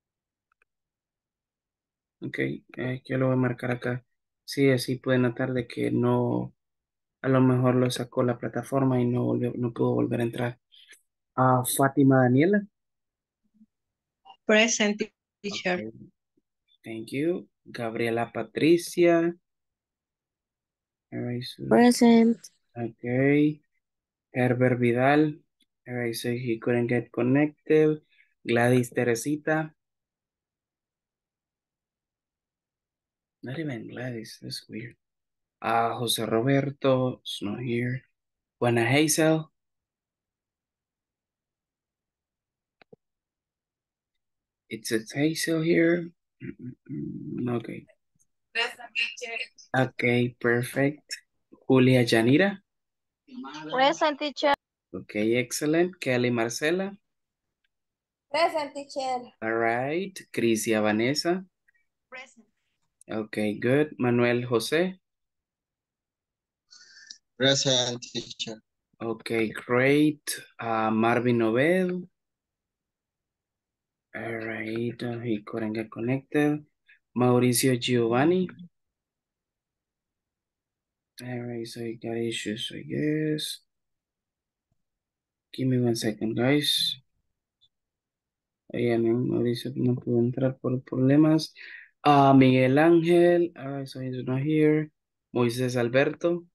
Ok, eh, yo lo voy a marcar acá. Sí, así puede notar de que no, a lo mejor lo sacó la plataforma y no volvió, no pudo volver a entrar. Ah, Fátima Daniela. Present, teacher. Okay, thank you. Gabriela Patricia. All right, so- Present. Okay. Herbert Vidal. All right, so he couldn't get connected. Gladys Teresita. Not even Gladys, that's weird. Ah, José Roberto, it's not here. Juana Hazel. It's a Hazel here. Mm, mm, mm, Okay. Okay, perfect. Julia Yanira. Present, teacher. Okay, excellent. Kelly Marcela. Present, teacher. All right. Crisia Vanessa. Present. Okay, good. Manuel José. Present, teacher. Okay, great. Uh, Marvin Obed. All right, uh, he couldn't get connected. Mauricio Giovanni. All right, so you got issues, I guess. Give me one second, guys. Ayan, Mauricio no pudo entrar por problemas. Ah, Miguel Ángel. All right, so he's not here. Moisés Alberto.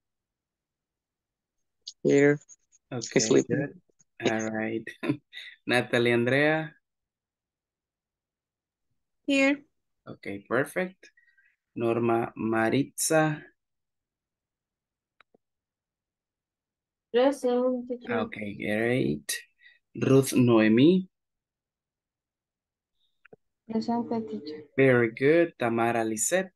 Here. Okay, Sleeping. good. All right. Natalie Andrea. Here. Okay, perfect. Norma Maritza. Present, teacher. Okay, great. Ruth Noemi. Present, teacher. Very good. Tamara Lisette.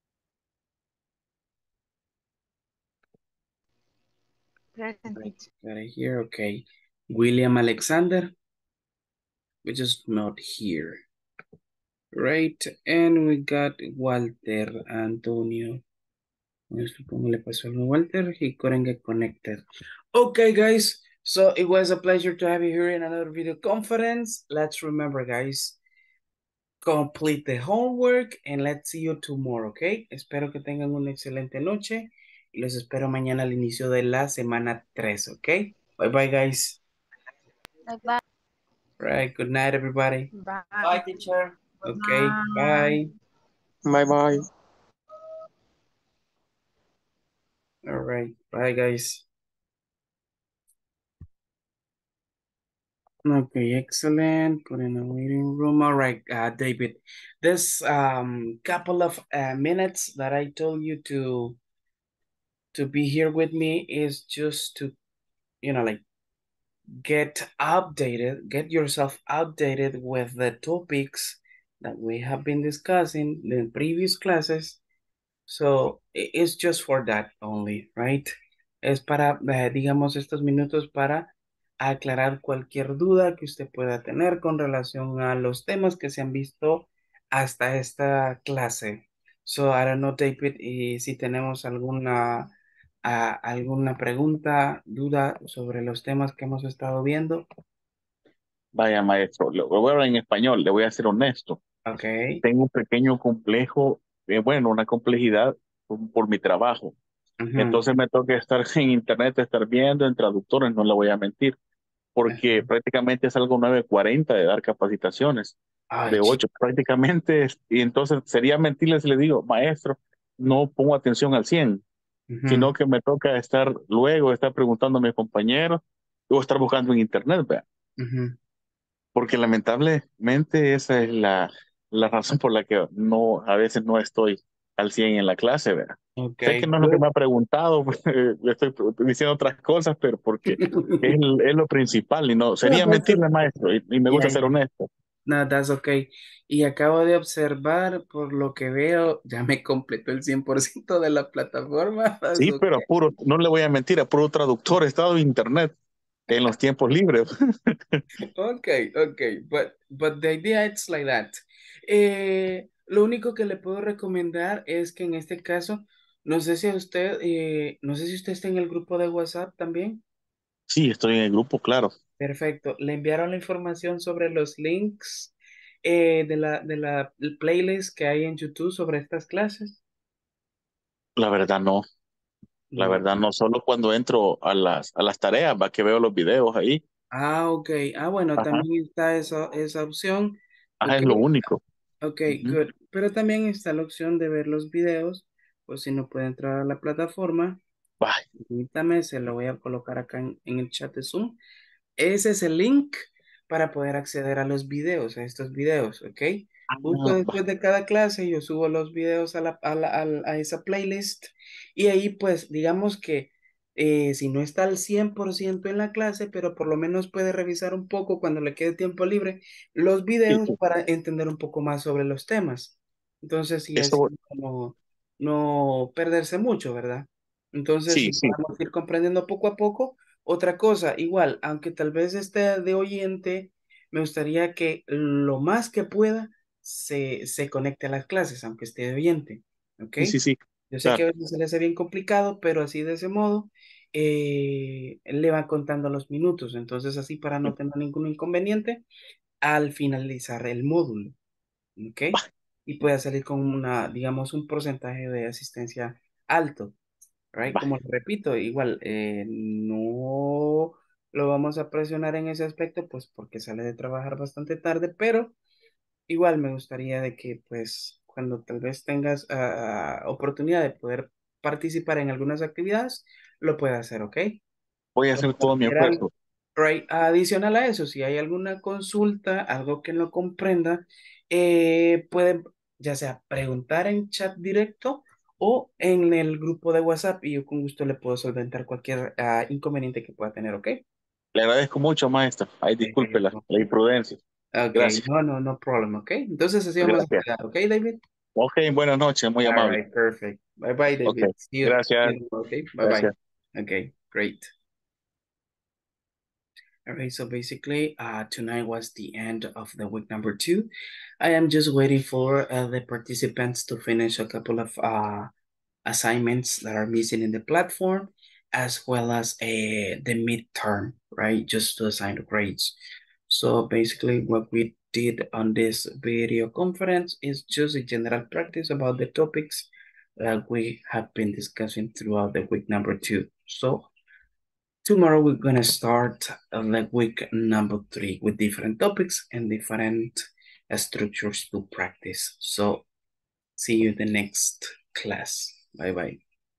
Present, Right, teacher. got it here. Okay. William Alexander. Which is not here. Right, and we got Walter Antonio. No sé cómo le pasó a Walter. He couldn't get connected. Okay, guys. So it was a pleasure to have you here in another video conference. Let's remember, guys, complete the homework and let's see you tomorrow, okay? Espero que tengan una excelente noche y los espero mañana al inicio de la semana tres, okay? Bye bye, guys. Bye. Right, good night, everybody. Bye. Bye, teacher. Okay, bye. Bye bye. All right, bye, guys. Okay, excellent. Put in a waiting room. All right, uh, David, this um couple of uh, minutes that I told you to to be here with me is just to, you know, like get updated, get yourself updated with the topics that we have been discussing in previous classes. So i- it's just for that only, right? Es para, eh, digamos, estos minutos para aclarar cualquier duda que usted pueda tener con relación a los temas que se han visto hasta esta clase. So, I don't know, David, y si tenemos alguna, ah, alguna pregunta, duda sobre los temas que hemos estado viendo. Vaya, maestro, lo voy a hablar en español, le voy a ser honesto. Ok. Tengo un pequeño complejo, eh, bueno, una complejidad por, por mi trabajo. Ujú. Entonces me toca estar en internet, estar viendo en traductores, no le voy a mentir, porque prácticamente es algo nueve cuarenta de dar capacitaciones, Ay, de ocho prácticamente, y entonces sería mentirles si le digo, maestro, no pongo atención al cien, Ujú. sino que me toca estar luego, estar preguntando a mis compañeros o estar buscando en internet, ¿vea? Ujú. Porque lamentablemente esa es la, la razón por la que no, a veces no estoy al cien en la clase, ¿verdad? Sé que Okay, no es lo que good. me ha preguntado, pues, le estoy diciendo otras cosas, pero porque es, es lo principal y no, No, sería that's mentirle, okay. maestro, y, y me Yeah, gusta ser yeah. honesto. No, that's okay. Y acabo de observar, por lo que veo, ya me completó el cien por ciento de la plataforma. That's Sí, pero a okay. puro, no le voy a mentir, a puro traductor, he estado en internet en los tiempos libres. Okay, okay, but, but the idea it's like that. Eh, lo único que le puedo recomendar es que en este caso, no sé si a usted, eh, no sé si usted está en el grupo de WhatsApp también. Sí, estoy en el grupo, claro. Perfecto. Le enviaron la información sobre los links eh, de la, de la playlist que hay en YouTube sobre estas clases. La verdad no, la No. verdad no, solo cuando entro a las, a las tareas, va que veo los videos ahí. Ah, ok. Ah, bueno, Ajá, también está esa, esa opción. ajá, Ok, es lo único. ok, Ujú. good. Pero también está la opción de ver los videos, pues si no puede entrar a la plataforma. Bye. Permítame, se lo voy a colocar acá en, en el chat de Zoom. Ese es el link para poder acceder a los videos, a estos videos, ¿ok? Ah, Justo va. después de cada clase yo subo los videos a, la, a, la- al- a esa playlist y ahí pues digamos que eh, si no está al cien por ciento en la clase, pero por lo menos puede revisar un poco cuando le quede tiempo libre los Sí, videos sí. para entender un poco más sobre los temas. Entonces, sí, así Eso, no, no perderse mucho, ¿verdad? Entonces, sí, si sí. podemos ir comprendiendo poco a poco. Otra cosa, igual, aunque tal vez esté de oyente, me gustaría que lo más que pueda se, se conecte a las clases, aunque esté de oyente, ¿ok? Sí, sí, sí. Yo sé que Claro. a veces se le hace bien complicado, pero así de ese modo eh, le va contando los minutos, entonces así para no tener ningún inconveniente al finalizar el módulo, ¿ok? Va. Y pueda salir con una, digamos, un porcentaje de asistencia alto. Right? Va. Como les repito, igual eh, no lo vamos a presionar en ese aspecto, pues porque sale de trabajar bastante tarde, pero igual me gustaría de que pues cuando tal vez tengas ah, oportunidad de poder participar en algunas actividades, lo pueda hacer, ¿ok? Voy a O hacer todo mi cualquier algo, esfuerzo. right, adicional a eso, si hay alguna consulta, algo que no comprenda, eh, pueden ya sea preguntar en chat directo o en el grupo de WhatsApp y yo con gusto le puedo solventar cualquier ah, inconveniente que pueda tener, ¿ok? Le agradezco mucho, maestro. Ay, disculpe la, Perfecto. la imprudencia. Ok, Gracias. no, no, no problem, ¿ok? Entonces así vamos a Gracias. quedar, ¿ok, David? Ok, buenas noches, muy All amable. right, perfect. Bye bye, Ok, David. See you. See gracias, you, okay, bye bye. gracias. Okay, great. All right, so basically, uh, tonight was the end of the week number two. I am just waiting for uh, the participants to finish a couple of uh, assignments that are missing in the platform, as well as uh, the midterm, right? Just to assign the grades. So basically, what we did on this video conference is just a general practice about the topics that we have been discussing throughout the week number two. So tomorrow we're gonna start uh, like week number three with different topics and different uh, structures to practice. So see you in the next class. Bye bye.